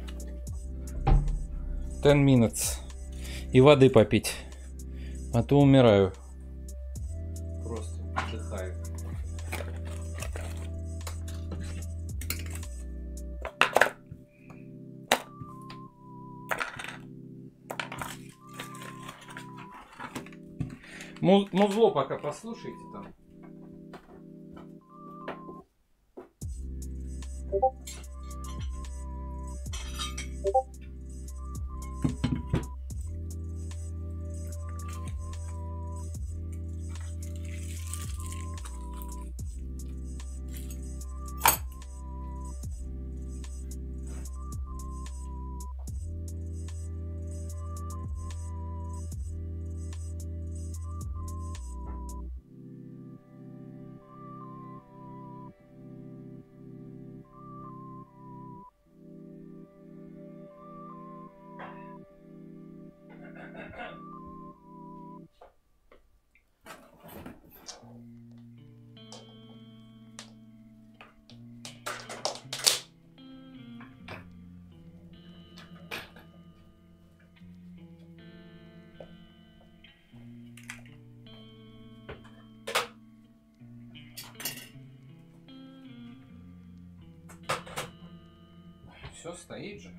A: ten minutes. И воды попить. А то умираю. Просто отдыхаю. Музло пока послушайте там. Все стоит же.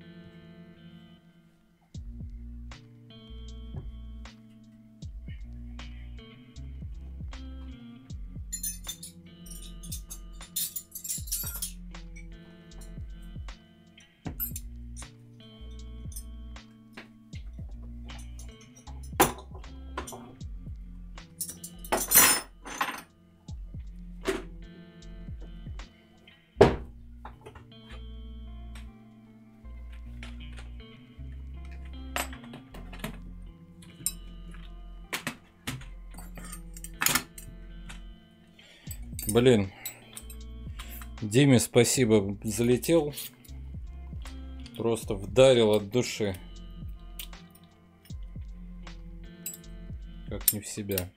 A: Блин, Диме спасибо, залетел, просто вдарил от души, как не в себя.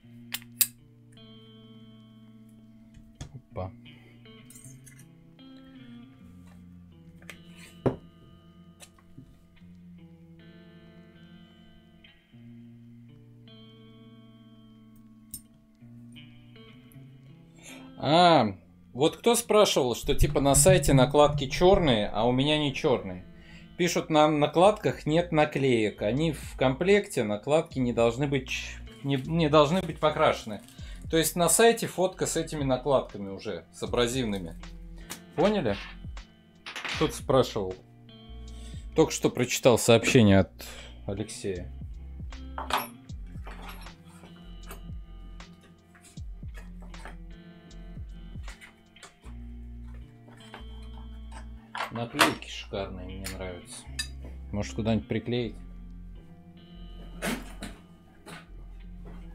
A: Опа. А, вот кто спрашивал, что типа на сайте накладки черные, а у меня не черные. Пишут, на накладках нет наклеек. Они в комплекте, накладки не должны быть, не, не должны быть покрашены. То есть на сайте фотка с этими накладками уже, с абразивными. Поняли? Кто-то спрашивал. Только что прочитал сообщение от Алексея. Наклейки шикарные, мне нравятся. Может, куда-нибудь приклеить?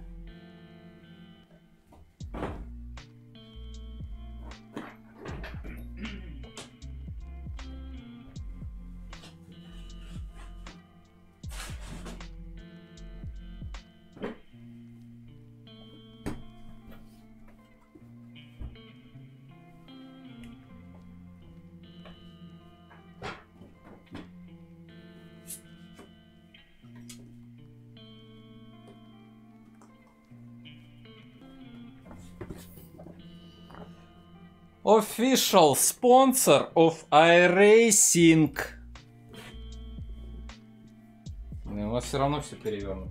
A: Official sponsor of iRacing. У вас все равно все перевернуто.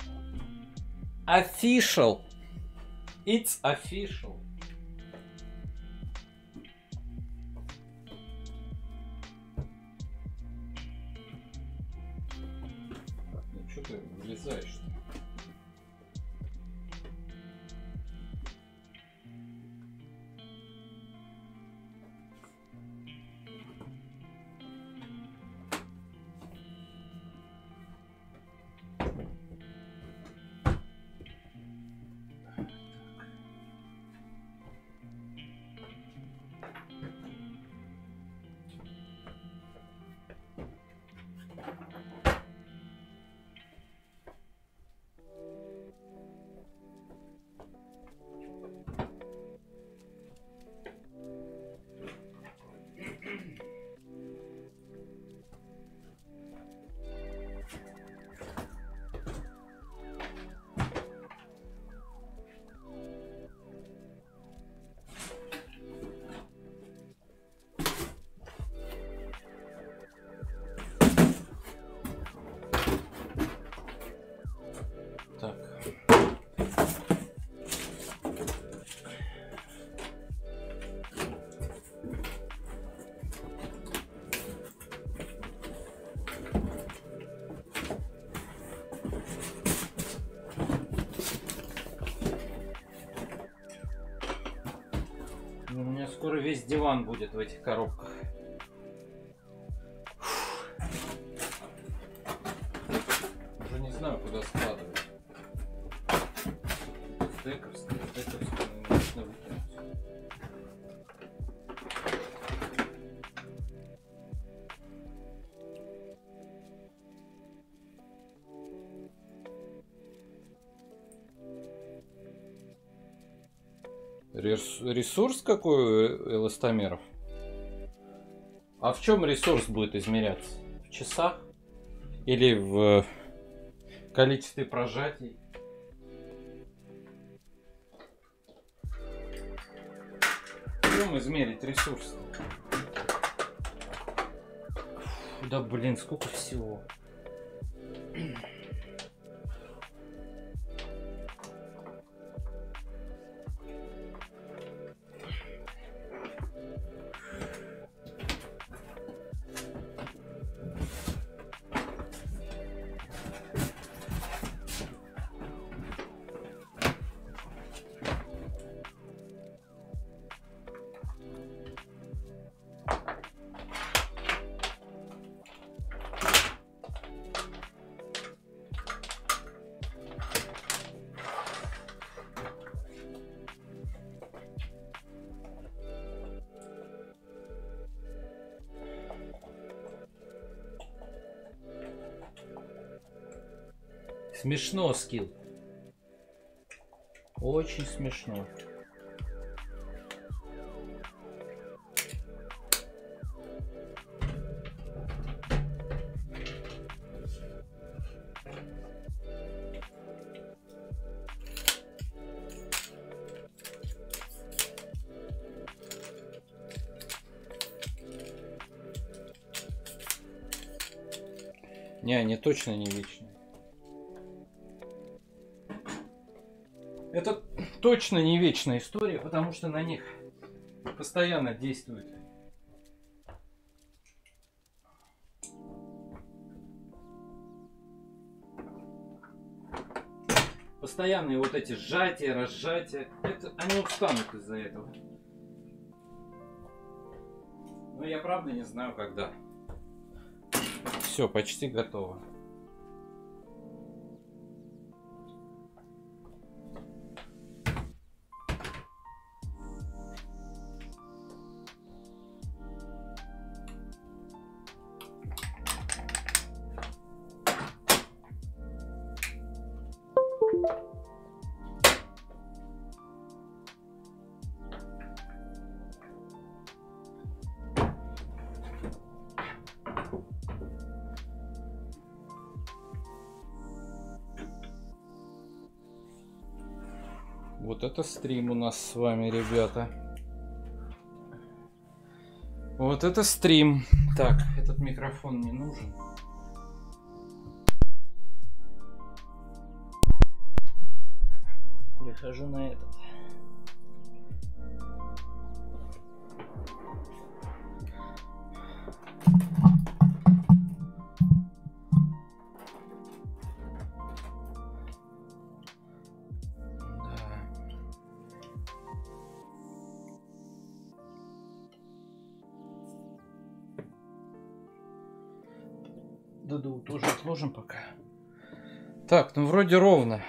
A: Official. It's official. Ну что ты вылезаешь-то? У меня скоро весь диван будет в этих коробках. Уже не знаю, куда складывать. Стековская, стековская, нужно выкинуть. Ресурс какой у эластомеров? А в чем ресурс будет измеряться? В часах? Или в количестве прожатий? В чем измерить ресурс? Да блин, сколько всего. Смешно, скилл. Очень смешно. Не, они точно не вечные. Это точно не вечная история, потому что на них постоянно действует постоянные вот эти сжатия, разжатия. Это, они устанут из-за этого. Но я правда не знаю, когда. Все, почти готово. Вот это стрим у нас с вами, ребята. Вот это стрим. Так, этот микрофон мне нужен. Перехожу на этот. Даду тоже отложим пока. Так, ну вроде ровно.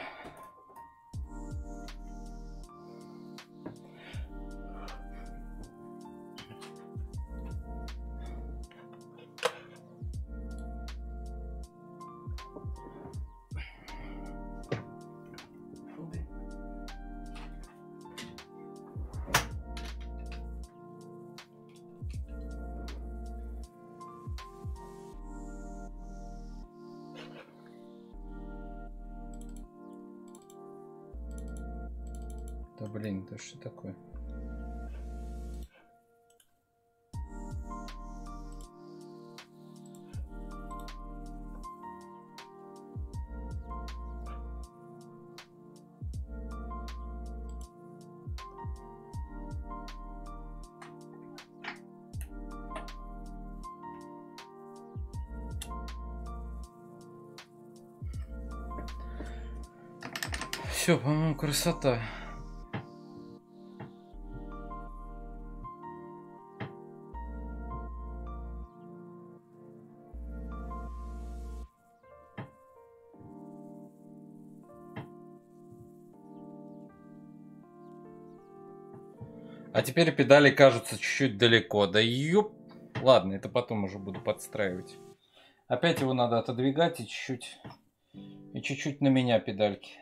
A: Да блин, это что такое? Все, по-моему, красота. А теперь педали кажутся чуть-чуть далеко. Да ёп. Ладно, это потом уже буду подстраивать. Опять его надо отодвигать и чуть-чуть. И чуть-чуть на меня педальки.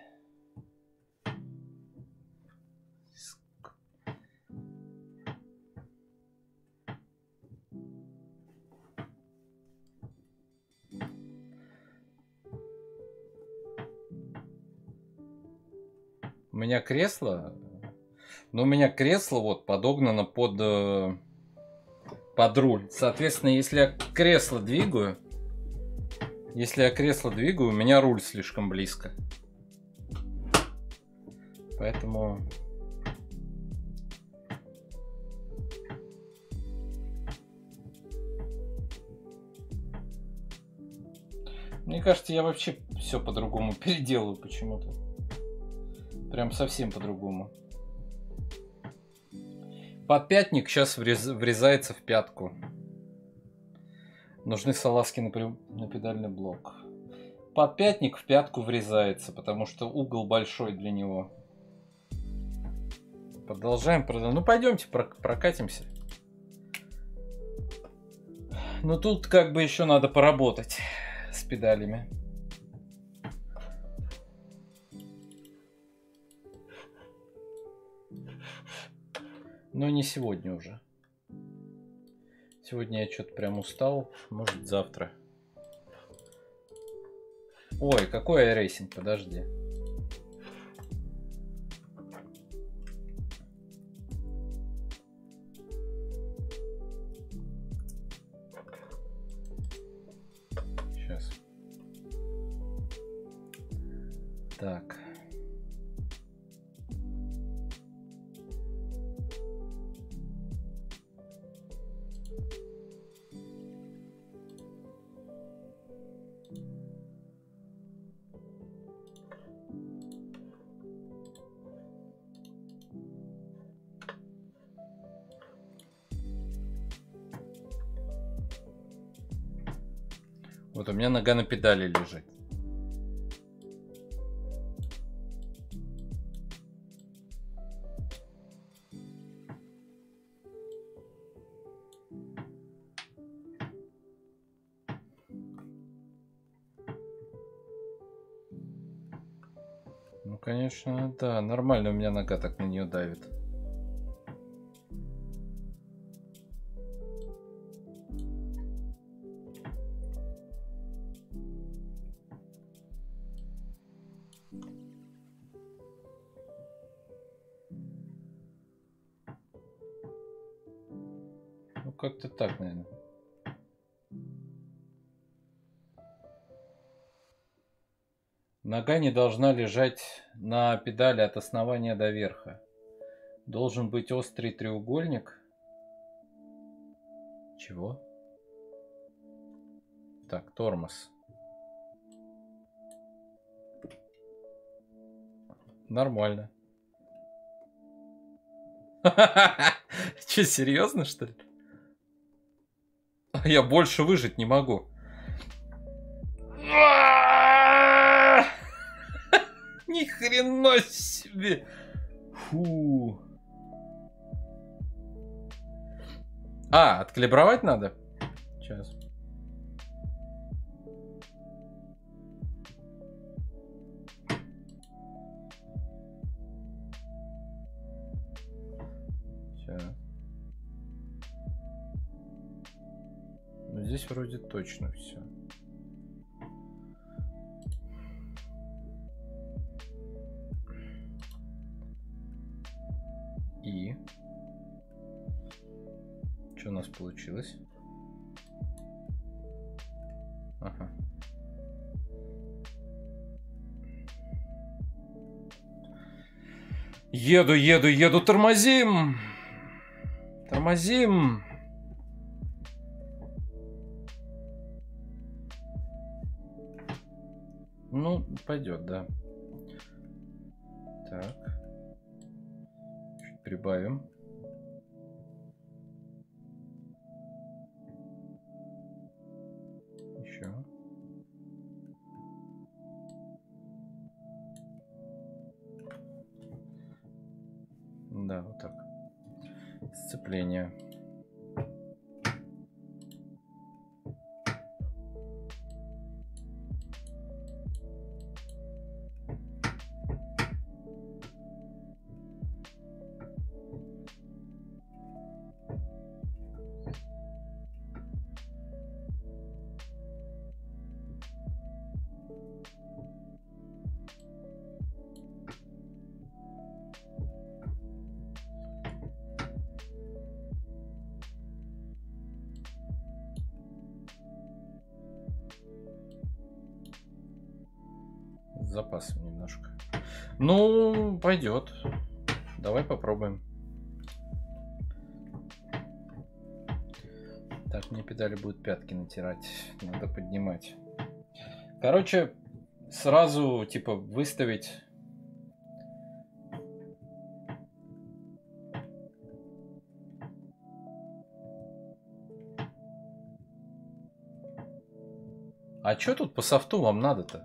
A: У меня кресло. Но у меня кресло вот подогнано под, э, под руль. Соответственно, если я кресло двигаю, если я кресло двигаю, у меня руль слишком близко. Поэтому... Мне кажется, я вообще все по-другому переделаю почему-то. Прям совсем по-другому. Подпятник сейчас врез... врезается в пятку. Нужны салазки на, при... на педальный блок. Подпятник в пятку врезается, потому что угол большой для него. Продолжаем, продолжаем. Ну пойдемте прокатимся. Но тут как бы еще надо поработать с педалями. Но не сегодня уже. Сегодня я что-то прям устал. Может, завтра. Ой, какой iRacing? Подожди. Сейчас. Так. Вот у меня нога на педали лежит. Ну, конечно, да, нормально у меня нога так на нее давит. как-то так, наверное. Нога не должна лежать на педали от основания до верха. Должен быть острый треугольник. Чего? Так, тормоз. Нормально. Че, серьезно, что ли? Я больше выжить не могу. Ни хрена себе. Фу. А, откалибровать надо? Сейчас. Сейчас. Ну, здесь вроде точно все. И что у нас получилось? Ага. Еду, еду, еду, тормозим! Тормозим! Ну, пойдет, да. Так. Чуть прибавим. Еще. Да, вот так. Сцепление. С запасом немножко. Ну, пойдет. Давай попробуем. Так, мне педали будут пятки натирать. Надо поднимать. Короче, сразу типа выставить. А что тут по софту вам надо-то?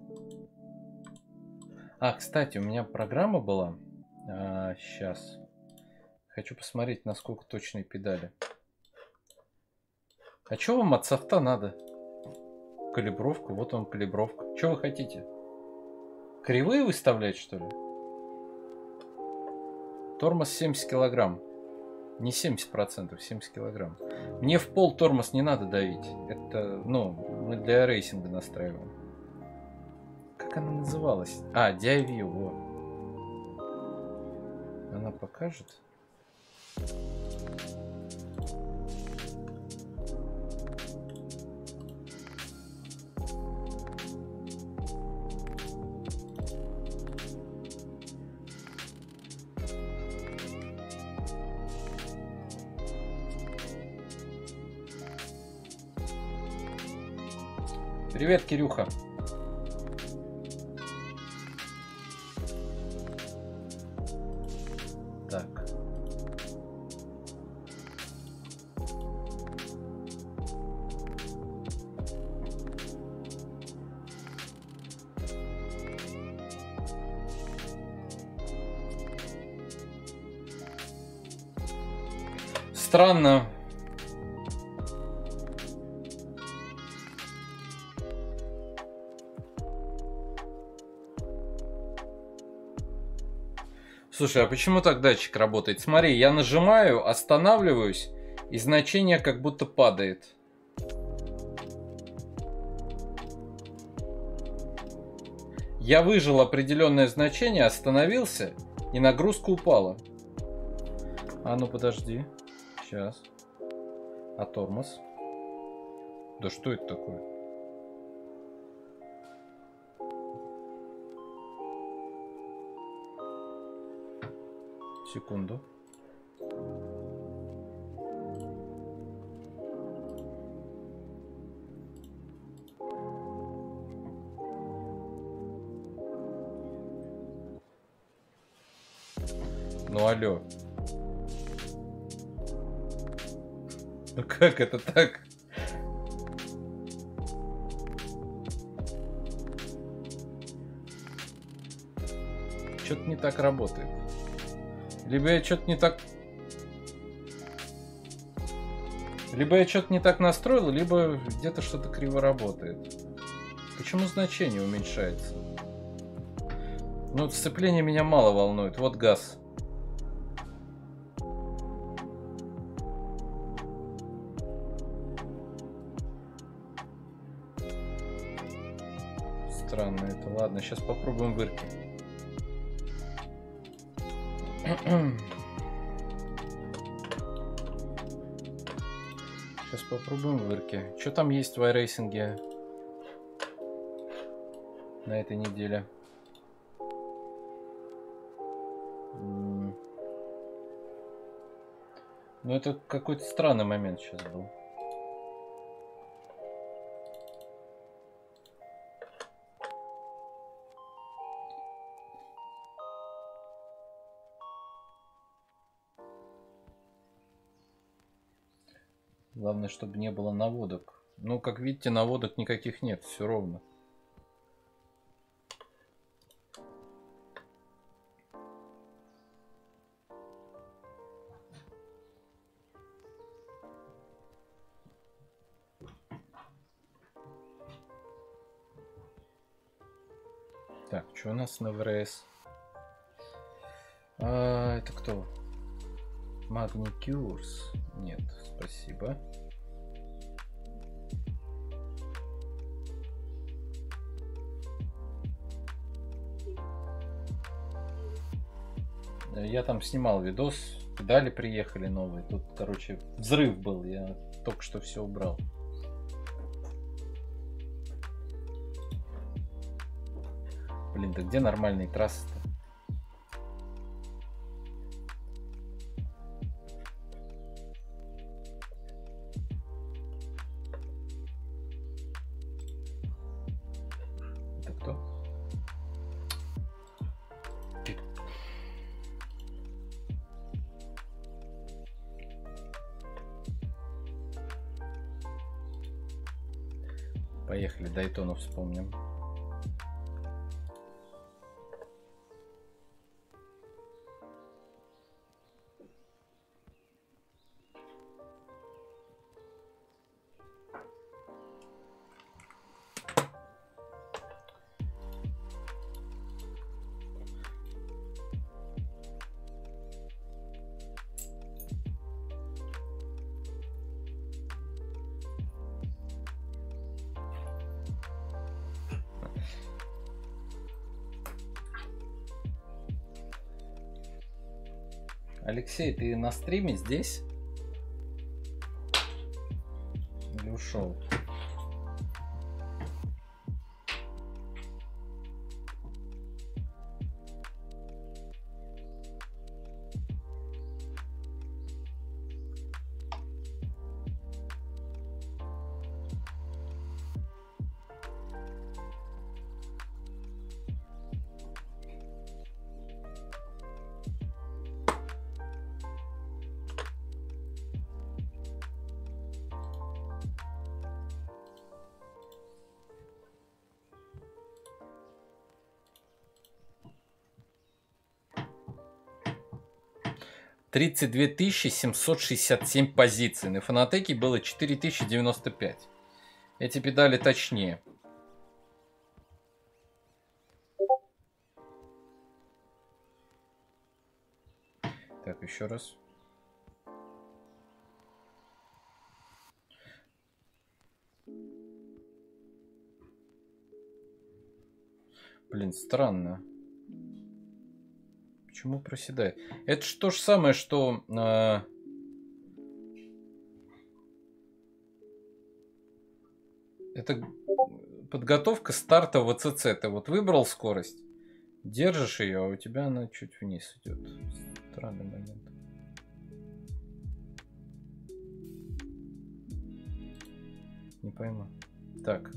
A: А, кстати, у меня программа была. А, сейчас. Хочу посмотреть, насколько точные педали. А что вам от софта надо? Калибровку. Вот вам калибровка. Что вы хотите? Кривые выставлять, что ли? Тормоз семьдесят килограмм. Не семьдесят процентов, семьдесят килограмм. Мне в пол тормоз не надо давить. Это, ну, мы для рейсинга настраиваем. Как она называлась? А, ди ай ви, вот. Она покажет. Привет, Кирюха. Так. Странно. Слушай, а почему так датчик работает? Смотри, я нажимаю, останавливаюсь, и значение как будто падает. Я выжил определенное значение, остановился, и нагрузка упала. А ну подожди. Сейчас. А тормоз? Да что это такое? Секунду. Ну алло. Ну как это так? Что-то не так работает. Либо я что-то не так... Либо я что-то не так настроил, либо где-то что-то криво работает. Почему значение уменьшается? Ну, сцепление меня мало волнует. Вот газ. Странно это. Ладно, сейчас попробуем вырки. Сейчас попробуем вырки. Что там есть в iRacing на этой неделе? Ну, это какой-то странный момент сейчас был. Главное, чтобы не было наводок. Ну, как видите, наводок никаких нет, все ровно. Так, что у нас на ВРС? А, это кто? Магникюрс? Нет, спасибо. Я там снимал видос, педали приехали новые. Тут, короче, взрыв был. Я только что все убрал. Блин, да где нормальные трассы-то? Это кто? Поехали, Дайтону вспомним. Алексей, ты на стриме здесь? Или ушел? тридцать две тысячи семьсот шестьдесят семь позиций. На Фанатеке было четыре тысячи девяносто пять. Эти педали точнее. Так, еще раз. Блин, странно. Почему проседает? Это же то же самое, что... Э, Это подготовка старта в АЦЦ. Ты вот выбрал скорость, держишь ее, а у тебя она чуть вниз идет. Странный момент. Не пойму. Так.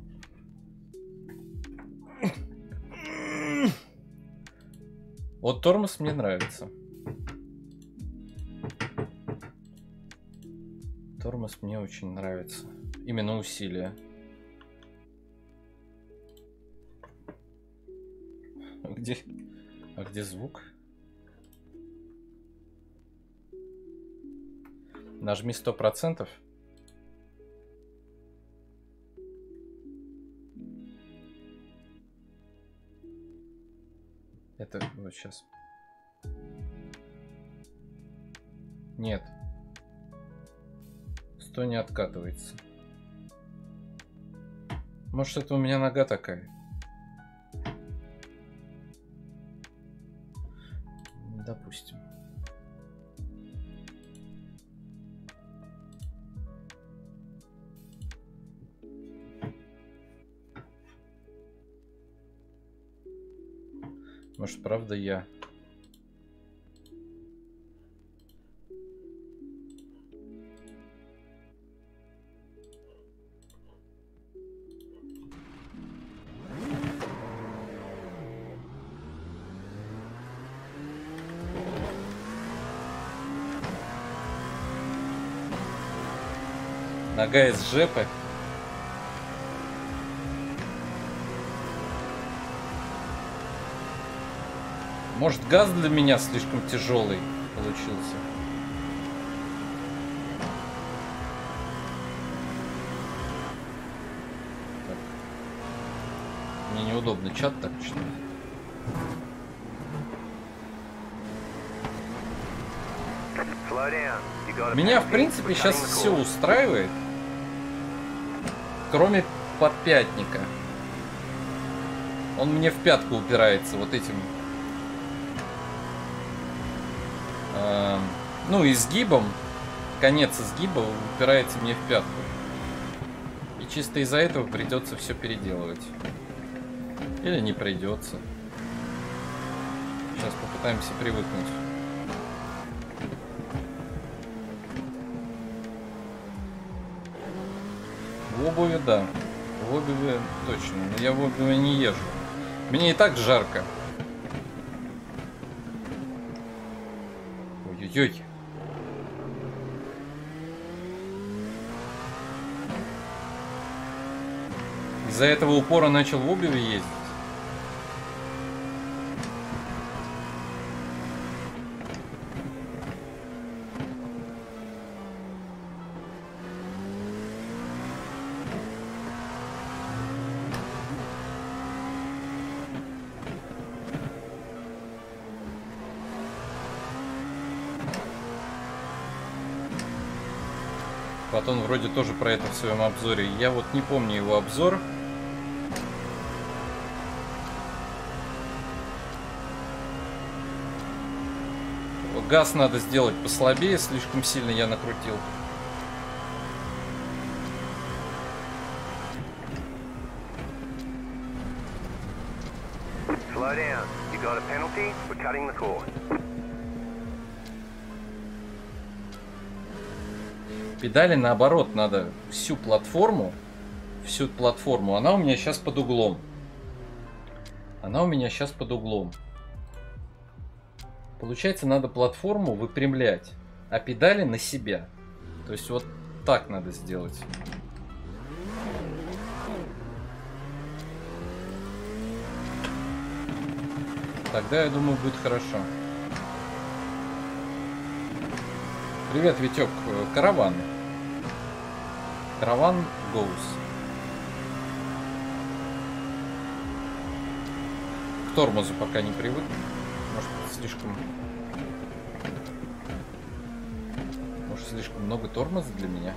A: Вот тормоз мне нравится. Тормоз мне очень нравится. Именно усилие. А где, а где звук? Нажми сто процентов. Это вот сейчас. Нет. сто не откатывается. Может, это у меня нога такая? Допустим. Может, правда я? Нога из жепы. Может, газ для меня слишком тяжелый получился. Так. Мне неудобно чат так читать. Меня, в принципе, сейчас все устраивает, кроме подпятника. Он мне в пятку упирается вот этим. Э, ну, изгибом. Конец изгиба упирается мне в пятку. И чисто из-за этого придется все переделывать. Или не придется. Сейчас попытаемся привыкнуть. В обуви, да. В обуви точно. Но я в обуви не езжу. Мне и так жарко. Ой-ой-ой. Из-за этого упора начал в обуви ездить. Потом вроде тоже про это в своем обзоре. Я вот не помню его обзор. Газ надо сделать послабее, слишком сильно я накрутил. Slow down. You got a penalty for cutting the cord. Педали наоборот, надо всю платформу, всю платформу, она у меня сейчас под углом. Она у меня сейчас под углом. Получается, надо платформу выпрямлять, а педали на себя. То есть вот так надо сделать. Тогда, я думаю, будет хорошо. Привет, Витек. Караван. Караван Гоус. К тормозу пока не привык. Может, слишком... Может, слишком много тормоза для меня?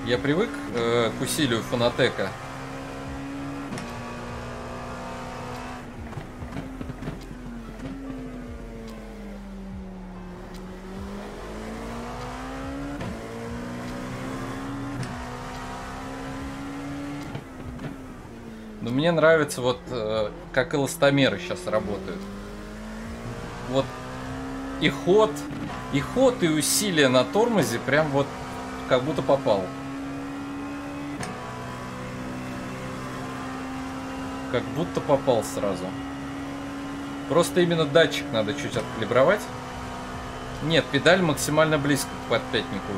A: Я привык э, к усилию Фанатека. Но мне нравится вот э, как эластомеры сейчас работают. Вот и ход, и ход, и усилие на тормозе прям вот как будто попал. Как будто попал сразу. Просто именно датчик надо чуть откалибровать. Нет, педаль максимально близко к подпятнику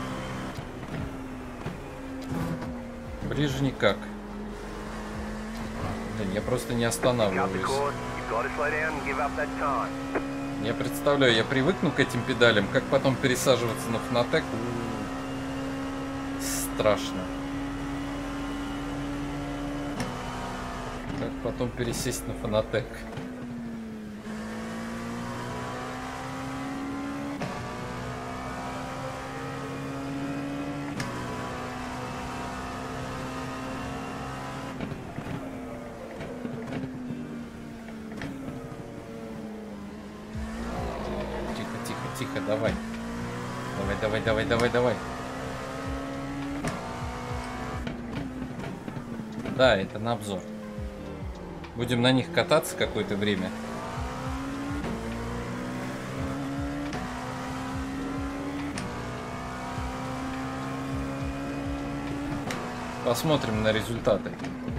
A: уже. Ближе никак. Блин, я просто не останавливаюсь. Я представляю, я привыкну к этим педалям, как потом пересаживаться на Фанатек. Страшно. Как потом пересесть на Фанатек. Тихо, давай. Давай, давай, давай, давай, давай. Да, это на обзор. Будем на них кататься какое-то время. Посмотрим на результаты.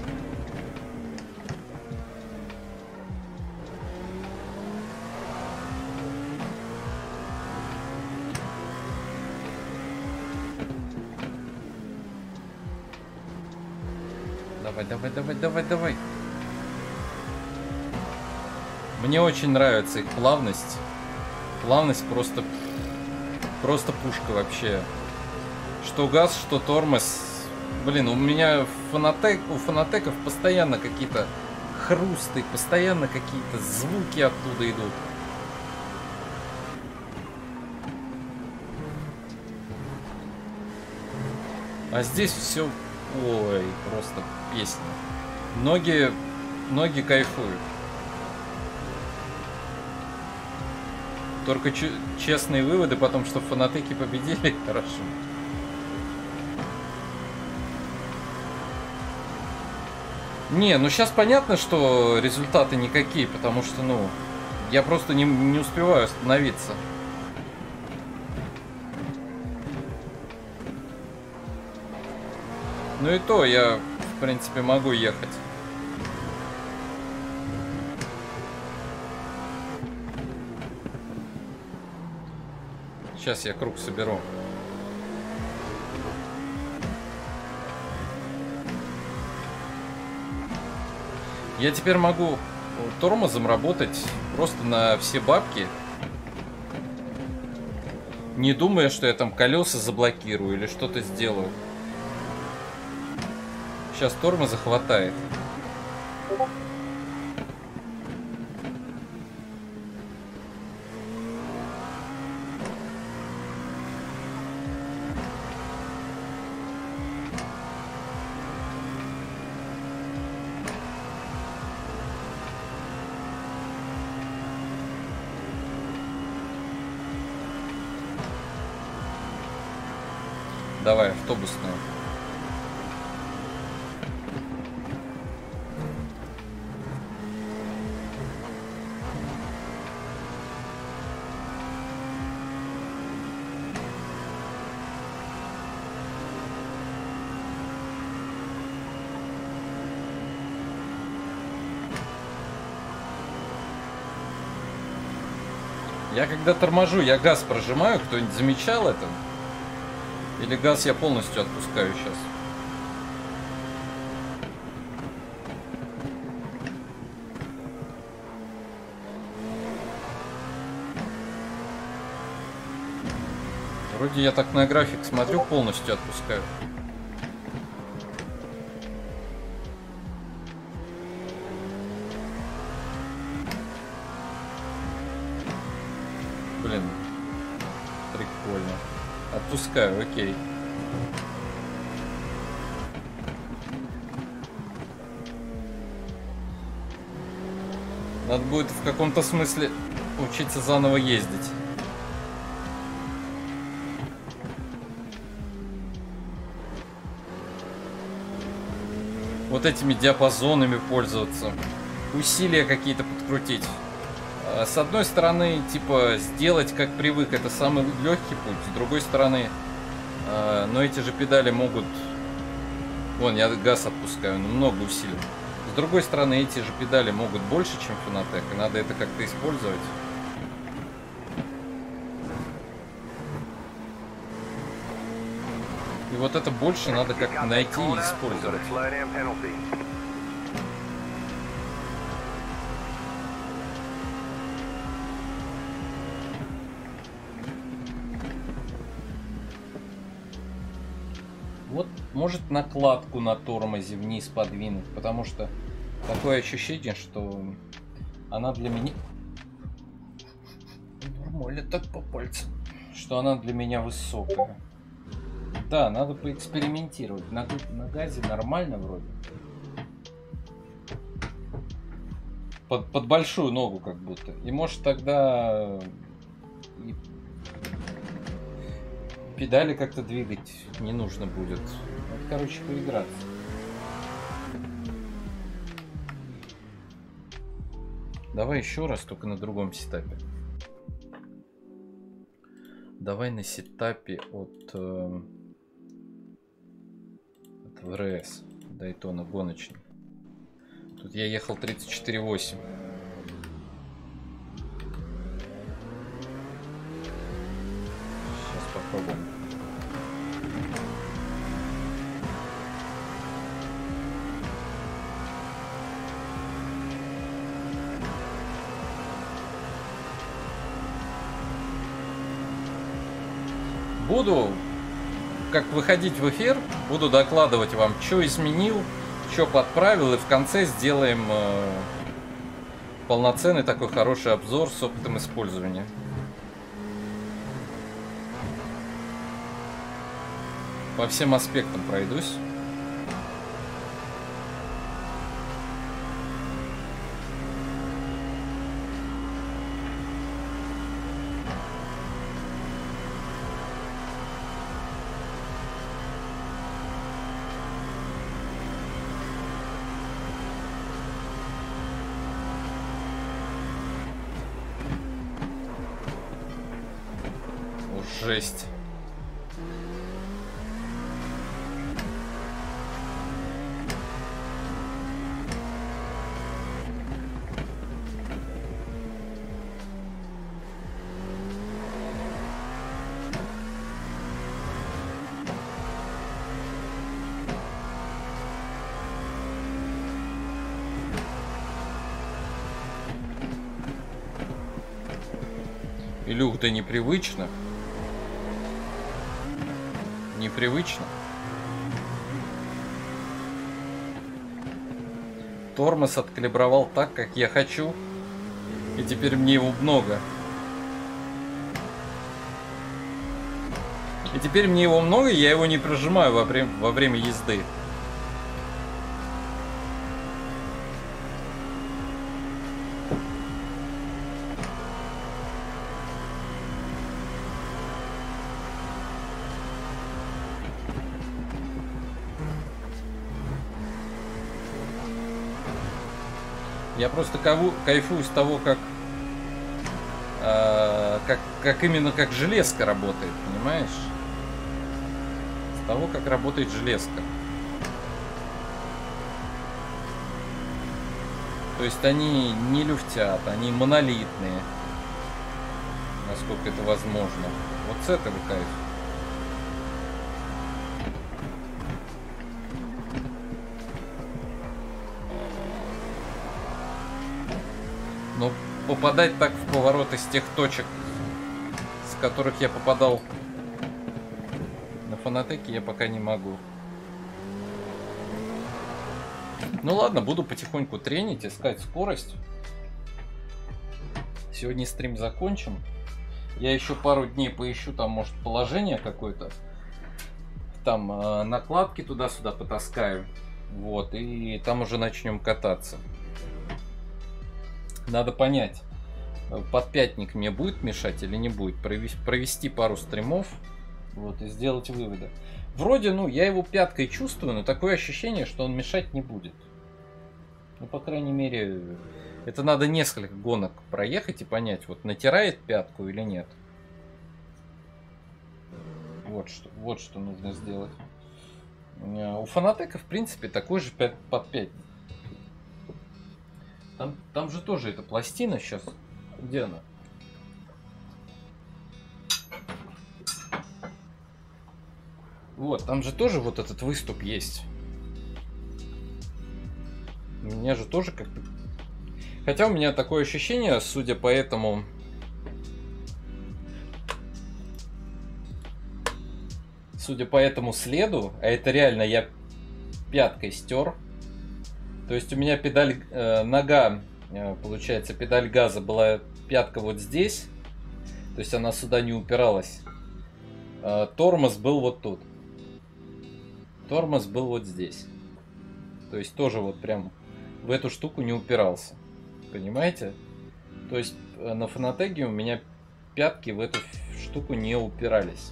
A: Давай, давай, давай, давай, давай. Мне очень нравится их плавность. Плавность просто... Просто пушка вообще. Что газ, что тормоз. Блин, у меня фанатек, у фанатеков постоянно какие-то хрусты, постоянно какие-то звуки оттуда идут. А здесь все... Ой, просто песня. Ноги, ноги кайфуют. Только честные выводы, потом, что фанатеки победили, хорошо. Не, ну сейчас понятно, что результаты никакие, потому что, ну, я просто не, не успеваю остановиться. Ну и то я, в принципе, могу ехать. Сейчас я круг соберу. Я теперь могу тормозом работать просто на все бабки, не думая, что я там колеса заблокирую или что-то сделаю. Сейчас тормоза хватает. Давай, автобусную. Я когда торможу, я газ прожимаю. Кто-нибудь замечал это? Или газ я полностью отпускаю сейчас? Вроде я так на график смотрю, полностью отпускаю. Блин, прикольно. Отпускаю, окей. Надо будет в каком-то смысле учиться заново ездить. Вот этими диапазонами пользоваться. Усилия какие-то подкрутить. С одной стороны, типа, сделать как привык, это самый легкий путь. С другой стороны, но эти же педали могут... Вон, я газ отпускаю, но много усилий. С другой стороны, эти же педали могут больше, чем Fanatec, и надо это как-то использовать. И вот это больше надо как-то найти и использовать. Вот, может, накладку на тормозе вниз подвинуть, потому что такое ощущение, что она для меня... Нормально так по пальцам. Что она для меня высокая. Да, надо поэкспериментировать. На, на газе нормально вроде. Под, под большую ногу как будто. И может тогда... И... Педали как-то двигать не нужно будет. Это, короче, поиграться. Давай еще раз, только на другом сетапе. Давай на сетапе от, э, от вэ эр эс Daytona гоночный. Тут я ехал тридцать четыре восемь. Сейчас попробуем. Буду, как выходить в эфир, буду докладывать вам, что изменил, что подправил, и в конце сделаем э, полноценный такой хороший обзор с опытом использования. По всем аспектам пройдусь. Жесть. Илюх, да непривычно. Непривычно. Тормоз откалибровал так, как я хочу. И теперь мне его много. И теперь мне его много, и я его не прожимаю во время, во время езды. Я просто кайфую с того, как, э, как, как именно как железка работает, понимаешь? С того, как работает железка. То есть они не люфтят, они монолитные, насколько это возможно. Вот с этого кайф. Но попадать так в повороты с тех точек, с которых я попадал на Fanatec, я пока не могу. Ну ладно, буду потихоньку тренить, искать скорость. Сегодня стрим закончим. Я еще пару дней поищу, там может положение какое-то. Там э, накладки туда-сюда потаскаю. Вот, и там уже начнем кататься. Надо понять, подпятник мне будет мешать или не будет. Провести, провести пару стримов, вот, и сделать выводы. Вроде, ну, я его пяткой чувствую, но такое ощущение, что он мешать не будет. Ну, по крайней мере, это надо несколько гонок проехать и понять, вот натирает пятку или нет. Вот что, вот что нужно сделать. У Фанатека, в принципе, такой же подпятник. Там, там же тоже эта пластина сейчас. Где она? Вот, там же тоже вот этот выступ есть. У меня же тоже как-то... Хотя у меня такое ощущение, судя по этому... Судя по этому следу, а это реально я пяткой стер. То есть у меня педаль, э, нога, э, получается, педаль газа была пятка вот здесь. То есть она сюда не упиралась. Э, тормоз был вот тут. Тормоз был вот здесь. То есть тоже вот прям в эту штуку не упирался. Понимаете? То есть э, на Фанатеге у меня пятки в эту штуку не упирались.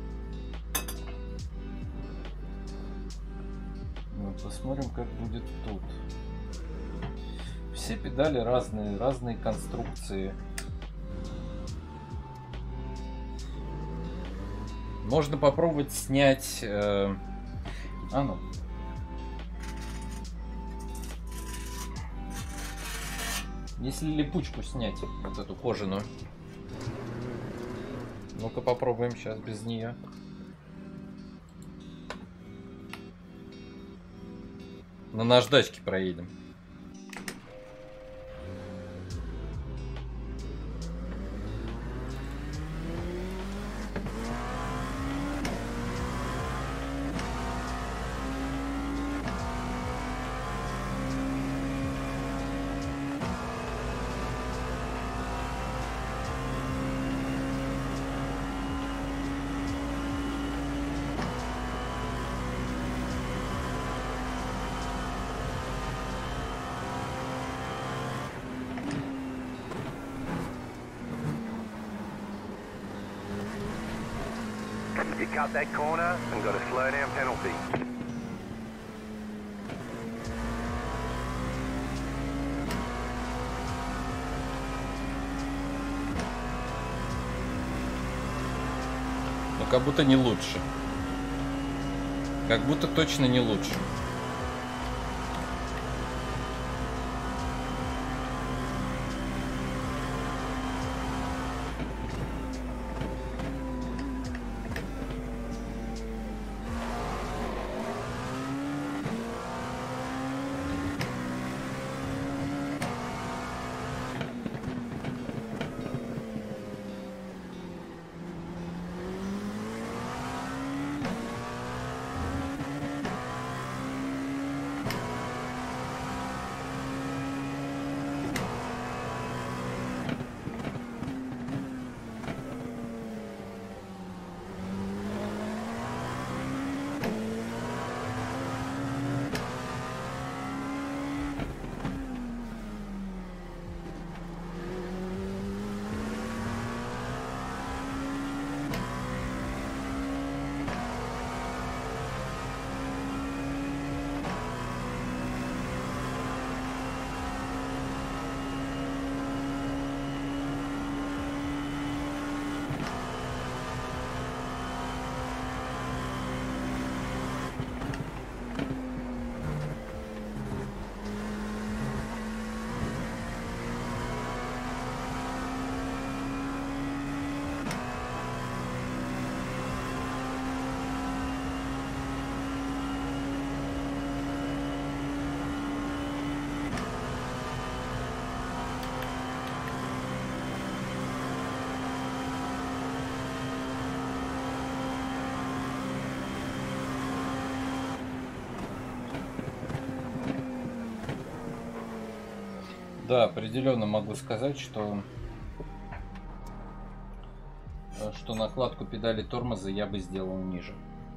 A: Ну, посмотрим, как будет тут. Все педали разные, разные конструкции. Можно попробовать снять... Э... А ну. Если липучку снять, вот эту кожаную. Ну-ка попробуем сейчас без нее. На наждачке проедем.
C: You cut that corner and got a slow down penalty.
A: Но как будто не лучше. Как будто точно не лучше. Да, определенно могу сказать, что что накладку педали тормоза я бы сделал ниже.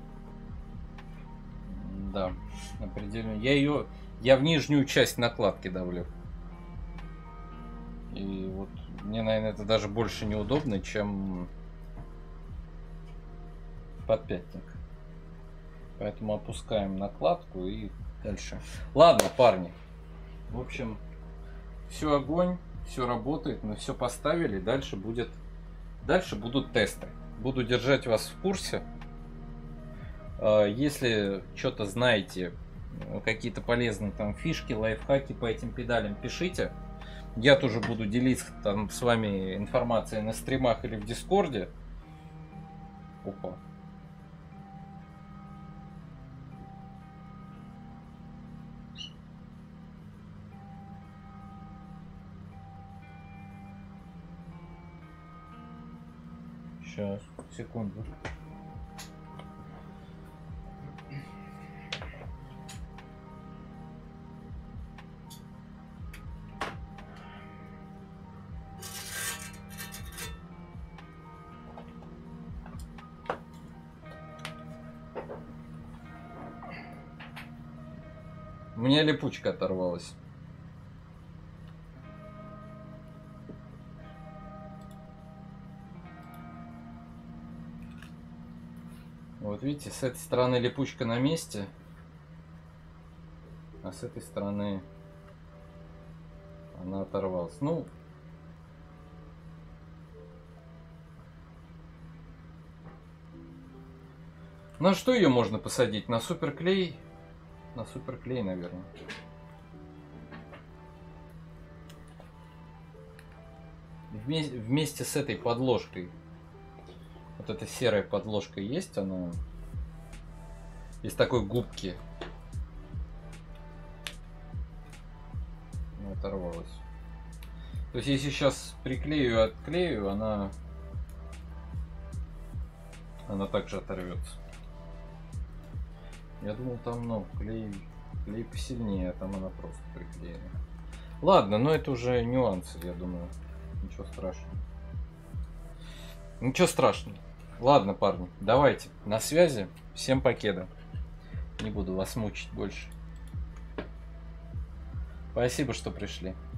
A: Да, определенно. Я ее, я в нижнюю часть накладки давлю. И вот мне, наверное, это даже больше неудобно, чем подпятник. Поэтому опускаем накладку и дальше. Ладно, парни. В общем, все огонь, все работает, мы все поставили. Дальше будет, дальше будут тесты. Буду держать вас в курсе. Если что-то знаете, какие-то полезные там фишки, лайфхаки по этим педалям, пишите. Я тоже буду делиться там с вами информацией на стримах или в Дискорде. Опа. Сейчас, секунду. У меня липучка оторвалась. Вот видите, с этой стороны липучка на месте, а с этой стороны она оторвалась. Ну, на что ее можно посадить? На суперклей? На суперклей, наверное. Вместе, вместе с этой подложкой. Вот эта серая подложка есть, она из такой губки. Она оторвалась. То есть если сейчас приклею и отклею, она она также оторвется. Я думал, там, ну, клей, клей посильнее, а там она просто приклеена. Ладно, но это уже нюансы, я думаю. Ничего страшного. Ничего страшного. Ладно, парни, давайте. На связи. Всем покеда. Не буду вас мучить больше. Спасибо, что пришли.